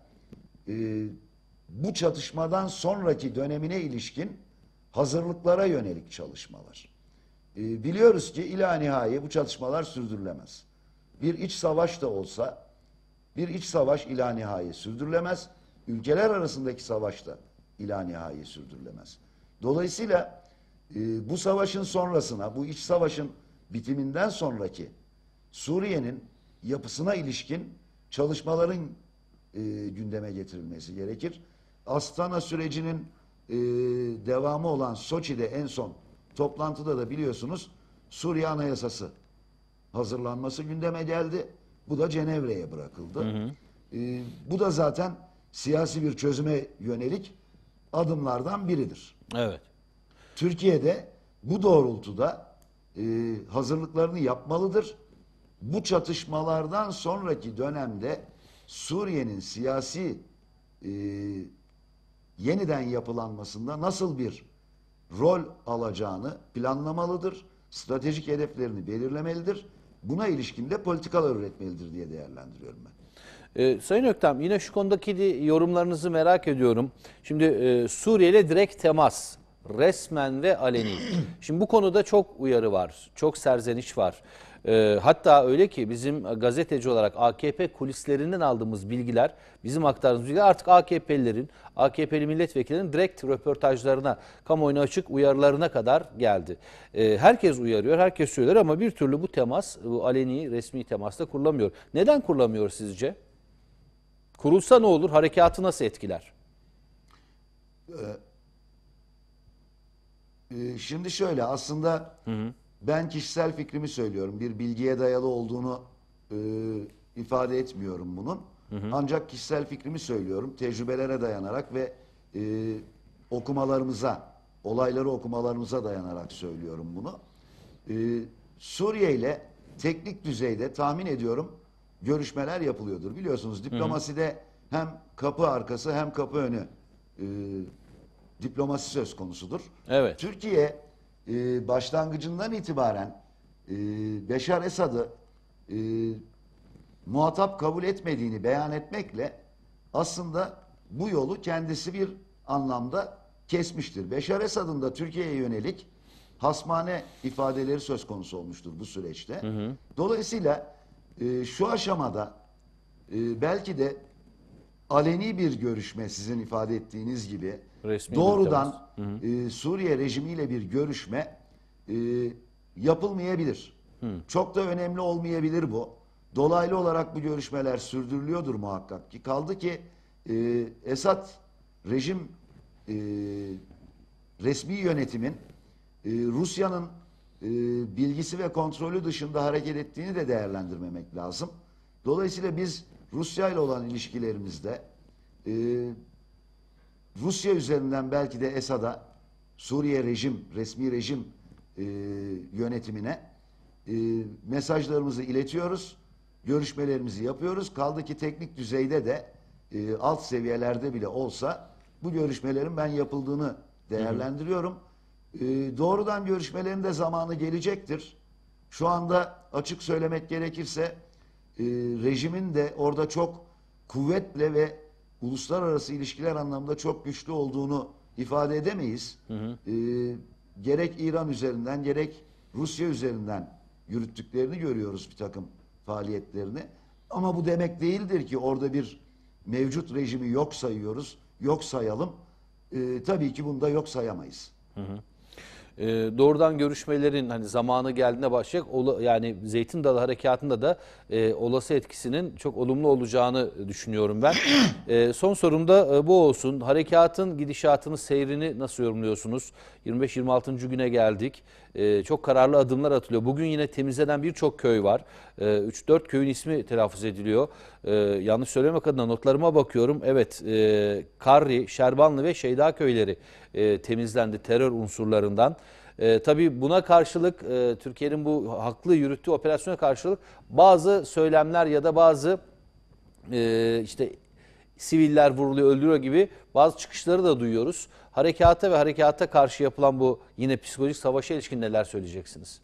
e, bu çatışmadan sonraki dönemine ilişkin hazırlıklara yönelik çalışmalar. E, biliyoruz ki ila nihai bu çatışmalar sürdürülemez. bir iç savaş da olsa bir iç savaş ila nihai sürdürülemez. Ülkeler arasındaki savaş da ila nihai sürdürülemez. Dolayısıyla e, bu savaşın sonrasına, bu iç savaşın bitiminden sonraki Suriye'nin yapısına ilişkin çalışmaların e, gündeme getirilmesi gerekir. Astana sürecinin e, devamı olan Soçi'de en son toplantıda da biliyorsunuz Suriye Anayasası hazırlanması gündeme geldi. Bu da Cenevre'ye bırakıldı. Hı hı. E, bu da zaten siyasi bir çözüme yönelik adımlardan biridir. Evet. Türkiye'de bu doğrultuda e, hazırlıklarını yapmalıdır. Bu çatışmalardan sonraki dönemde Suriye'nin siyasi e, yeniden yapılanmasında nasıl bir rol alacağını planlamalıdır. Stratejik hedeflerini belirlemelidir. Buna ilişkin de politikalar üretmelidir diye değerlendiriyorum ben. Ee, Sayın Öktem, yine şu konudaki yorumlarınızı merak ediyorum. Şimdi e, Suriye ile direkt temas, resmen ve aleni. Şimdi bu konuda çok uyarı var, çok serzeniş var. E, hatta öyle ki bizim gazeteci olarak A K P kulislerinden aldığımız bilgiler, bizim aktardığımız bilgiler artık A K P'lilerin, A K P'li milletvekillerinin direkt röportajlarına, kamuoyuna açık uyarılarına kadar geldi. E, herkes uyarıyor, herkes söylüyor ama bir türlü bu temas, bu aleni, resmi temas da kurulamıyor. Neden kurulamıyor sizce? Kurulsa ne olur? Harekatı nasıl etkiler? Ee, şimdi şöyle aslında hı hı. ben kişisel fikrimi söylüyorum. Bir bilgiye dayalı olduğunu e, ifade etmiyorum bunun. Hı hı. Ancak kişisel fikrimi söylüyorum. Tecrübelere dayanarak ve e, okumalarımıza, olayları okumalarımıza dayanarak söylüyorum bunu. E, Suriye ile teknik düzeyde tahmin ediyorum görüşmeler yapılıyordur. Biliyorsunuz diplomaside hı hı. hem kapı arkası hem kapı önü e, diplomasi söz konusudur. Evet. Türkiye e, başlangıcından itibaren e, Beşar Esad'ı e, muhatap kabul etmediğini beyan etmekle aslında bu yolu kendisi bir anlamda kesmiştir. Beşar Esad'ın da Türkiye'ye yönelik hasmane ifadeleri söz konusu olmuştur bu süreçte. Hı hı. Dolayısıyla e, şu aşamada e, belki de aleni bir görüşme sizin ifade ettiğiniz gibi resmi doğrudan hı hı. E, Suriye rejimiyle bir görüşme e, yapılmayabilir. Hı. Çok da önemli olmayabilir bu. Dolaylı olarak bu görüşmeler sürdürülüyordur muhakkak ki. Kaldı ki e, Esad rejim e, resmi yönetimin e, Rusya'nın e, bilgisi ve kontrolü dışında hareket ettiğini de değerlendirmemek lazım. Dolayısıyla biz Rusya ile olan ilişkilerimizde e, Rusya üzerinden belki de Esad'a, Suriye rejim, resmi rejim e, yönetimine e, mesajlarımızı iletiyoruz, görüşmelerimizi yapıyoruz. Kaldı ki teknik düzeyde de e, alt seviyelerde bile olsa bu görüşmelerin ben yapıldığını değerlendiriyorum. Hı hı. E, doğrudan görüşmelerin de zamanı gelecektir. Şu anda açık söylemek gerekirse e, rejimin de orada çok kuvvetle ve uluslararası ilişkiler anlamında çok güçlü olduğunu ifade edemeyiz. Hı hı. E, gerek İran üzerinden gerek Rusya üzerinden yürüttüklerini görüyoruz bir takım faaliyetlerini. Ama bu demek değildir ki orada bir mevcut rejimi yok sayıyoruz, yok sayalım. E, tabii ki bunu da yok sayamayız. Hı hı. E, doğrudan görüşmelerin hani zamanı geldiğinde başlayacak, ola, yani Zeytin Dalı Harekatı'nda da e, olası etkisinin çok olumlu olacağını düşünüyorum ben. E, son sorum da e, bu olsun. Harekatın gidişatını, seyrini nasıl yorumluyorsunuz? yirmi beş yirmi altıncı güne geldik. E, çok kararlı adımlar atılıyor. Bugün yine temizlenen birçok köy var. E, üç dört köyün ismi telaffuz ediliyor. E, yanlış söylemek adına notlarıma bakıyorum. Evet, e, Karri, Şerbanlı ve Şeyda köyleri e, temizlendi terör unsurlarından. E, tabii buna karşılık e, Türkiye'nin bu haklı yürüttüğü operasyona karşılık bazı söylemler ya da bazı e, işte siviller vuruluyor, öldürüyor gibi bazı çıkışları da duyuyoruz. Harekata ve harekata karşı yapılan bu yine psikolojik savaşa ilişkin neler söyleyeceksiniz?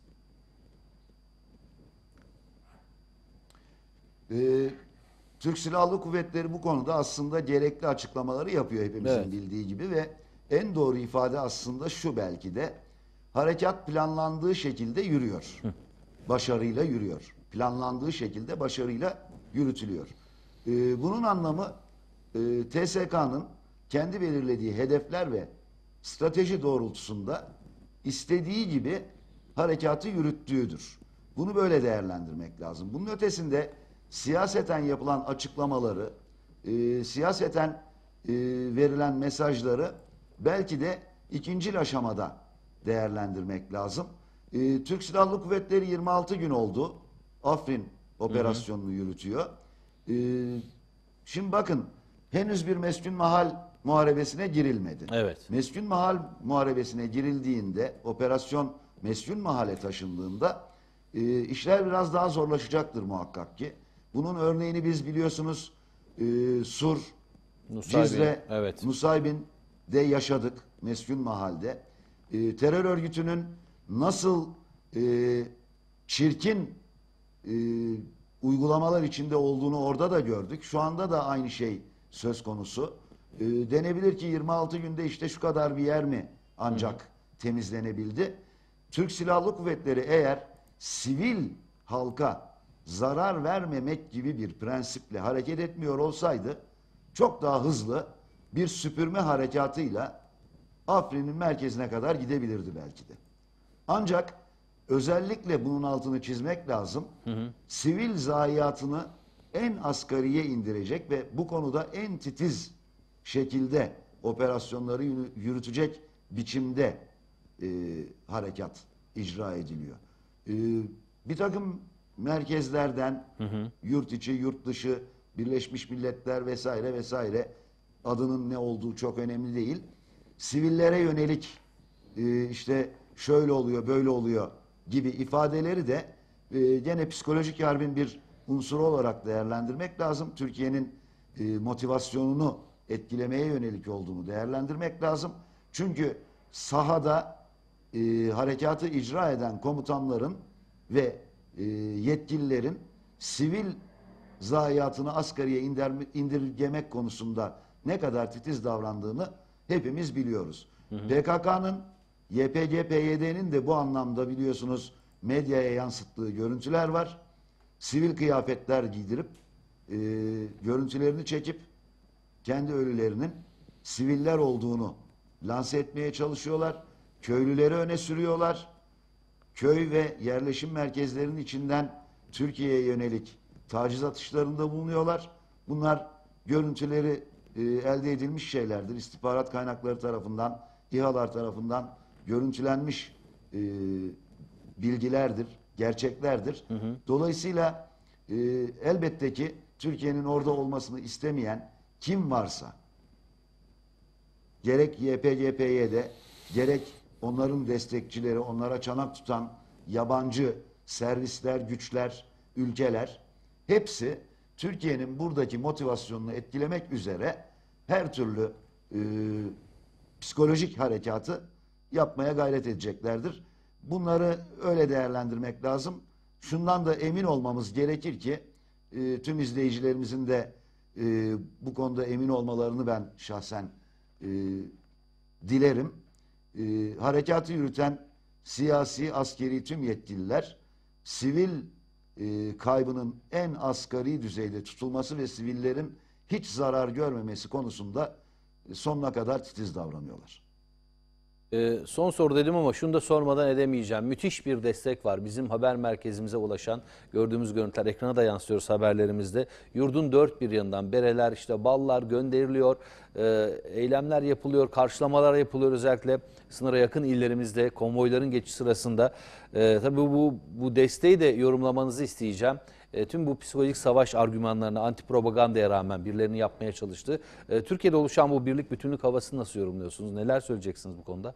Ee, Türk Silahlı Kuvvetleri bu konuda aslında gerekli açıklamaları yapıyor hepimizin evet. bildiği gibi ve en doğru ifade aslında şu belki de harekat planlandığı şekilde yürüyor. Hı. Başarıyla yürüyor. planlandığı şekilde başarıyla yürütülüyor. E, bunun anlamı e, T S K'nın kendi belirlediği hedefler ve strateji doğrultusunda istediği gibi harekatı yürüttüğüdür. Bunu böyle değerlendirmek lazım. Bunun ötesinde siyaseten yapılan açıklamaları, e, siyaseten e, verilen mesajları belki de ikinci aşamada değerlendirmek lazım. E, Türk Silahlı Kuvvetleri yirmi altı gün oldu. Afrin operasyonunu hı hı. yürütüyor. E, şimdi bakın henüz bir Meskun Mahal muharebesine girilmedi. Evet. Meskun Mahal muharebesine girildiğinde, operasyon Meskun Mahal'e taşındığında e, işler biraz daha zorlaşacaktır muhakkak ki. Bunun örneğini biz biliyorsunuz e, Sur, Nusaybin, Cizre, evet. Nusaybin'de yaşadık, Meskun Mahal'de. E, terör örgütünün nasıl e, çirkin e, uygulamalar içinde olduğunu orada da gördük. Şu anda da aynı şey söz konusu. E, denebilir ki yirmi altı günde işte şu kadar bir yer mi ancak hı hı. temizlenebildi. Türk Silahlı Kuvvetleri eğer sivil halka zarar vermemek gibi bir prensiple hareket etmiyor olsaydı çok daha hızlı bir süpürme harekatıyla Afrin'in merkezine kadar gidebilirdi belki de. Ancak özellikle bunun altını çizmek lazım. Hı hı. Sivil zayiatını en asgariye indirecek ve bu konuda en titiz şekilde operasyonları yürütecek biçimde e, harekat icra ediliyor. E, bir takım merkezlerden hı hı. yurt içi, yurt dışı, Birleşmiş Milletler vesaire vesaire adının ne olduğu çok önemli değil. Sivillere yönelik e, işte şöyle oluyor, böyle oluyor gibi ifadeleri de e, gene psikolojik harbin bir unsuru olarak değerlendirmek lazım. Türkiye'nin e, motivasyonunu etkilemeye yönelik olduğunu değerlendirmek lazım. Çünkü sahada e, harekatı icra eden komutanların ve e, yetkililerin sivil zayiatını asgariye indir, indirgemek konusunda ne kadar titiz davrandığını hepimiz biliyoruz. Hı hı. P K K'nın, Y P G, P Y D'nin de bu anlamda biliyorsunuz medyaya yansıttığı görüntüler var. Sivil kıyafetler giydirip e, görüntülerini çekip kendi ölülerinin siviller olduğunu lanse etmeye çalışıyorlar. Köylüleri öne sürüyorlar. Köy ve yerleşim merkezlerinin içinden Türkiye'ye yönelik taciz atışlarında bulunuyorlar. Bunlar görüntüleri e, elde edilmiş şeylerdir. İstihbarat kaynakları tarafından, İHA'lar tarafından görüntülenmiş e, bilgilerdir, gerçeklerdir. Hı hı. Dolayısıyla e, elbette ki Türkiye'nin orada olmasını istemeyen kim varsa, gerek Y P G, P Y D, gerek onların destekçileri, onlara çanak tutan yabancı servisler, güçler, ülkeler, hepsi Türkiye'nin buradaki motivasyonunu etkilemek üzere her türlü e, psikolojik harekatı yapmaya gayret edeceklerdir. Bunları öyle değerlendirmek lazım. Şundan da emin olmamız gerekir ki e, tüm izleyicilerimizin de e, bu konuda emin olmalarını ben şahsen e, dilerim. E, harekatı yürüten siyasi, askeri tüm yetkililer sivil e, kaybının en asgari düzeyde tutulması ve sivillerin hiç zarar görmemesi konusunda e, sonuna kadar titiz davranıyorlar. Ee, son soru dedim ama şunu da sormadan edemeyeceğim. Müthiş bir destek var. Bizim haber merkezimize ulaşan gördüğümüz görüntüler, ekrana da yansıtıyoruz haberlerimizde. Yurdun dört bir yanından bereler, işte ballar gönderiliyor, e, eylemler yapılıyor, karşılamalar yapılıyor özellikle sınıra yakın illerimizde konvoyların geçiş sırasında. E, tabii bu, bu desteği de yorumlamanızı isteyeceğim. E, tüm bu psikolojik savaş argümanlarına, anti propagandaya rağmen birilerinin yapmaya çalıştığı e, Türkiye'de oluşan bu birlik bütünlük havasını nasıl yorumluyorsunuz? Neler söyleyeceksiniz bu konuda?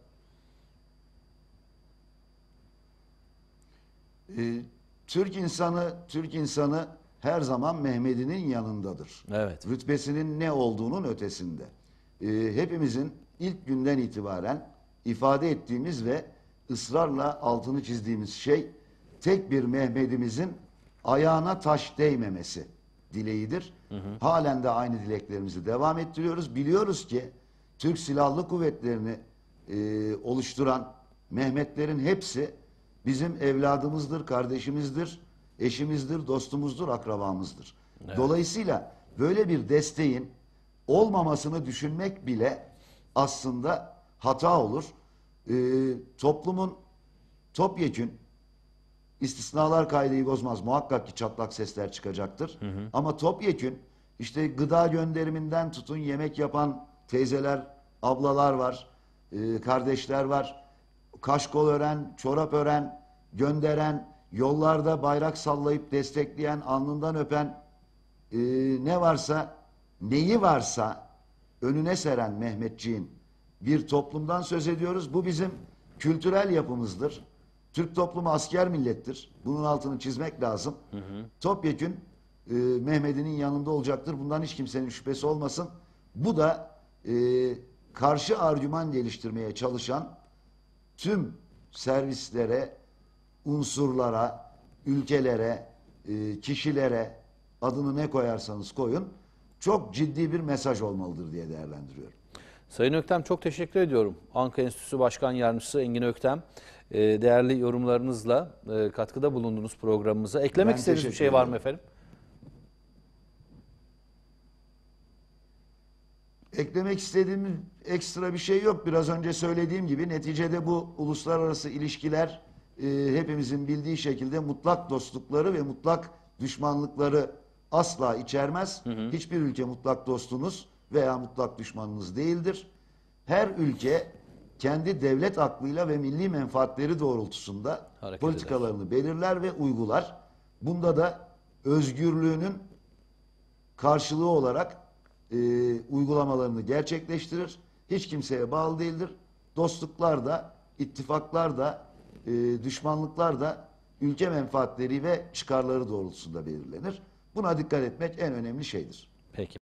Ee, Türk insanı, Türk insanı her zaman Mehmet'inin yanındadır. Evet. Rütbesinin ne olduğunun ötesinde. Ee, hepimizin ilk günden itibaren ifade ettiğimiz ve ısrarla altını çizdiğimiz şey tek bir Mehmet'imizin ayağına taş değmemesi dileğidir. Hı hı. Halen de aynı dileklerimizi devam ettiriyoruz. Biliyoruz ki Türk Silahlı Kuvvetleri'ni e, oluşturan Mehmetlerin hepsi bizim evladımızdır, kardeşimizdir. eşimizdir, dostumuzdur, akrabamızdır. Evet. Dolayısıyla böyle bir desteğin olmamasını düşünmek bile aslında hata olur. Ee, toplumun topyekün, istisnalar kaideyi bozmaz, muhakkak ki çatlak sesler çıkacaktır. Hı hı. Ama topyekün işte gıda gönderiminden tutun yemek yapan teyzeler, ablalar var, e, kardeşler var. Kaşkol ören, çorap ören, gönderen, yollarda bayrak sallayıp destekleyen, alnından öpen, e, ne varsa, neyi varsa önüne seren Mehmetçiğin bir toplumdan söz ediyoruz. Bu bizim kültürel yapımızdır. Türk toplumu asker millettir. Bunun altını çizmek lazım. Hı hı. Topyekün e, Mehmet'inin yanında olacaktır. Bundan hiç kimsenin şüphesi olmasın. Bu da e, karşı argüman geliştirmeye çalışan tüm servislere, unsurlara, ülkelere, e, kişilere, adını ne koyarsanız koyun, çok ciddi bir mesaj olmalıdır diye değerlendiriyorum. Sayın Öktem, çok teşekkür ediyorum. Ankara Enstitüsü Başkan Yardımcısı Engin Öktem, değerli yorumlarınızla katkıda bulundunuz programımıza. Eklemek Ben istediğiniz bir şey var mı efendim? Eklemek istediğim ekstra bir şey yok. Biraz önce söylediğim gibi neticede bu uluslararası ilişkiler e, hepimizin bildiği şekilde mutlak dostlukları ve mutlak düşmanlıkları asla içermez. Hı hı. Hiçbir ülke mutlak dostunuz veya mutlak düşmanınız değildir. Her ülke kendi devlet aklıyla ve milli menfaatleri doğrultusunda hareket politikalarını eder, belirler ve uygular. Bunda da özgürlüğünün karşılığı olarak e, uygulamalarını gerçekleştirir. Hiç kimseye bağlı değildir. Dostluklar da, ittifaklar da, e, düşmanlıklar da ülke menfaatleri ve çıkarları doğrultusunda belirlenir. Buna dikkat etmek en önemli şeydir. Peki.